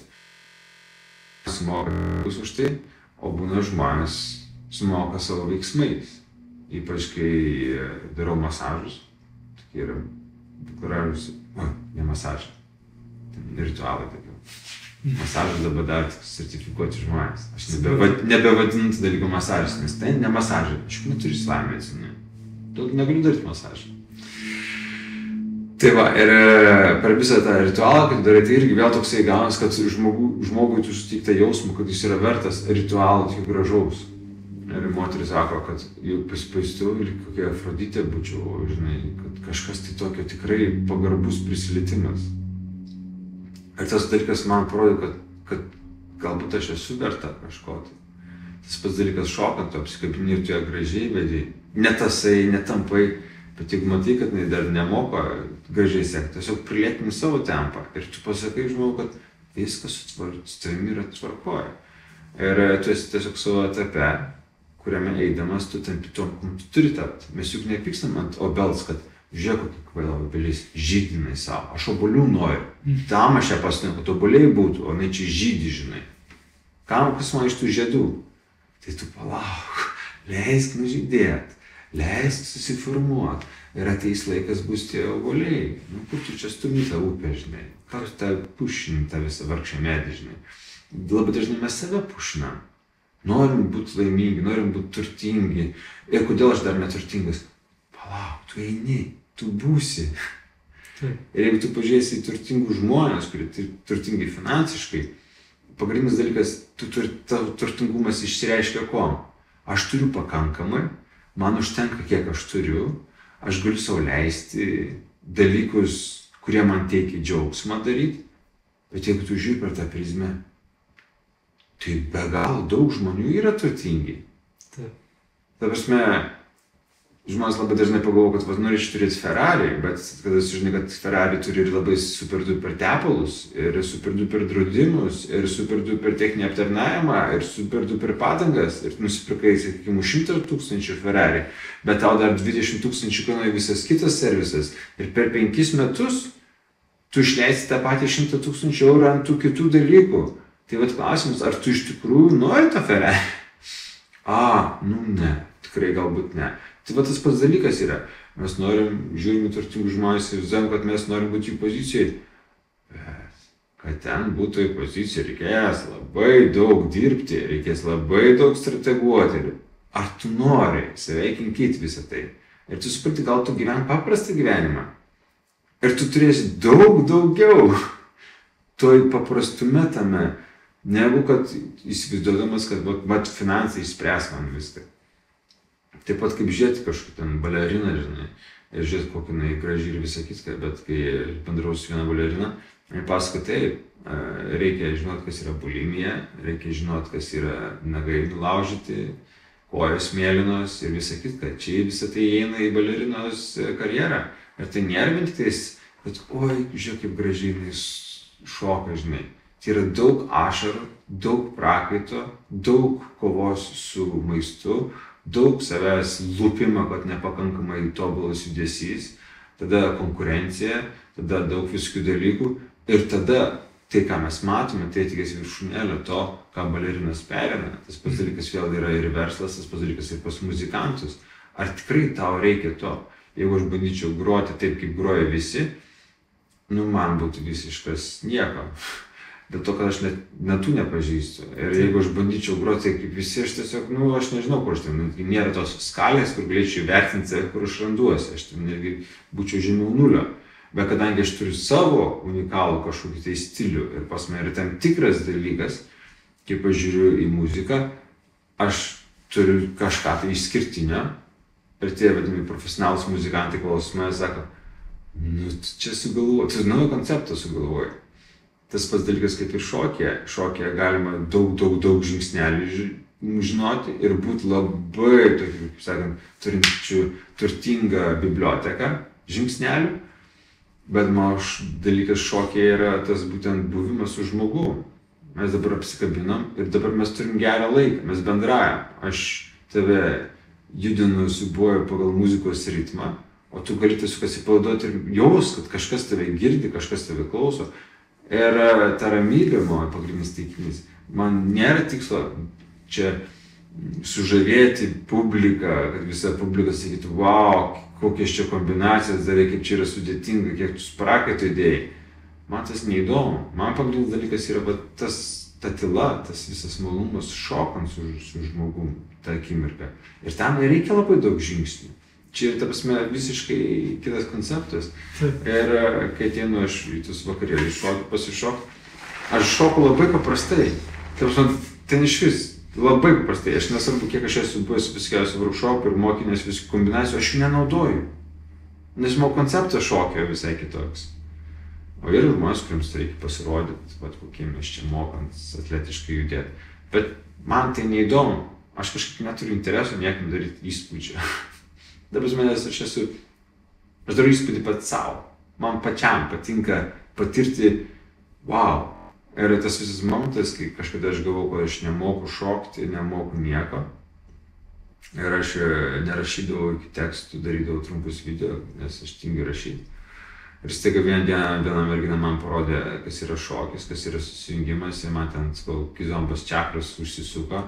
Sumoka už tai, o būna žmonės sumoka savo veiksmais. Ypač kai darau masažus, tokie yra gražus, o, ne masažai, ritualai tokie. Masažas dabar dar tik sertifikuoti žmonės. Aš nebe, nebevadinu tą dalyką masažas, nes tai ne masažai. Aš neturiu slavę medicinai. Tu negaliu daryti masažą. Tai va, ir per visą tą ritualą, kai darai, tai irgi vėl toksai gaunas, kad žmogui, žmogui tu suteik tą jausmą, kad jis yra vertas ritualo tik gražaus. Ir moteris sako, kad jau pasipaistų ir kokia Afroditė būčiau, žinai, kad kažkas tai tokio tikrai pagarbus prisilietimas. Ir tas dalykas man parodė, kad, kad galbūt aš esu verta kažko. Tas pats dalykas šokant, tu apsikabini ir tu ją gražiai vedai. Ne tasai, netampai, bet jeigu matai, kad jinai dar nemoka gražiai sekti, tiesiog prilėtini savo tempą. Ir tu pasakai žmogui, kad viskas su tavimi yra tvarkoja. Ir tu esi tiesiog savo etape, kuriame eidamas tu tampi tom, kam tu turi tapti. Mes juk nepykstam ant obels, kad žiūrėk, kokį kvailą obelys žydinai savo. Aš obolių noriu. Tam aš ją pasitinku, kad oboliai būtų, o ne čia žydi, žinai. Kam, kas man iš tų žiedų? Tai tu palauk, leisk nužydėt, leisk susiformuot. Ir ateis laikas bus tie oboliai. Nu, kur tu čia stumi tą upę, žinai. Ką tu tą pušini, tą visą vargšą medį, žinai. Labai dažnai mes save pušinam. Norim būti laimingi, norim būti turtingi. Ir kodėl aš dar neturtingas? Palauk, tu eini, tu būsi. Taip. Ir jeigu tu pažiūrėsi į turtingus žmonės, kurie turtingi finansiškai, pagrindinis dalykas, tu turi, tavo turtingumas išsireiškia kuom? Aš turiu pakankamai, man užtenka, kiek aš turiu, aš galiu sau leisti dalykus, kurie man teikia džiaugsmą daryti, bet jeigu tu žiūri per tą prizmę, tai be galo daug žmonių yra turtingi. Taip. Ta prasme, žmonės labai dažnai pagalvoja, kad norėčiau turėti Ferrari, bet kada sužinai, kad Ferrari turi ir labai super duper tepalus, ir super duper draudimus, ir super duper techninį aptarnavimą, ir super duper padangas, ir nusipirkai, sakykime, šimtą tūkstančių Ferrari, bet tau dar dvidešimt tūkstančių kainuoja visas kitas servisas, ir per penkis metus tu išleisi tą patį šimtą tūkstančių eurų ant tų kitų dalykų. Tai vat klausimas, ar tu iš tikrųjų nori tą Ferrari? A, nu ne, tikrai galbūt ne. Tai vat tas pats dalykas yra. Mes norim, žiūrime turtingus žmonės ir žinome, kad mes norim būti jų pozicijai. Bet, kad ten būtų į poziciją, reikės labai daug dirbti, reikės labai daug strateguoti. Ar tu nori save kinkyti visą tai? Ir tu supranti, gal tu gyveni paprastą gyvenimą. Ir tu turėsi daug daugiau toj paprastume tame, negu kad įsivaizduodamas, kad vat, vat finansai išspręs man viską. Taip pat kaip žiūrėti kažkokį ten baleriną, žinai, ir žiūrėti kokį jinai graži ir visą kitką, bet kai bendrau su viena balerina, ir pasako taip, reikia žinoti, kas yra bulimija, reikia žinoti, kas yra nagai nulaužyti, kojos mėlynos ir visą kitką. Čia visą tai įeina į balerinos karjerą. Ir tai nėra vien tik tais, kad oi, žiūrėk, kaip gražiai jinai šoka, žinai. Tai yra daug ašarų, daug prakaito, daug kovos su maistu, daug savęs lūpimo, kad nepakankamai tobulas judesys, tada konkurencija, tada daug visokių dalykų ir tada tai, ką mes matome, tai tikės viršūnėlė to, ką balerinas perėmė. Tas pats dalykas vėl yra ir verslas, tas pats dalykas ir pas muzikantus. Ar tikrai tau reikia to? Jeigu aš bandyčiau groti taip, kaip groja visi, nu man būtų visiškas nieko. dėl to, kad aš net natų nepažįstu. Ir jeigu aš bandyčiau groti kaip visi, aš tiesiog, nu, aš nežinau, kur aš ten, nėra tos skalės, kur galėčiau įvertinti save, kur aš randuosi, aš ten netgi būčiau žemiau nulio. Bet kadangi aš turiu savo unikalų kažkokį tai stilių ir pas mane yra tam tikras dalykas, kaip aš žiūriu į muziką, aš turiu kažką tai išskirtinio. Ir tie vadinami profesionalūs muzikantai klauso mane, sako, nu, čia sugalvoji, tu naują konceptą sugalvoji. Tas pats dalykas kaip ir šokėje. Šokėje galima daug, daug, daug žingsnelių žinoti ir būti labai, tokiu, kaip sakant, turinčių turtingą biblioteką žingsnelių. Bet mano dalykas šokėje yra tas būtent buvimas su žmogum. Mes dabar apsikabinam ir dabar mes turim gerą laiką, mes bendraujam. Aš tave judinu, siūbuoju pagal muzikos ritmą, o tu gali tiesiog atsipalaiduoti ir jaus, kad kažkas tave girdi, kažkas tave klauso. Ir ta ramybė, mano pagrindinis taikinys, man nėra tikslo čia sužavėti publiką, kad visa publika sakytų, wow, kokias čia kombinacijas darai, kaip čia yra sudėtinga, kiek tu sprakaito idėjai. Man tas neįdomu. Man pagrindinis dalykas yra va, tas, ta tyla, tas visas malonumas šokant su, su žmogum tą akimirką. Ir tam nereikia labai daug žingsnių. Čia yra, ta prasme, visiškai kitas konceptas. Taip. Ir kai ateinu aš į tus vakarėlius šokti, pasišokti, aš šoku labai paprastai. Ta prasme, ten iš vis labai paprastai. Aš nesvarbu, kiek aš esu buvęs viskiausių workshopų ir mokinės visų kombinacijų, aš jų nenaudoju. Nes mano konceptas šokio visai kitoks. O yra žmonės, kuriems reikia pasirodyti, pat kokie mes čia mokant atletiškai judėti. Bet man tai neįdomu. Aš kažkaip neturiu interesų niekam daryti įspūdžio. Dabar manęs aš esu, aš darau įspūdį pats savo. Man pačiam patinka patirti, wow. Ir tas visas momentas, kai kažkada aš galvojau, kad aš nemoku šokti, nemoku nieko. Ir aš nerašydavau iki tekstų, darydavau trumpus video, nes aš tingiu rašyti. Ir staiga vieną dieną viena mergina man parodė, kas yra šokis, kas yra susijungimas, ir man ten, sakau, kizombos čakros užsisuko.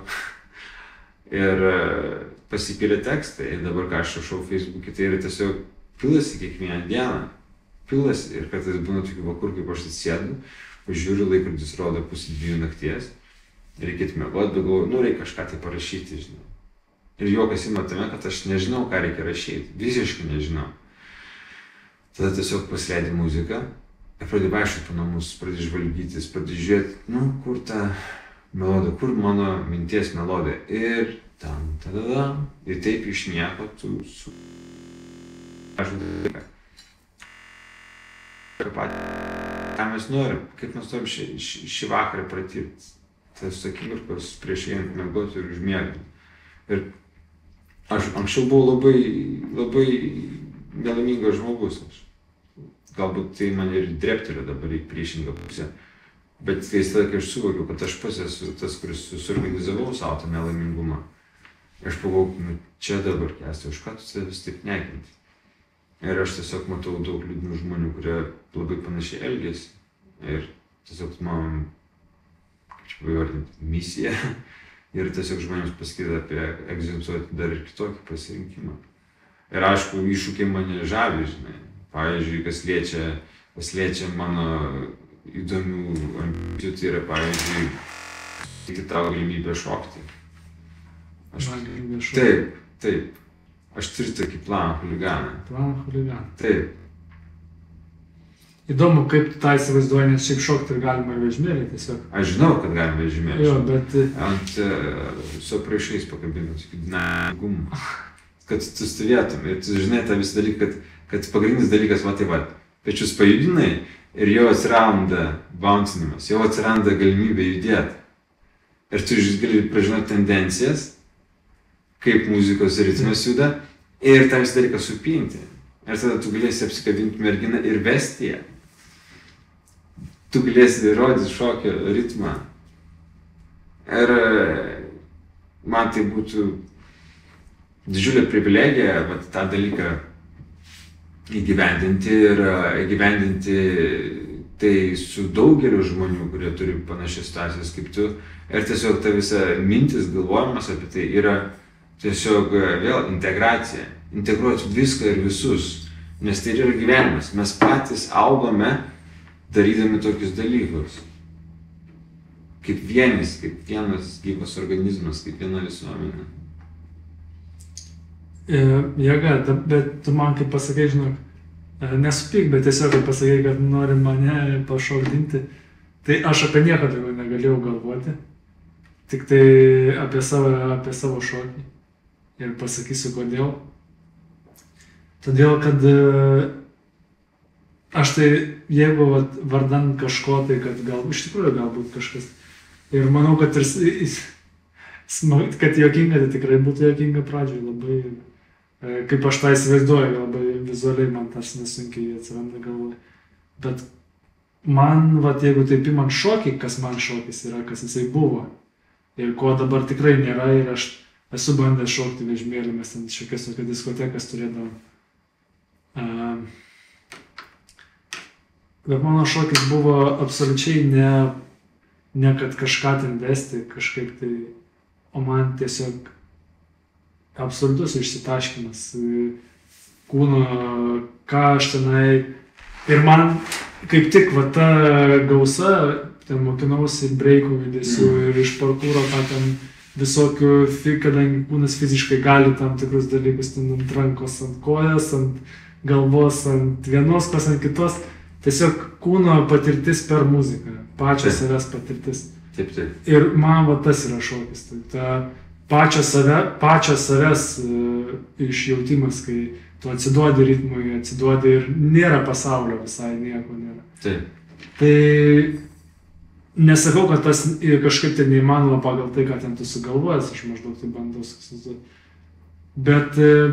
Ir pasipylė tekstai. Ir dabar, ką aš rašau Facebook'e, tai yra tiesiog pilasi kiekvieną dieną. Pilasi. Ir kartais būna tokių vakarų, kaip aš atsėdu, pažiūriu, laikrodis rodo pusę dviejų nakties. Reikėtų miegoti, bet galvoju, nu, reikia kažką tai parašyti, žinau. Ir juokas ima tame, kad aš nežinau, ką reikia rašyti. Visiškai nežinau. Tada tiesiog pasileidi muziką ir pradėjai vaikščioti po namus, pradėjai žvalgytis, pradėjai žiūrėti, nu, kur ta melodija, kur mano minties melodija. Ir tam, tada, ir taip iš nieko tu su... Aš dalyką. Ką mes norim, kaip mes norim šį, šį, šį vakarą pratirti. Tas akimirkos prieš einant miegoti ir užmiegant. Ir aš anksčiau buvau labai, labai nelaimingas žmogus. Aš. Galbūt tai man ir dreptelė dabar į priešingą pusę. Bet kai tada, kai aš suvokiau, kad aš pats esu tas, kuris suorganizavau savo tą nelaimingumą. Aš pagalvojau, nu čia dabar kęsti, už ką tu savęs taip nekinti. Ir aš tiesiog matau daug liūdnų žmonių, kurie labai panašiai elgiasi. Ir tiesiog man, kaip čia pavardinti, misija. Ir tiesiog žmonėms pasakyti apie egzistuoti dar ir kitokį pasirinkimą. Ir aišku, iššūkiai mane žavi, žinai. Pavyzdžiui, kas liečia, kas liečia mano įdomių ambicijų, tai yra, pavyzdžiui, tik tavo galimybę šokti. Aš... Taip, taip. Aš turiu tokį planą chuliganą. Planą chuliganą. Taip. Įdomu, kaip tu tą įsivaizduoji, nes šiaip šokti ir galima vežimėlį tiesiog. Aš žinau, kad galima vežimėlį. Jo, bet... Ant uh, su apraišais pakabinant, tokį dinamigumą. Kad tu stovėtum ir tu žinai tą visą dalyką, kad, kad pagrindinis dalykas, va tai va, pečius pajudinai ir jau atsiranda bouncinimas, jau atsiranda galimybė judėti. Ir tu gali pražinoti tendencijas, kaip muzikos ritmas juda ir tą visą dalyką supinti. Ir tada tu galėsi apsikabinti merginą ir vesti ją. Tu galėsi rodyti šokio ritmą. Ir man tai būtų didžiulė privilegija, bet tą dalyką įgyvendinti ir įgyvendinti tai su daugeliu žmonių, kurie turi panašias situacijas kaip tu. Ir tiesiog ta visa mintis, galvojimas apie tai yra tiesiog vėl integracija. Integruoti viską ir visus. Nes tai yra gyvenimas. Mes patys augame darydami tokius dalykus. kaip vienis, kaip vienas gyvas organizmas, kaip viena visuomenė. Jėga, bet tu man kaip pasakai, žinok, nesupyk, bet tiesiog kaip pasakai, kad nori mane pašokdinti, tai aš apie nieką daugiau negalėjau galvoti, tik tai apie savo, apie savo šokį. Ir pasakysiu kodėl. Todėl, kad aš tai, jeigu vat, vardan kažko, tai kad gal, iš tikrųjų galbūt kažkas. Ir manau, kad ir smag, kad juokinga, tai tikrai būtų juokinga pradžioje labai. Kaip aš tą įsivaizduoju, labai vizualiai man tas nesunkiai atsiranda galvoje. Bet man, vat, jeigu taip imant šokį, kas man šokis yra, kas jisai buvo. Ir ko dabar tikrai nėra, ir aš esu bandęs šokti vežimėlį, mes ten šiokias tokias diskotekas turėdavom. Uh, bet mano šokis buvo absoliučiai ne, ne kad kažką ten vesti, kažkaip tai, o man tiesiog absoliutus išsitaškymas kūno, ką aš tenai. Ir man kaip tik va ta gausa, ten mokinausi breikų judesių mm. ir iš parkūro tą ten visokių, kadangi kūnas fiziškai gali tam tikrus dalykus, ten ant rankos, ant kojas, ant galvos, ant vienos kos, ant kitos. Tiesiog kūno patirtis per muziką, pačio savęs patirtis. Taip, taip. Ir man va tas yra šokis. Tai ta pačio, save, pačio savęs uh, išjautimas, kai tu atsiduodi ritmui, atsiduodi ir nėra pasaulio visai, nieko nėra. Taip. Tai nesakau, kad tas kažkaip tai neįmanoma pagal tai, ką ten tu sugalvojęs, aš maždaug tai bandau susiduoti. Bet uh,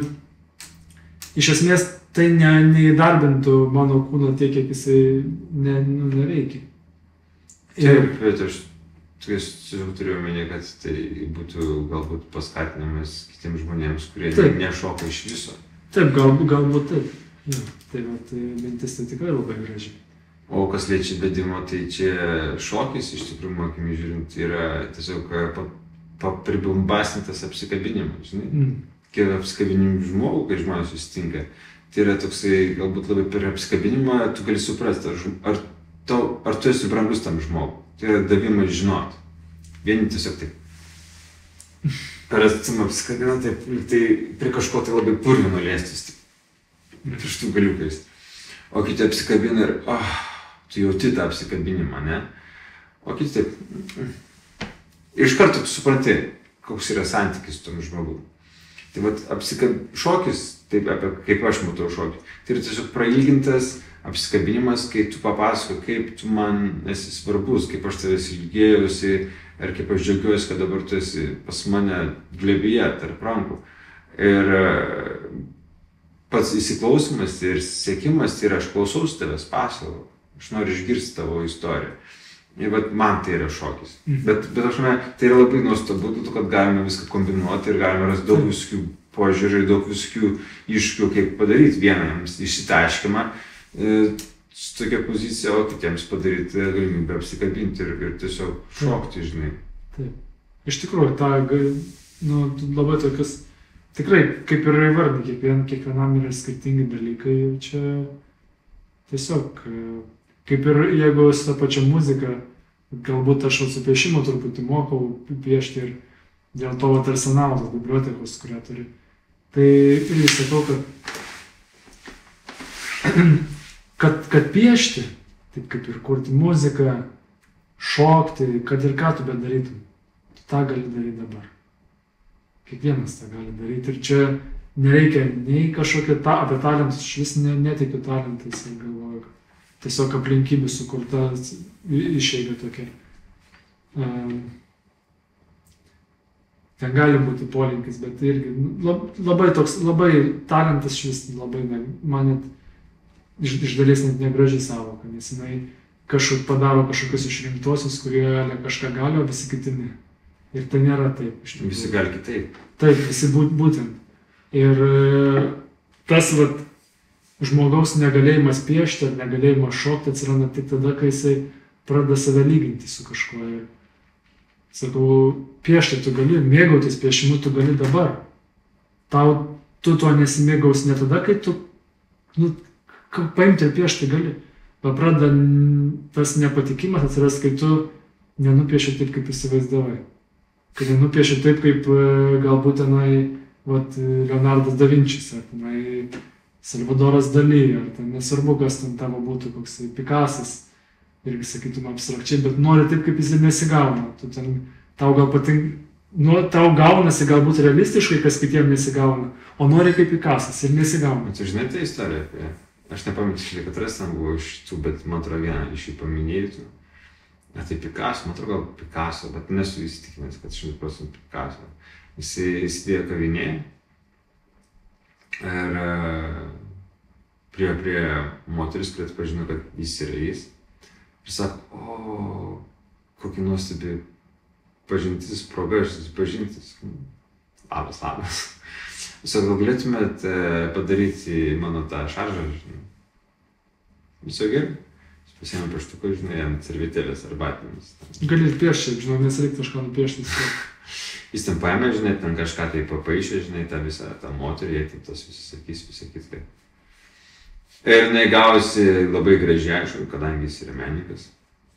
iš esmės tai ne, neįdarbintų mano kūno tiek, kiek jisai ne, nu, neveikia. Ir... Taip, bet aš turiu omeny, kad tai būtų galbūt paskatinimas kitiems žmonėms, kurie taip. Nešoka iš viso. Taip, galbūt, galbūt taip. Ja, tai, va, tai mintis tai tikrai labai graži. O kas liečia vedimo, tai čia šokis, iš tikrųjų, mokimi žiūrint, yra tiesiog papribumbasnintas apsikabinimas, žinai. Mm. Kai apsikabinimų žmogų, kai žmonės susitinka, tai yra toksai, galbūt labai per apsikabinimą, tu gali suprasti, ar, ar, tau, ar tu esi brangus tam žmogui. Tai yra davimas žinoti. Vieni tiesiog taip. Per atstumą apsikabina, taip, tai prie kažko tai labai purvino liestis. Pirštų galiukais. O kiti apsikabina ir, oh, tu jauti tą apsikabinimą, ne? O kiti taip. Iš karto tu supranti, koks yra santykis su tom žmogu. Tai vat apsikab... šokis, taip, apie, kaip aš matau šokį, tai yra tiesiog prailgintas apsikabinimas, kai tu papasako, kaip tu man esi svarbus, kaip aš tavęs ilgėjusi, ir kaip aš džiaugiuosi, kad dabar tu esi pas mane glėbyje, tarp rankų. Ir pats įsiklausimas ir siekimas, tai yra aš klausausi tavęs pasako, aš noriu išgirsti tavo istoriją. Ir vat man tai yra šokis. Mhm. Bet, bet aš manau, tai yra labai nuostabu, kad galime viską kombinuoti ir galime rasti daug visokių požiūrių ir daug visokių iššūkių, kaip padaryti vieniems išsitaškymą su tokia pozicija, o kitiems padaryti galimybę apsikabinti ir, ir tiesiog šokti, žinai. Taip. Iš tikrųjų, ta, nu, labai tokius, tikrai, kaip ir įvardinti, kiekvien, kiekvienam yra skirtingi dalykai, čia tiesiog, kaip ir jeigu su ta pačia muzika, galbūt aš su piešimu truputį mokau piešti ir dėl to vat arsenalas bibliotekos, kurią turi. Tai irgi sakau, kad Kad, kad piešti, taip kaip ir kurti muziką, šokti, kad ir ką tu bedarytum, tu tą gali daryti dabar. Kiekvienas tą gali daryti ir čia nereikia nei kažkokio ta, apie talentus, aš vis ne, netikiu talentais ir galvoju, kad tiesiog aplinkybė sukurta išeiga tokia. Um, ten gali būti polinkis, bet irgi lab, labai toks, labai talentas šis labai, ne, man net Iš, iš dalies net negraži savoka, nes jinai kažkaip padaro kažkokius išrinktuosius, kurie kažką gali, o visi kiti ne. Ir tai nėra taip. Visi gali kitaip. Taip, visi būt, būtent. Ir tas vat, žmogaus negalėjimas piešti ar negalėjimas šokti atsiranda tik tada, kai jisai pradeda save lyginti su kažkuo. Ir sakau, piešti tu gali, mėgautis piešimu tu gali dabar. Tau, tu tuo nesimėgaus ne tada, kai tu, nu, paimti ir piešti gali. Pradeda tas nepatikimas atsiras, kai tu nenupieši taip, kaip įsivaizdavai. Kad nenupieši taip, kaip galbūt tenai vat, Leonardas da Vinčis, ar tenai Salvadoras Dali, ar ten nesvarbu, kas ten tavo būtų, koks Pikasas, irgi sakytum abstrakčiai, bet nori taip, kaip jis nesigauna. Tu ten, tau gal patink, nu, tau gaunasi galbūt realistiškai, kas kitiem nesigauna, o nori kaip Pikasas ir nesigauna. Tu žinai tą istoriją apie, aš nepaminčiau, kad ras ten buvo iš tų, bet man atrodo vieną iš jų paminėjų. Na tai Picasso, man atrodo gal Picasso, bet nesu įsitikinęs, kad šimtas procentų Picasso. Jis įsidėjo kavinėje ir prie, prie moteris, kurie atpažino, kad jis yra jis. Ir sako, o, kokį nuostabi pažintis, proga, aš susipažintis. Labas, labas. Jis sako, gal galėtumėt padaryti mano tą šaržą, žinai. Viso gerai. Pasiėmė pieštuką, žinai, ant servetėlės arbatinės. Gali ir piešti, žinau, nes reikia kažką nupiešti. Jis ten paėmė, žinai, ten kažką tai papaišė, žinai, tą visą, tą moterį, jie ten tos visus sakys, visą kitką. Ir jinai gavosi labai gražiai, aišku, kadangi jis yra menininkas.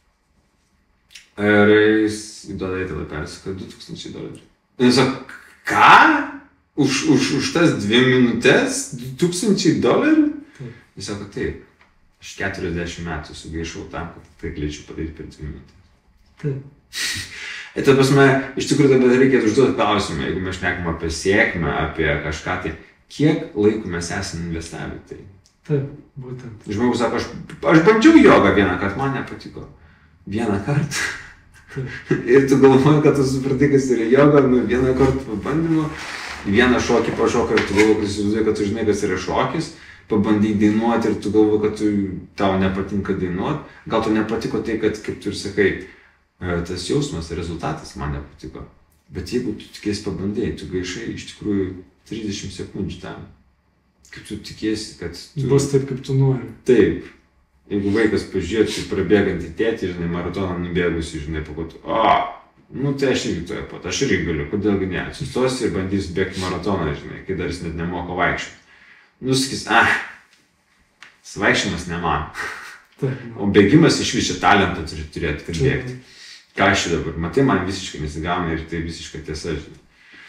Ir jis duoda į tada persika du tūkstančiai dolerių. Ir jis sako, ką? Už, už, už tas dvi minutės du tūkstančiai dolerių? Taip. Jis sako, taip. Aš keturiasdešimt metų sugaišau tam, kad tai galėčiau padaryti per dvi minutės. Taip. Ir ta prasme, iš tikrųjų tada reikia užduoti klausimą, jeigu mes šnekam apie sėkmę, apie kažką, tai kiek laiko mes esame investavę tai? Taip, būtent. Žmogus sako, aš, aš bandžiau jogą vieną kartą, man nepatiko. Vieną kartą. Taip. Ir tu galvoji, kad tu supratai, kas yra joga, nu vieną kartą pabandymo, vieną šokį pašoką ir tu galvoji, kad įsivaizduoji, kad tu žinai, kas yra šokis. Pabandyk dainuoti ir tu galvoji, kad tu, tau nepatinka dainuoti. Gal tu nepatiko tai, kad, kaip tu ir sakai, tas jausmas, rezultatas man nepatiko. Bet jeigu tu tikėsi pabandėjai, tu gaišai iš tikrųjų trisdešimt sekundžių tam. Kaip tu tikėsi, kad tu... Bus taip, kaip tu nori. Taip. Jeigu vaikas pažiūrėtų prabėgantį tėtį, žinai, maratoną nubėgusi, žinai, pakotų, o, nu tai aš irgi toje pat, aš irgi galiu, kodėlgi ne, atsistosi ir bandysi bėgti maratoną, žinai, kai dar jis net nemoka vaikščioti. Nu, sakys, ah, svaikščiamas ne man. Taip, o bėgimas iš vis čia talentą turi turėti, kad bėgti. Ką aš čia dabar, matai, man visiškai nesigauna ir tai visiškai tiesa, žinai.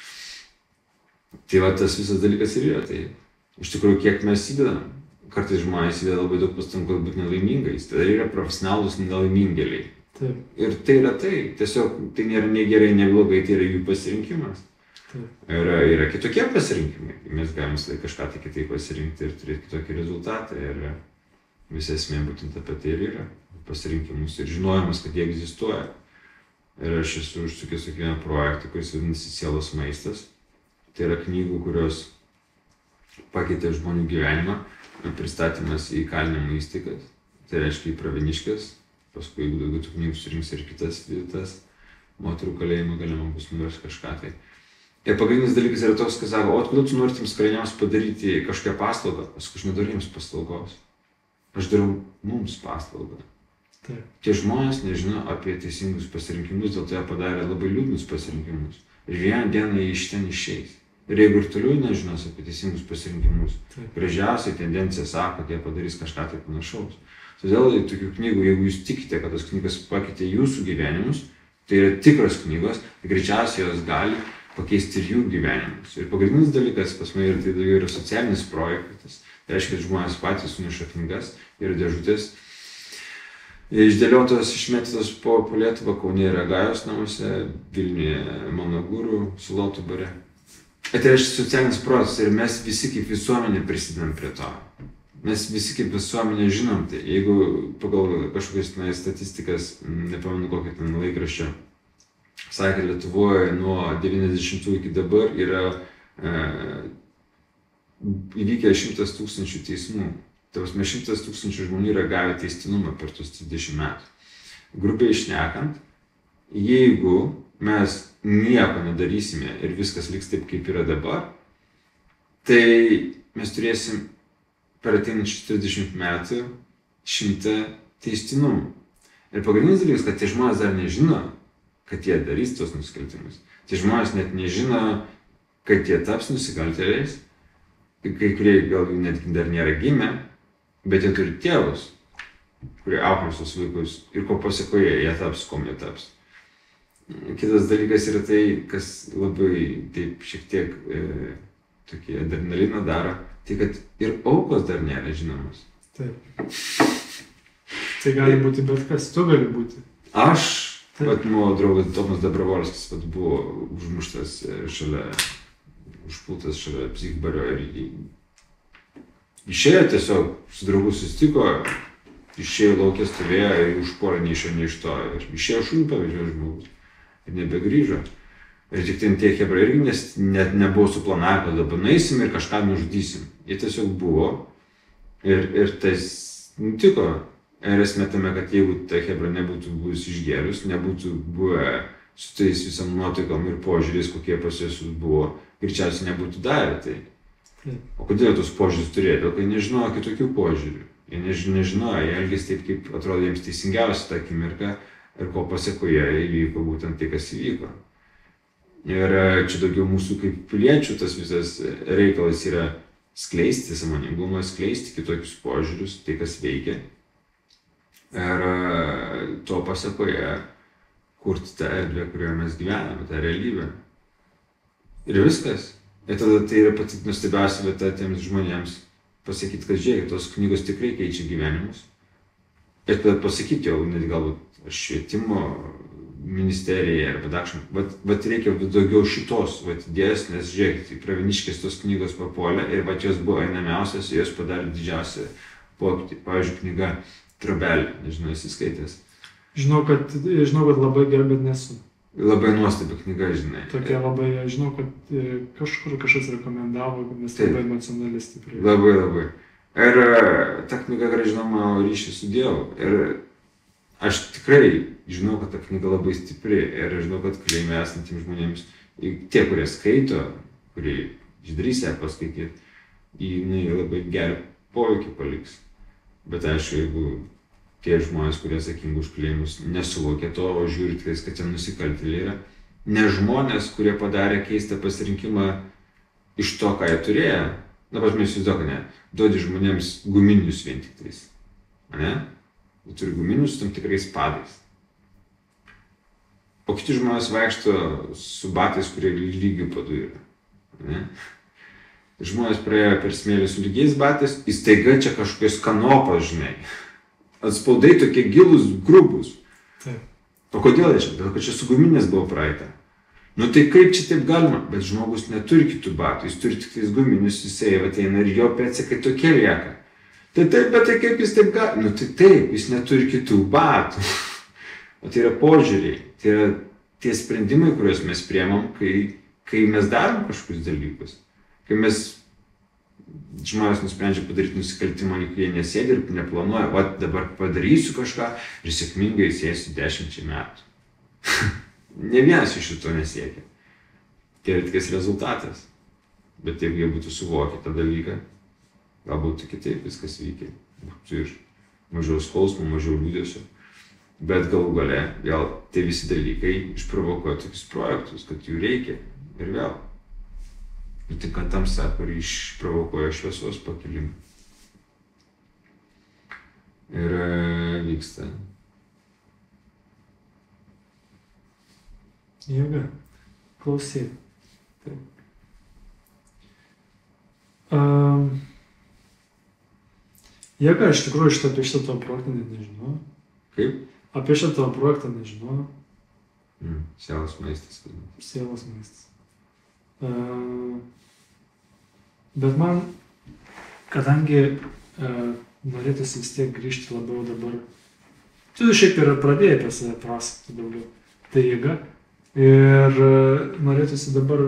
Tai va tas visas dalykas ir yra, tai iš tikrųjų kiek mes įdedam, kartais žmonės įdeda labai daug pastangų, kad būti nelaimingais, tai yra profesionalūs nelaimingėliai. Taip. Ir tai yra tai, tiesiog tai nėra nei gerai, nei blogai, tai yra jų pasirinkimas. Yra, yra kitokie pasirinkimai, mes galime kažką tai kitaip pasirinkti ir turėti kitokį rezultatą ir visa esmė būtent apie tai ir yra, pasirinkimus ir žinojimas, kad jie egzistuoja. Ir aš esu užsukęs su kiekvieną projektą, kuris vadinasi Sielos maistas. Tai yra knygų, kurios pakeitė žmonių gyvenimą, pristatymas į įkalinimo įstaigas, tai reiškia į Pravieniškes, paskui jeigu daugiau tų knygų surinks ir kitas vietas, moterų kalėjimą galima bus nuvežti kažką tai. Ir pagrindinis dalykas yra toks, kad sako, o kodėl tu nori tiems kaliniams padaryti kažkokią paslaugą? Aš sakau, aš nedarau jiems paslaugos. Aš darau mums paslaugą. Taip. Tie žmonės nežino apie teisingus pasirinkimus, dėl to jie padarė labai liūdnus pasirinkimus. Ir vieną dieną jie iš ten išeis. Ir jeigu ir toliau nežinos apie teisingus pasirinkimus, gražiausiai tendencija sako, kad jie padarys kažką tai panašaus. Todėl tokių knygų, jeigu jūs tikite, kad tos knygas pakeitė jūsų gyvenimus, tai yra tikros knygos, tai greičiausiai jos gali pakeisti ir jų gyvenimus. Ir pagrindinis dalykas pas mane yra, tai daugiau yra socialinis projektas. Tai reiškia, kad žmonės patys suneša knygas ir dėžutės. Išdėliotos, išmetytos po Lietuvą, Kaune yra Gajos namuose, Vilniuje mano gurų, Sulotų bare. Tai reiškia socialinis projektas ir mes visi kaip visuomenė prisidedam prie to. Mes visi kaip visuomenė žinom tai. Jeigu pagal kažkokias na, statistikas, nepamenu kokį ten laikraščio, sakė, Lietuvoje nuo devyniasdešimtų iki dabar yra e, įvykę šimtas tūkstančių teismų. Tai prasme, šimtas tūkstančių žmonių yra gavę teistinumą per tuos trisdešimt metų. Grubiai šnekant, jeigu mes nieko nedarysime ir viskas liks taip, kaip yra dabar, tai mes turėsim per ateinančius trisdešimt metų šimtą teistinumų. Ir pagrindinis dalykas, kad tie žmonės dar nežino, kad jie darys tos nusikaltimus. Tie žmonės net nežino, kad jie taps nusikaltėliais. Kai kurie gal netgi dar nėra gimę, bet jie turi tėvus, kurie auklės tos vaikus ir ko pasekoje jie taps, kom jie taps. Kitas dalykas yra tai, kas labai taip šiek tiek e, tokį adrenaliną daro, tai kad ir aukos dar nėra žinomos. Taip. Tai gali būti bet kas, tu gali būti. Aš, vat, mano draugas Tomas Dabravolskis, vat, buvo užmuštas šalia, užpultas šalia psichbario ir išėjo tiesiog, su draugu susitiko, išėjo laukė stovėjo ir užpuolė nei iš jo, nei iš to. Ir išėjo šunį pavežėjo žmogus ir nebegrįžo. Ir tik ten tie hebrai irgi nes, net nebuvo suplanavę, kad dabar nueisim ir kažką nužudysim. Jie tiesiog buvo ir, ir tas nutiko. Ir esmė tame, kad jeigu ta hebra nebūtų buvus išgėrus, nebūtų buvę su tais visam nuotaikom ir požiūrės, kokie pas juos buvo, greičiausiai nebūtų darę tai. Taip. O kodėl tos požiūrės turėjo? Dėl kad nežinojo kitokių požiūrių. Jie než, nežinojo, jie elgėsi taip, kaip atrodo jiems teisingiausia tą akimirką ir ko pasekoje įvyko būtent tai, kas įvyko. Ir čia daugiau mūsų kaip piliečių tas visas reikalas yra skleisti sąmoningumą, skleisti kitokius požiūrius, tai kas veikia. Ir to pasekoje kurti tą erdvę, kurioje mes gyvename, tą realybę. Ir viskas. Ir tada tai yra pati nuostabiausia vieta tiems žmonėms pasakyti, kad žiūrėkit, tos knygos tikrai keičia gyvenimus. Ir tada pasakyti jau, net galbūt švietimo ministerijai arba dakšam, bet, bet reikia daugiau šitos vat, idėjos, nes žiūrėkit, į Pravieniškės tos knygos papuolė ir vat jos buvo einamiausios, jos padarė didžiausią pokytį. Pavyzdžiui, knyga Trobelė, nežinau, esi skaitęs. Žinau, kad, žinau, kad labai gerai, bet nesu. Labai nuostabi knyga, žinai. Tokia labai, žinau, kad kažkur kažkas rekomendavo, nes Taip. Labai emocionaliai stipriai. Labai, labai. Ir ta knyga grąžino mano ryšį su Dievu. Ir aš tikrai žinau, kad ta knyga labai stipri. Ir žinau, kad kalėjime esantiems žmonėms, tie, kurie skaito, kurie išdrįs ją paskaityti, jinai labai gerą poveikį paliks. Bet aišku, jeigu tie žmonės, kurie atsakingi už kalėjimus, nesuvokia to, o žiūri tiktais, kad ten nusikaltėliai yra, ne žmonės, kurie padarė keistą pasirinkimą iš to, ką jie turėjo, na, pas mes įsivaizduoju, ne, duodi žmonėms guminius vien tik tais, ne? Jie turi guminius su tam tikrais padais. O kiti žmonės vaikšto su batais, kurie lygių padų yra, ne? Žmonės praėjo per smėlį su lygiais batais, įstaiga čia kažkokios kanopos, žinai. Atspaudai tokie gilus, grubus. Taip. O kodėl čia? Dėl kad čia su guminės buvo praeita. Nu tai kaip čia taip galima? Bet žmogus neturi kitų batų, jis turi tik tais guminius, jisai ateina ir jo pėdsakai tokie lieka. Tai taip, bet tai kaip jis taip gali? Nu tai taip, jis neturi kitų batų. O tai yra požiūriai, tai yra tie sprendimai, kuriuos mes priemam, kai, kai mes darom kažkokius dalykus. Kai mes žmonės nusprendžia padaryti nusikaltimą, kai jie nesėdi ir neplanuoja, va dabar padarysiu kažką ir sėkmingai sėsiu dešimčiai metų. Ne vienas iš šito nesiekia. Tai yra tikras rezultatas. Bet jeigu jie būtų suvokę tą dalyką, galbūt kitaip viskas vykia. Būtų ir mažiau skausmo, mažiau liūdesio. Bet galų gale vėl tie visi dalykai išprovokuoja tokius projektus, kad jų reikia. Ir vėl. Nutinka tamsa, kuri išprovokuoja šviesos pakilimą. Ir e, vyksta. Jėga. Klausyk. Taip. Um, Jėga, iš tikrųjų, šitą apie šitą tavo projektą net nežinau. Kaip? Apie šitą tavo projektą nežinau. Mm, sielos maistas. Sielos maistas. Uh, bet man, kadangi uh, norėtųsi vis tiek grįžti labiau dabar, tu šiaip ir pradėjai apie save pasakoti daugiau, tai jėga, ir uh, norėtųsi dabar,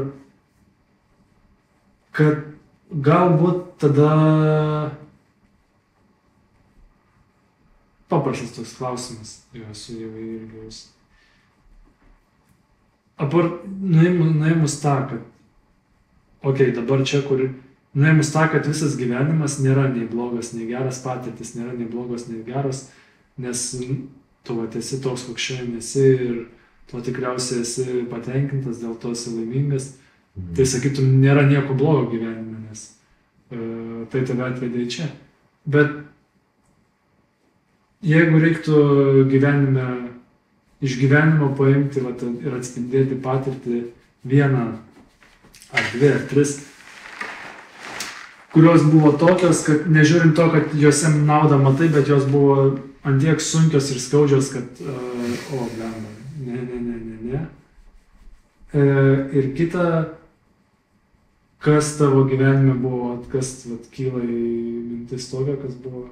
kad galbūt tada paprastas toks klausimas, jo esu jau ilgiaus. Apar nuėmus, nuėmus tą, kad, okei, okay, dabar čia, kur, nuėmus tą, kad visas gyvenimas nėra nei blogas, nei geras, patirtis nėra nei blogos, nei geros, nes tu vat, esi toks, koks šiandien esi ir tu tikriausiai esi patenkintas, dėl to esi laimingas, mhm. Tai sakytum, nėra nieko blogo gyvenime, nes uh, tai tave atvedė į čia. Bet jeigu reiktų gyvenime iš gyvenimo paimti vat, ir atspindėti patirtį vieną ar dvi ar tris, kurios buvo tokios, kad nežiūrint to, kad juose naudą matai, bet jos buvo antiek sunkios ir skaudžios, kad uh, o, blemba, ne, ne, ne, ne, ne. E, ir kita, kas tavo gyvenime buvo, kas vat, kyla į mintis tokia, kas buvo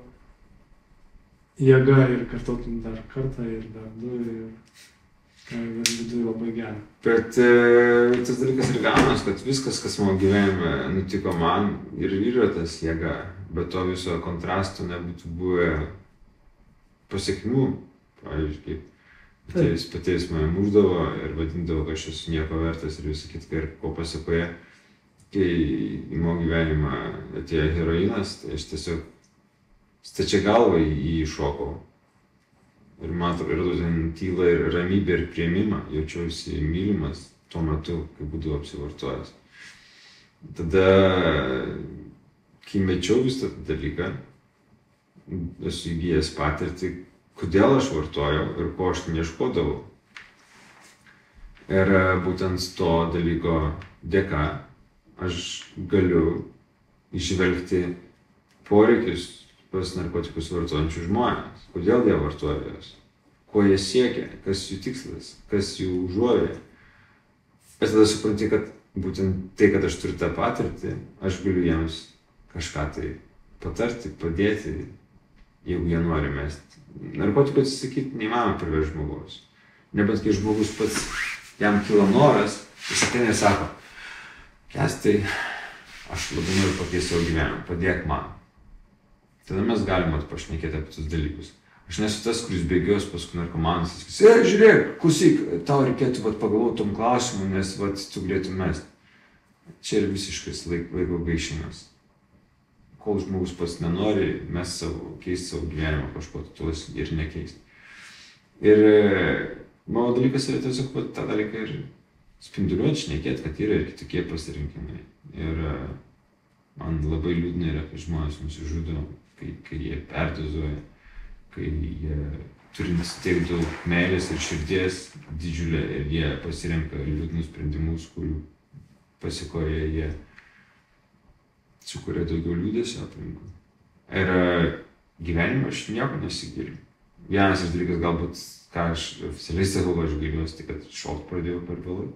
jėga ir kartotum dar kartą ir dar du ir viduje labai gera. Bet e, tas dalykas ir gaunas, kad viskas, kas mano gyvenime nutiko man, ir yra tas jėga, bet to viso kontrasto nebūtų buvę pasiekmių. Pavyzdžiui, kaip patėvis, patėvis mane muždavo ir vadindavo, kad aš esu nieko vertas ir visą kitką, ir ko pasakoje, kai į mano gyvenimą atėjo heroinas, tai aš tiesiog stačia galva į jį šokau. Ir man atrodo, ten tyla ir ramybė ir priėmimą, jaučiausi mylimas tuo metu, kai būdavau apsivartojęs. Tada, kai mečiau visą tą dalyką, esu įgijęs patirtį, kodėl aš vartojau ir ko aš neieškodavau. Ir būtent to dalyko dėka aš galiu įžvelgti poreikius pas narkotikus vartojančių žmonės. Kodėl jie vartoja juos? Ko jie siekia? Kas jų tikslas? Kas jų užuovėja? Ir tada supranti, kad būtent tai, kad aš turiu tą patirtį, aš galiu jiems kažką tai patarti, padėti, jeigu jie nori mesti. Narkotikų atsisakyti neįmanoma priversti žmogaus. Nebent kai žmogus pats jam kilo noras, jis ateina ir sako, Kęstai, aš labai noriu pakeisti savo gyvenimą, padėk man. Tada mes galime pašnekėti apie tus dalykus. Aš nesu tas, kuris bėgios paskui narkomanas, sakys, e, žiūrėk, klausyk, tau reikėtų vat, pagalvoti tom klausimu, nes vat, tu galėtum mesti. Čia yra visiškas laik, laiko gaišimas. Kol žmogus pats nenori, mes savo, keisti savo gyvenimą kažko tuos ir nekeisti. Ir mano dalykas yra tiesiog vat, tą dalyką ir spinduliuoti, šnekėti, kad yra ir kitokie pasirinkimai. Ir man labai liūdna yra, kai žmonės nusižudo, kai, kai jie perdozuoja, kai jie turi tiek daug meilės ir širdies didžiulę ir jie pasirenka liūdnus sprendimus, kurių pasikoje jie sukuria daugiau liūdesio aplinkui. Ir gyvenime aš nieko nesigiliu. Vienas iš dalykas galbūt, ką aš oficialiai sakau, aš gailiuosi, tai kad šokt pradėjau per vėlai.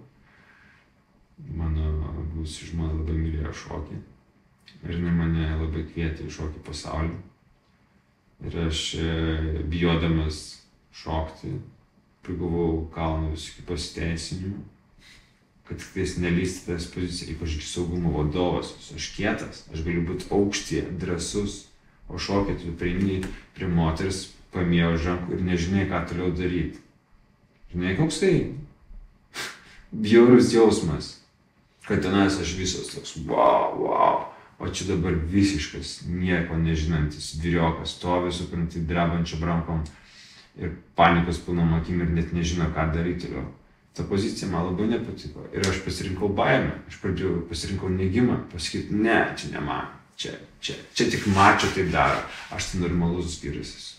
Mano buvusi žmona labai mylėjo šokį. Ir jinai mane labai kvietė į šokį pasaulį. Ir aš bijodamas šokti, prigavau kalną visokių pasiteisinimų, kad tik tais nelysti tas poziciją, ypač saugumo vadovas. Aš kietas, aš galiu būti aukštyje, drąsus, o šokį tu prieini prie moters, pamėjo žankų ir nežinai, ką toliau daryti. Žinai, koks tai bjaurus jausmas, kad tenais aš visas toks, wow, wow. O čia dabar visiškas, nieko nežinantis vyriokas, stovi supranti drebančią rankom ir panikos pilnom akim ir net nežino, ką daryti toliau. Ta pozicija man labai nepatiko ir aš pasirinkau baimę, aš pradėjau pasirinkau neigimą, pasakyti, ne, čia ne man, čia, čia, čia tik mačio taip daro, aš tai normalus vyras esu.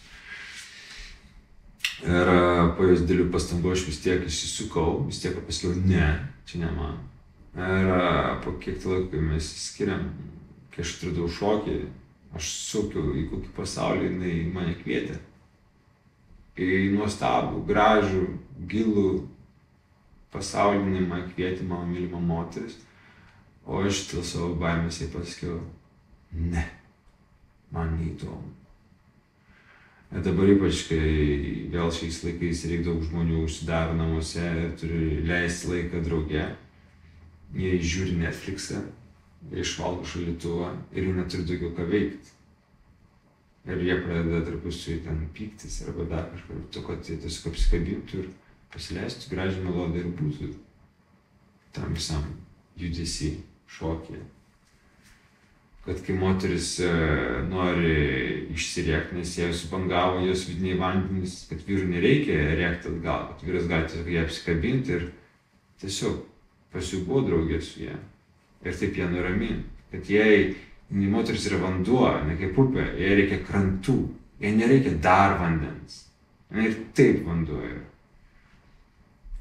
Ir po jos dėlių pastangų aš vis tiek įsisukau, vis tiek pasakiau, ne, čia ne man. Ir po kiek tai laiko mes skiriam, kai aš atradau šokį, aš sukiau į kokį pasaulį, jinai mane kvietė. Į nuostabų, gražų, gilų pasaulį jinai mane kvietė, mano mylima moteris. O aš dėl savo baimės jai pasakiau, ne, man neįdomu. Ir dabar ypač, kai vėl šiais laikais reikia daug žmonių užsidaro namuose ir turi leisti laiką drauge, jie žiūri Netflixą, jie išvalgo šaldytuvą ir jie neturi daugiau ką veikti. Ir jie pradeda tarpusavy ten pyktis arba dar kažką, to, kad jie tiesiog apsikabintų ir pasileistų gražią melodiją ir būtų tam visam judesy, šokį. Kad kai moteris e, nori išsiriekti, nes jie subangavo jos vidiniai vandenys, kad vyrui nereikia rėkti atgal, kad vyras gali tiesiog ją apsikabinti ir tiesiog pasiūbuo draugė su ją. Ir taip ją nuramint, kad jai, moteris yra vanduo, ne kaip upė, jai reikia krantų, jai nereikia dar vandens. Ir taip vanduo yra.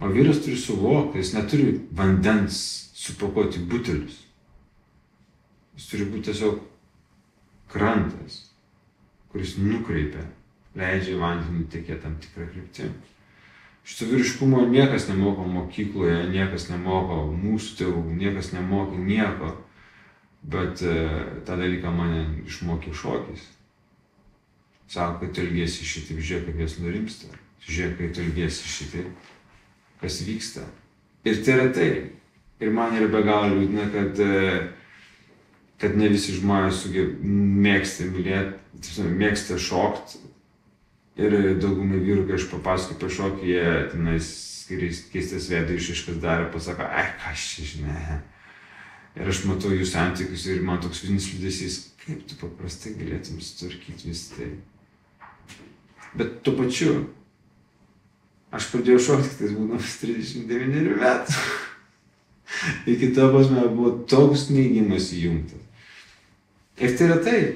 O vyras turi suvokti, jis neturi vandens supakuoti butelius. Jis turi būti tiesiog krantas, kuris nukreipia, leidžia vandenį tekėti tam tikrą kryptį. Šito vyriškumo niekas nemoko mokykloje, niekas nemoko mūsų tėvų, niekas nemoko nieko, bet e, tą dalyką mane išmokė šokis. Sako, kai tu elgiesi šitaip, žiūrėk, kaip jas nurimsta, žiūrėk, kai tu elgiesi šitaip, kas vyksta. Ir tai yra tai. Ir man yra be galo liūdna, kad, kad ne visi žmonės sugeba mėgsta mylėti, mėgsta šokti. Ir daugumai vyrų, kai aš papasakoju apie šokį, jie tenais keistas veido išraiškas darė, pasako, ai, kas čia, žinai. Ir aš matau jų santykius ir man toks vidinis liūdesys, kaip tu paprastai galėtum sutvarkyti vis tai. Bet tuo pačiu, aš pradėjau šokti, tai būdamas trisdešimt devynerių metų. Iki to prasme buvo toks neigimas įjungtas. Ir tai yra tai.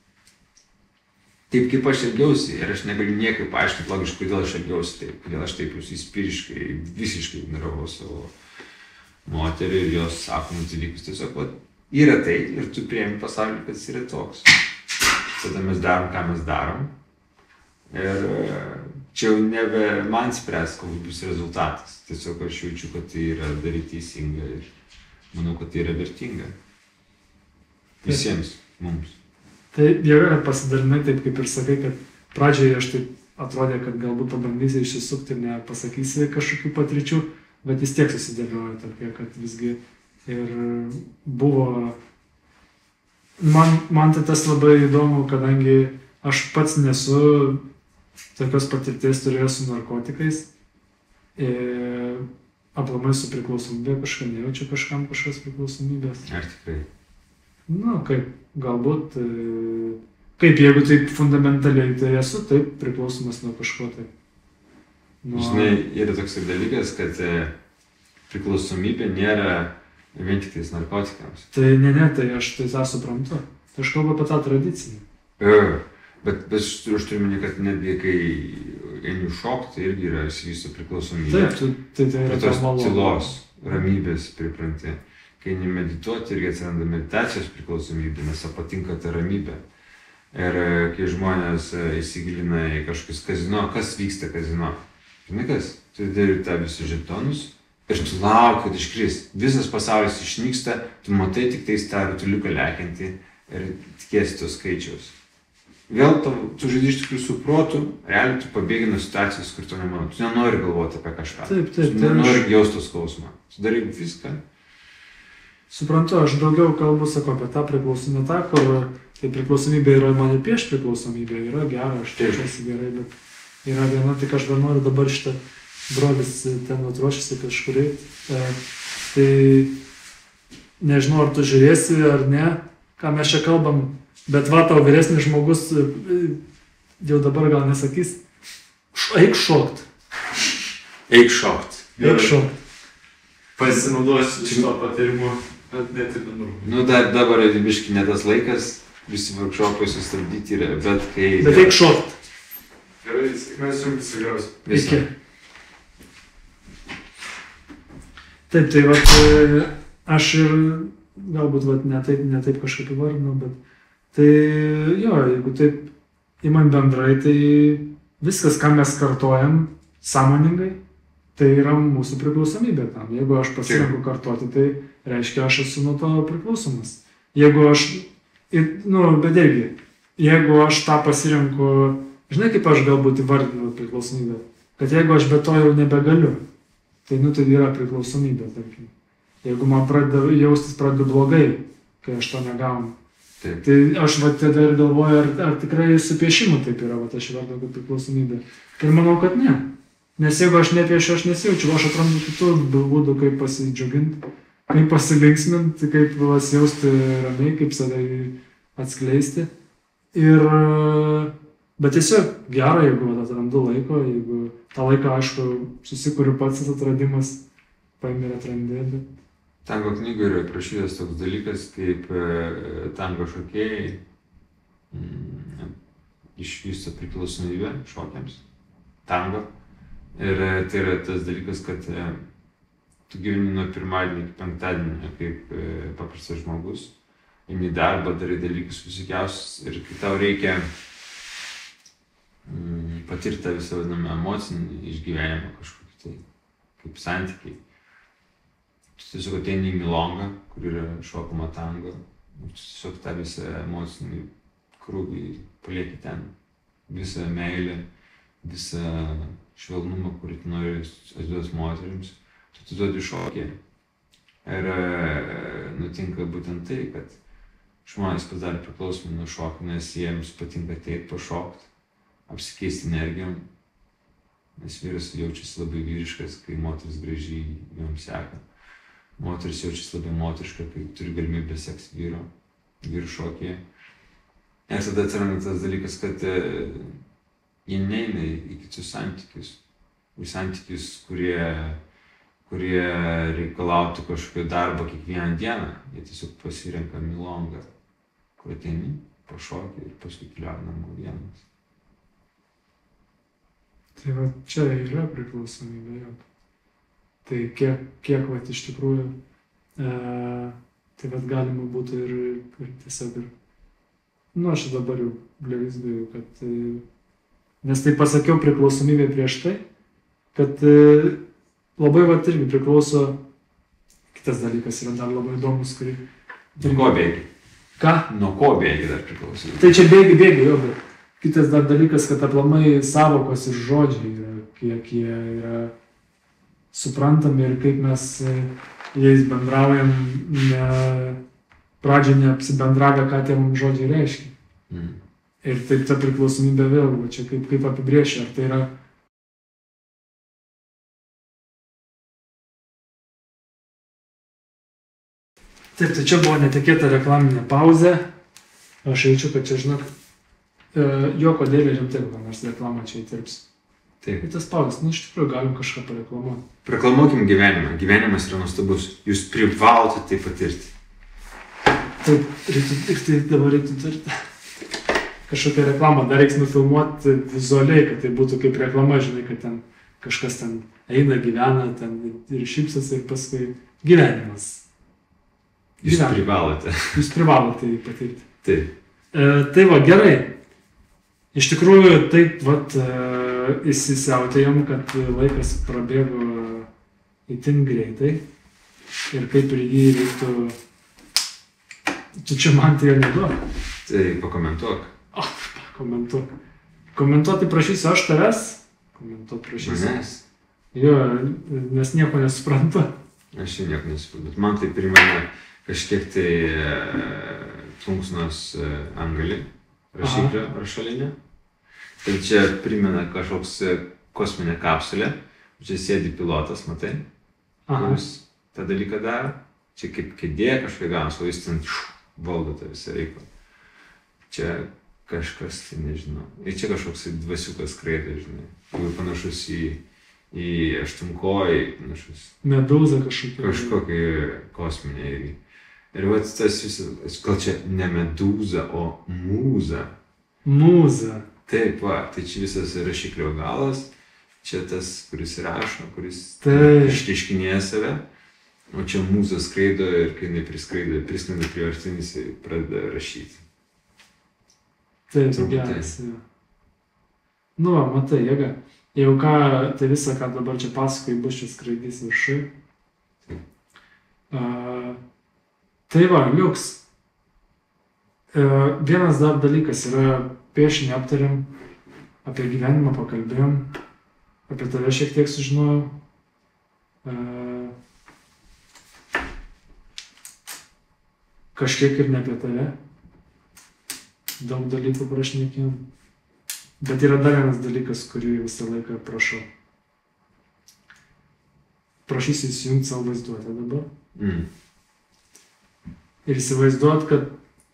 Taip kaip aš elgiausi, ir aš negaliu niekaip paaiškinti logiškai, kodėl aš elgiausi taip, kodėl aš taip jūs įspyriškai, visiškai ignoravau savo moterį ir jos sakomus dalykus. Tiesiog, va, yra tai ir tu priemi pasaulį, kad jis yra toks. Tada mes darom, ką mes darom. Ir čia jau nebe man spręs, koks bus rezultatas. Tiesiog aš jaučiu, kad tai yra daryti teisinga ir manau, kad tai yra vertinga. Visiems mums. Tai gerai pasidalinai taip, kaip ir sakai, kad pradžioje aš taip atrodė, kad galbūt pabandysi išsisukti ir nepasakysi kažkokių patirčių, bet vis tiek susidėliojo tokie, kad visgi ir buvo... Man, man tai tas labai įdomu, kadangi aš pats nesu tokios patirties turėjęs su narkotikais, ir aplamai su priklausomybė kažką nejaučiu kažkam kažkas priklausomybės. Ar tikrai? Nu, kaip, galbūt, kaip jeigu taip fundamentaliai tai esu, taip priklausomas nuo kažko tai. Nuo... Žinai, yra toks dalykas, kad priklausomybė nėra vien tik tais narkotikams. Tai ne, ne, tai aš tai tą suprantu. Tai aš kalbu apie tą tradicinį. E, bet, bet aš turiu minėti, kad netgi kai eini šokti, tai irgi yra įsivysto priklausomybė. Taip, tu, tai tai yra tos tylos, ramybės pripranti. Kai nemedituoti, irgi atsiranda meditacijos priklausomybė, nes patinka ta ramybė. Ir kai žmonės įsigilina į kažkokius kazino, kas vyksta kazino? Žinai kas? Tu dėri tą visus žetonus ir tu lauk, kad iškris. Visas pasaulis išnyksta, tu matai tik tais tą rutuliuką lekiantį ir tikiesi tos skaičiaus. Vėl tu, tu žaidži iš tikrųjų su protu, realiai tu pabėgi nuo situacijos, kur tu nemanai. Tu nenori galvoti apie kažką. Taip, taip, tu nenori aš... jausti to skausmą. Tu darai viską. Suprantu, aš daugiau kalbu, sakau, apie tą priklausomybę, tą, kur tai priklausomybė yra mane prieš priklausomybę, yra gera, aš jaučiuosi gerai, bet yra viena, tik aš dar noriu dabar šitą brolis ten atruošęs kažkur eiti. E, tai nežinau, ar tu žiūrėsi ar ne, ką mes čia kalbam, bet va, tau vyresnis žmogus jau dabar gal nesakys, eik šokt. Eik šokt. Eik šokt. Pasinaudosiu šito patarimu. Bet net ir dabar. Nu, dar dabar yra biškai ne tas laikas, visi workshopai sustabdyti yra, bet kai... Bet eik šokt. Gerai, sėkmės jums visokiausių. Iki. Taip, tai vat, aš ir galbūt vat, ne, taip, ne taip kažkaip įvardinu, bet tai jo, jeigu taip imant bendrai, tai viskas, ką mes kartojam sąmoningai, tai yra mūsų priklausomybė tam. Jeigu aš pasirenku kartoti, tai reiškia, aš esu nuo to priklausomas. Jeigu aš, nu, bet irgi, jeigu aš tą pasirenku, žinai, kaip aš galbūt įvardinu priklausomybę, kad jeigu aš be to jau nebegaliu, tai, nu, tai yra priklausomybė, tarkim. Jeigu man pradeda jaustis pradedu blogai, kai aš to negaunu. Taip. Tai aš va tada ir galvoju, ar, ar tikrai su piešimu taip yra, va aš įvardinu kaip priklausomybė. Ir manau, kad ne. Nes jeigu aš nepiešiu, aš nesijaučiu, aš atrandu kitų būdų, kaip pasidžiuginti, kaip pasilinksminti, kaip pasijausti ramiai, kaip save atskleisti. Ir, bet tiesiog gera, jeigu atrandu laiko, jeigu tą laiką, aišku, susikuriu pats atradimas, paimi ir atrandi. Tango knygoje yra aprašytas toks dalykas, kaip tango šokėjai mm, išvysto priklausomybę šokiams. Tango. Ir tai yra tas dalykas, kad tu gyveni nuo pirmadienio iki penktadienio kaip paprastas žmogus. Eini į darbą, darai dalykus visokiausius ir kai tau reikia mm, patirti tą visą vadinamą emocinį išgyvenimą kažkokį tai, kaip santykiai. Tu tiesiog ateini į milongą, kur yra šokama tango. Tu tiesiog tą visą emocinį krūvį palieki ten. Visą meilę, visą švelnumą, kurį tu nori atiduoti moterims. Tu atiduodi šokį. Ir nutinka būtent tai, kad žmonės pasidaro priklausomi nuo šokio, nes jiems patinka ateit pašokti, apsikeisti energijom, nes vyras jaučiasi labai vyriškas, kai moteris gražiai joms seka. Moteris jaučiasi labai moteriška, kai turi galimybę sekti vyro, vyrų šokyje. Ir tada atsiranda tas dalykas, kad jie neina į kitus santykius, į santykius, kurie, kurie reikalautų kažkokio darbo kiekvieną dieną. Jie tiesiog pasirenka milongą, kur ateini, pašokį ir paskui keliauja namo vienas. Tai va čia yra priklausomybė jau. Tai kiek, kiek va iš tikrųjų, e, tai va galima būtų ir, ir tiesiog ir, nu aš dabar jau blevizduoju, kad, e, nes tai pasakiau priklausomybė prieš tai, kad e, labai va irgi priklauso, kitas dalykas yra dar labai įdomus, kurį... Nuo ko bėgi? Ką? Nuo ko bėgi dar priklauso? Tai čia bėgi, bėgi, jau, bet kitas dar dalykas, kad aplamai savokos ir žodžiai yra, kiek jie yra suprantami ir kaip mes jais bendraujam, ne, pradžiai neapsibendravę, ką tie mums žodžiai reiškia. Mm. Ir taip ta priklausomybė vėl, va, čia kaip, kaip apibrėžia, ar tai yra Taip, tai čia buvo netikėta reklaminė pauzė. Aš jaučiu, kad čia, žinok, jo kodėl rimtai, gal nors reklamą čia įtirps. Taip. Tai tas pauzės, nu iš tikrųjų galim kažką pareklamuoti. Reklamuokim gyvenimą. Gyvenimas yra nuostabus. Jūs privalote tai patirti. Taip, reiktų, ir tai dabar reiktų turėti kažkokią reklamą. Dar reiks nufilmuoti vizualiai, kad tai būtų kaip reklama, žinai, kad ten kažkas ten eina, gyvena, ten ir šypsas ir paskui gyvenimas. Jūs Gyvenimą. privalote. Jūs privalote tai patirti. Taip. E, tai va, gerai. Iš tikrųjų, taip, vat, e, įsisiautėjom, kad laikas prabėgo itin greitai. Ir kaip ir jį reiktų... Tu čia man tai jo neduok. Tai pakomentuok. O, pakomentuok. Komentuoti prašysiu aš tavęs. Komentuoti prašysiu. Manęs. Jo, nes nieko nesuprantu. Aš čia nieko nesuprantu. Bet man tai primena kažkiek tai e, plunksnos e, angalį, rašiklio rašalinę. Tai čia primena kažkoks e, kosminė kapsulė. Čia sėdi pilotas, matai, kuris tą dalyką daro. Čia kaip kėdė kažkokia ganas, o jis ten šu, valdo tą visą reikalą. Čia kažkas, tai nežinau. Ir čia kažkoks dvasiukas skraido, žinai. Jau panašus į, į aštunkojį, panašus. Medūza kažkokia. Kažkokia kosminė irgi. Ir va tas visas, gal čia ne medūza, o mūza. Mūza. Taip, va, tai čia visas rašiklio galas, čia tas, kuris rašo, kuris išreiškinėja save, o čia mūza skraido ir kai jinai priskraido, priskrenda prie artinis ir pradeda rašyti. Taip, tai geras. Nu, va, matai, jėga. Jau ką, tai visą, ką dabar čia pasakoju, bus čia skraidys viršui. Uh, tai va, liuks. Uh, vienas dar dalykas yra, piešinį aptariam, apie gyvenimą pakalbėjom, apie tave šiek tiek sužinojau. Uh, kažkiek ir ne apie tave. Daug dalykų prašnekėjom. Bet yra dar vienas dalykas, kurį visą laiką prašau. Prašysiu įsijungti savo vaizduotę dabar. Mm. Ir įsivaizduot, kad...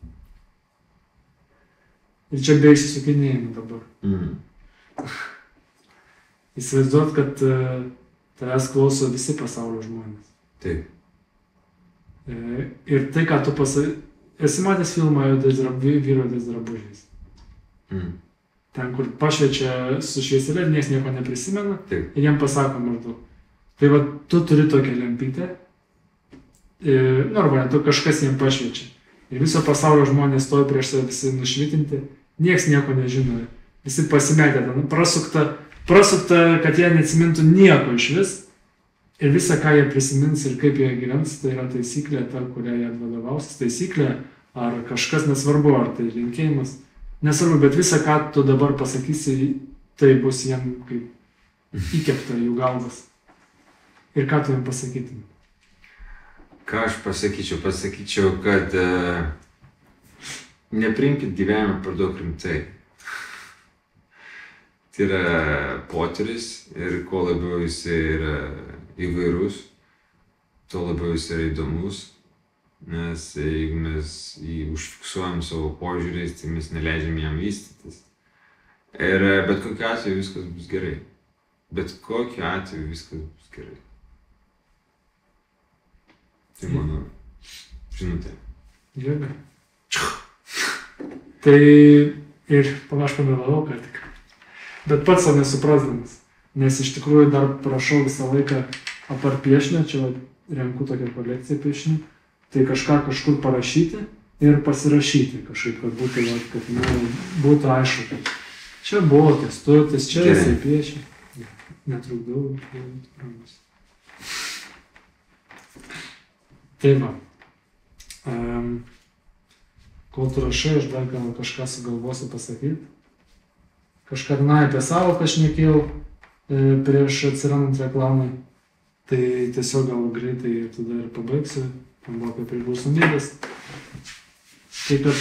Ir čia be įsisukinėjimų dabar. Mm. Įsivaizduot, kad uh, tavęs klauso visi pasaulio žmonės. Taip. E, ir tai, ką tu pasai... Esi matęs filmą Vyro juodais drabužiais. Mm. ten, kur pašviečia su švieselė ir niekas nieko neprisimena. Taip. Ir jiem pasako maždaug. Tai va, tu turi tokią lempytę, nu arba tu kažkas jiem pašviečia. Ir viso pasaulio žmonės stovi prieš save visi nušvitinti, niekas nieko nežino. Visi pasimetė, prasukta, prasukta, kad jie neatsimintų nieko iš vis. Ir visą, ką jie prisimins ir kaip jie gyvens, tai yra taisyklė, ta, kurią jie vadovausis. Taisyklė, ar kažkas nesvarbu, ar tai linkėjimas. Nesvarbu, bet visą, ką tu dabar pasakysi, tai bus jiem kaip įkepta jų galvas. Ir ką tu jiem pasakytum? Ką aš pasakyčiau? Pasakyčiau, kad uh, nepriimkit gyvenimą per daug rimtai. Tai yra potyris ir kuo labiau jis yra įvairus, tuo labiau jis yra įdomus. Nes jeigu mes jį užfiksuojam savo požiūriais, tai mes neleidžiam jam vystytis. Ir bet kokiu atveju viskas bus gerai. Bet kokiu atveju viskas bus gerai. Tai mano žinutė. Gerai. Tai ir aš pamėlavau, ką tik. Bet pats to nesuprasdamas. Nes iš tikrųjų dar prašau visą laiką apart piešinio, čia renku tokią kolekciją piešinių. Tai kažką kažkur parašyti ir pasirašyti kažkaip, kad būtų, kad nu, būtų aišku, kad čia buvo Kęstutis, čia jisai piešė. Netrukdau. Tai va. Um, kol tu rašai, aš dar gal kažką sugalvosiu pasakyti. Kažką na, apie savo šnekėjau e, prieš atsirandant reklamai. Tai tiesiog gal greitai ir tada ir pabaigsiu. Tam buvo apie priklausomybės. Tai kad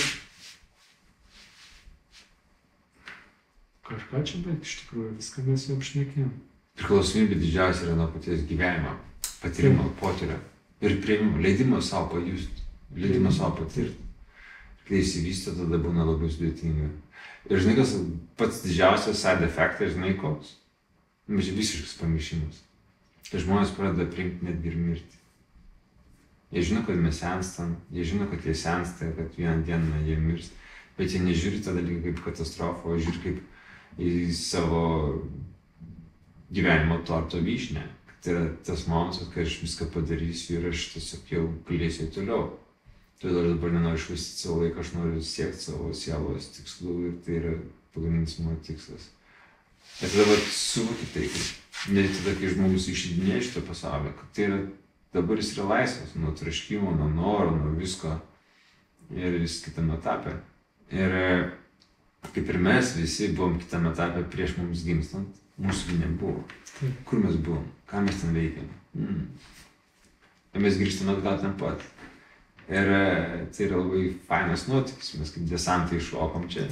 kažką čia baigti, iš tikrųjų, viską mes jau apšnekėjom. Priklausomybė didžiausia yra nuo paties gyvenimo, patyrimo, potyrio ir priėmimo, leidimo savo pajusti, leidimo savo patirti. Kai įsivysto, tada būna labai sudėtinga. Ir žinai, kas pats didžiausias side effectas, žinai koks? Visiškas pamiršimas. Kai žmonės pradeda priimti netgi ir mirti. Jie žino, kad mes senstam, jie žino, kad jie sensta, kad vieną dieną jie mirs, bet jie nežiūri tą dalyką kaip katastrofą, o žiūri kaip į savo gyvenimo torto vyšnę. Tai yra tas momentas, kai aš viską padarysiu ir aš tiesiog jau galėsiu toliau. Todėl aš dabar nenoriu švaistyti savo laiką, aš noriu siekti savo sielos tikslų ir tai yra pagrindinis mano tikslas. Ir tada suvoki tai, kad ne tada, kai žmogus išeidinėja iš to pasaulio, kad tai yra dabar jis yra laisvas nuo traškimo, nuo noro, nuo visko ir jis kitame etape. Ir kaip ir mes visi buvom kitame etape prieš mums gimstant, mūsų nebuvo. Kur mes buvom? Ką mes ten veikėm? Mm. Ir mes grįžtame atgal ten pat. Ir tai yra labai fainas nuotykis, mes kaip desantai iššokom čia.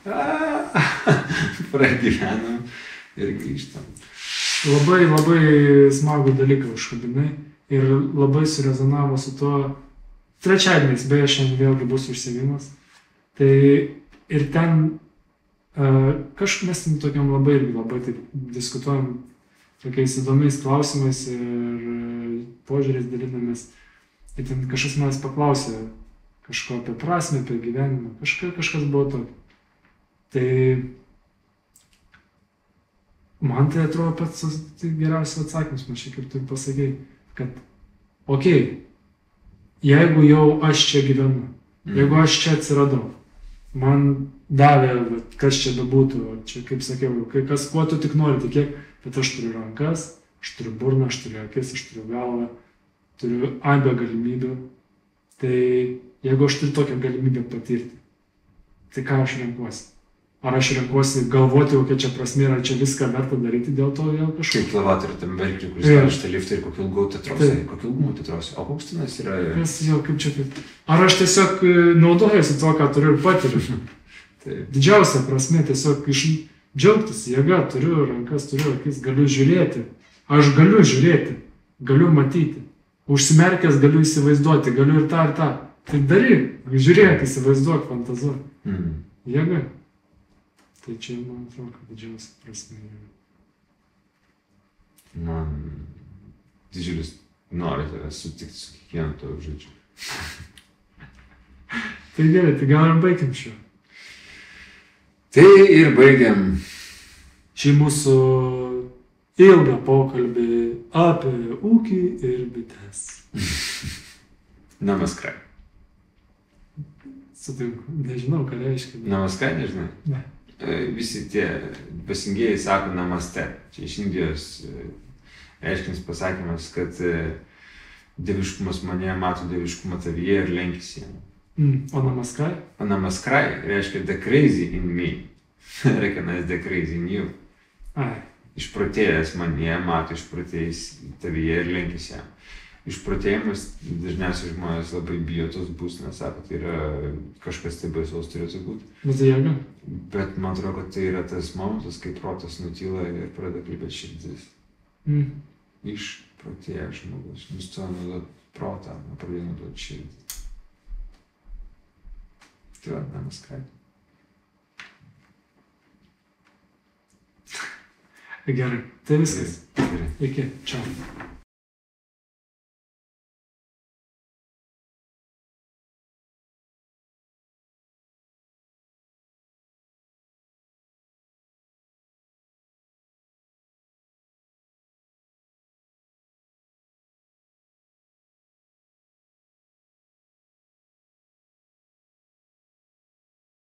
Pragyvenom ir grįžtam. Labai, labai smagų dalyką užkabinai. Ir labai surezonavo su tuo trečiadieniais, beje, šiandien vėlgi bus užsiėmimas. Tai ir ten uh, kažkaip mes tokiam labai irgi labai taip diskutuojam tokiais įdomiais klausimais ir uh, požiūrės dalinamės. Ir ten kažkas manęs paklausė kažko apie prasmę, apie gyvenimą, kažka, kažkas buvo tokio. Tai man tai atrodo pats tai geriausias atsakymas, man šiek tiek tu pasakei. Kad, okei, okay, jeigu jau aš čia gyvenu, mm. jeigu aš čia atsiradau, man davė, kas čia bebūtų, čia, kaip sakiau, kai kas, kuo tu tik nori tikėk, bet aš turiu rankas, aš turiu burną, aš turiu akis, aš turiu galvą, turiu aibę galimybių, tai jeigu aš turiu tokią galimybę patirti, tai ką aš renkuosi? Ar aš renkuosi galvoti, kokia čia prasmė, ar čia viską verta daryti dėl to vėl kažkaip? Kaip lavatorių tam verkliui, kuris yeah. Šitą liftą ir kokį ilgų tetrosi, kokį ilgumų tetrosi, o koks tenas yra... Nes jau kaip čia kaip... Ar aš tiesiog naudojuosi to, ką turiu ir patiriu? Didžiausia prasmė tiesiog iš džiaugtis, jėga, turiu rankas, turiu akis, galiu žiūrėti. Aš galiu žiūrėti, galiu matyti. Užsimerkęs galiu įsivaizduoti, galiu ir tą, ir tą. Tai daryk, žiūrėk, įsivaizduok, fantazuok. Mm. Jėga. Tai čia, man atrodo, kad didžiausia prasme yra. Man didžiulis noras tave sutikti su kiekvienu to žodžiu. Tai gerai, tai gal ir baigim šio. Tai ir baigiam. Šį mūsų ilgą pokalbį apie ūkį ir bites. Namaskar. Sutinku, nežinau, ką reiškia. Namaskar, nežinai? Ne. Visi tie dvasingieji sako namaste. Čia iš Indijos reiškinis pasakymas, kad dieviškumas mane mato dieviškumą tavyje ir lenkisi jam. Mm. O namaskar? O namaskar reiškia the crazy in me. Recognize the crazy in you. Ai. Išprotėjęs mane mato išprotėjęs tavyje ir lenkisi jam. Išprotėjimas dažniausiai žmonės labai bijo tos būsenos, sako, tai yra kažkas tai baisaus turėtų būti. Bet tai jėga. Bet man atrodo, kad tai yra tas momentas, kai protas nutyla ir pradeda kalbėti širdis. Mm. Išprotėjęs žmogus, nustoja naudoti protą, pradėjo naudoti širdį. Tai va, namaskar. Gerai, tai viskas. Gerai. Iki, čiau.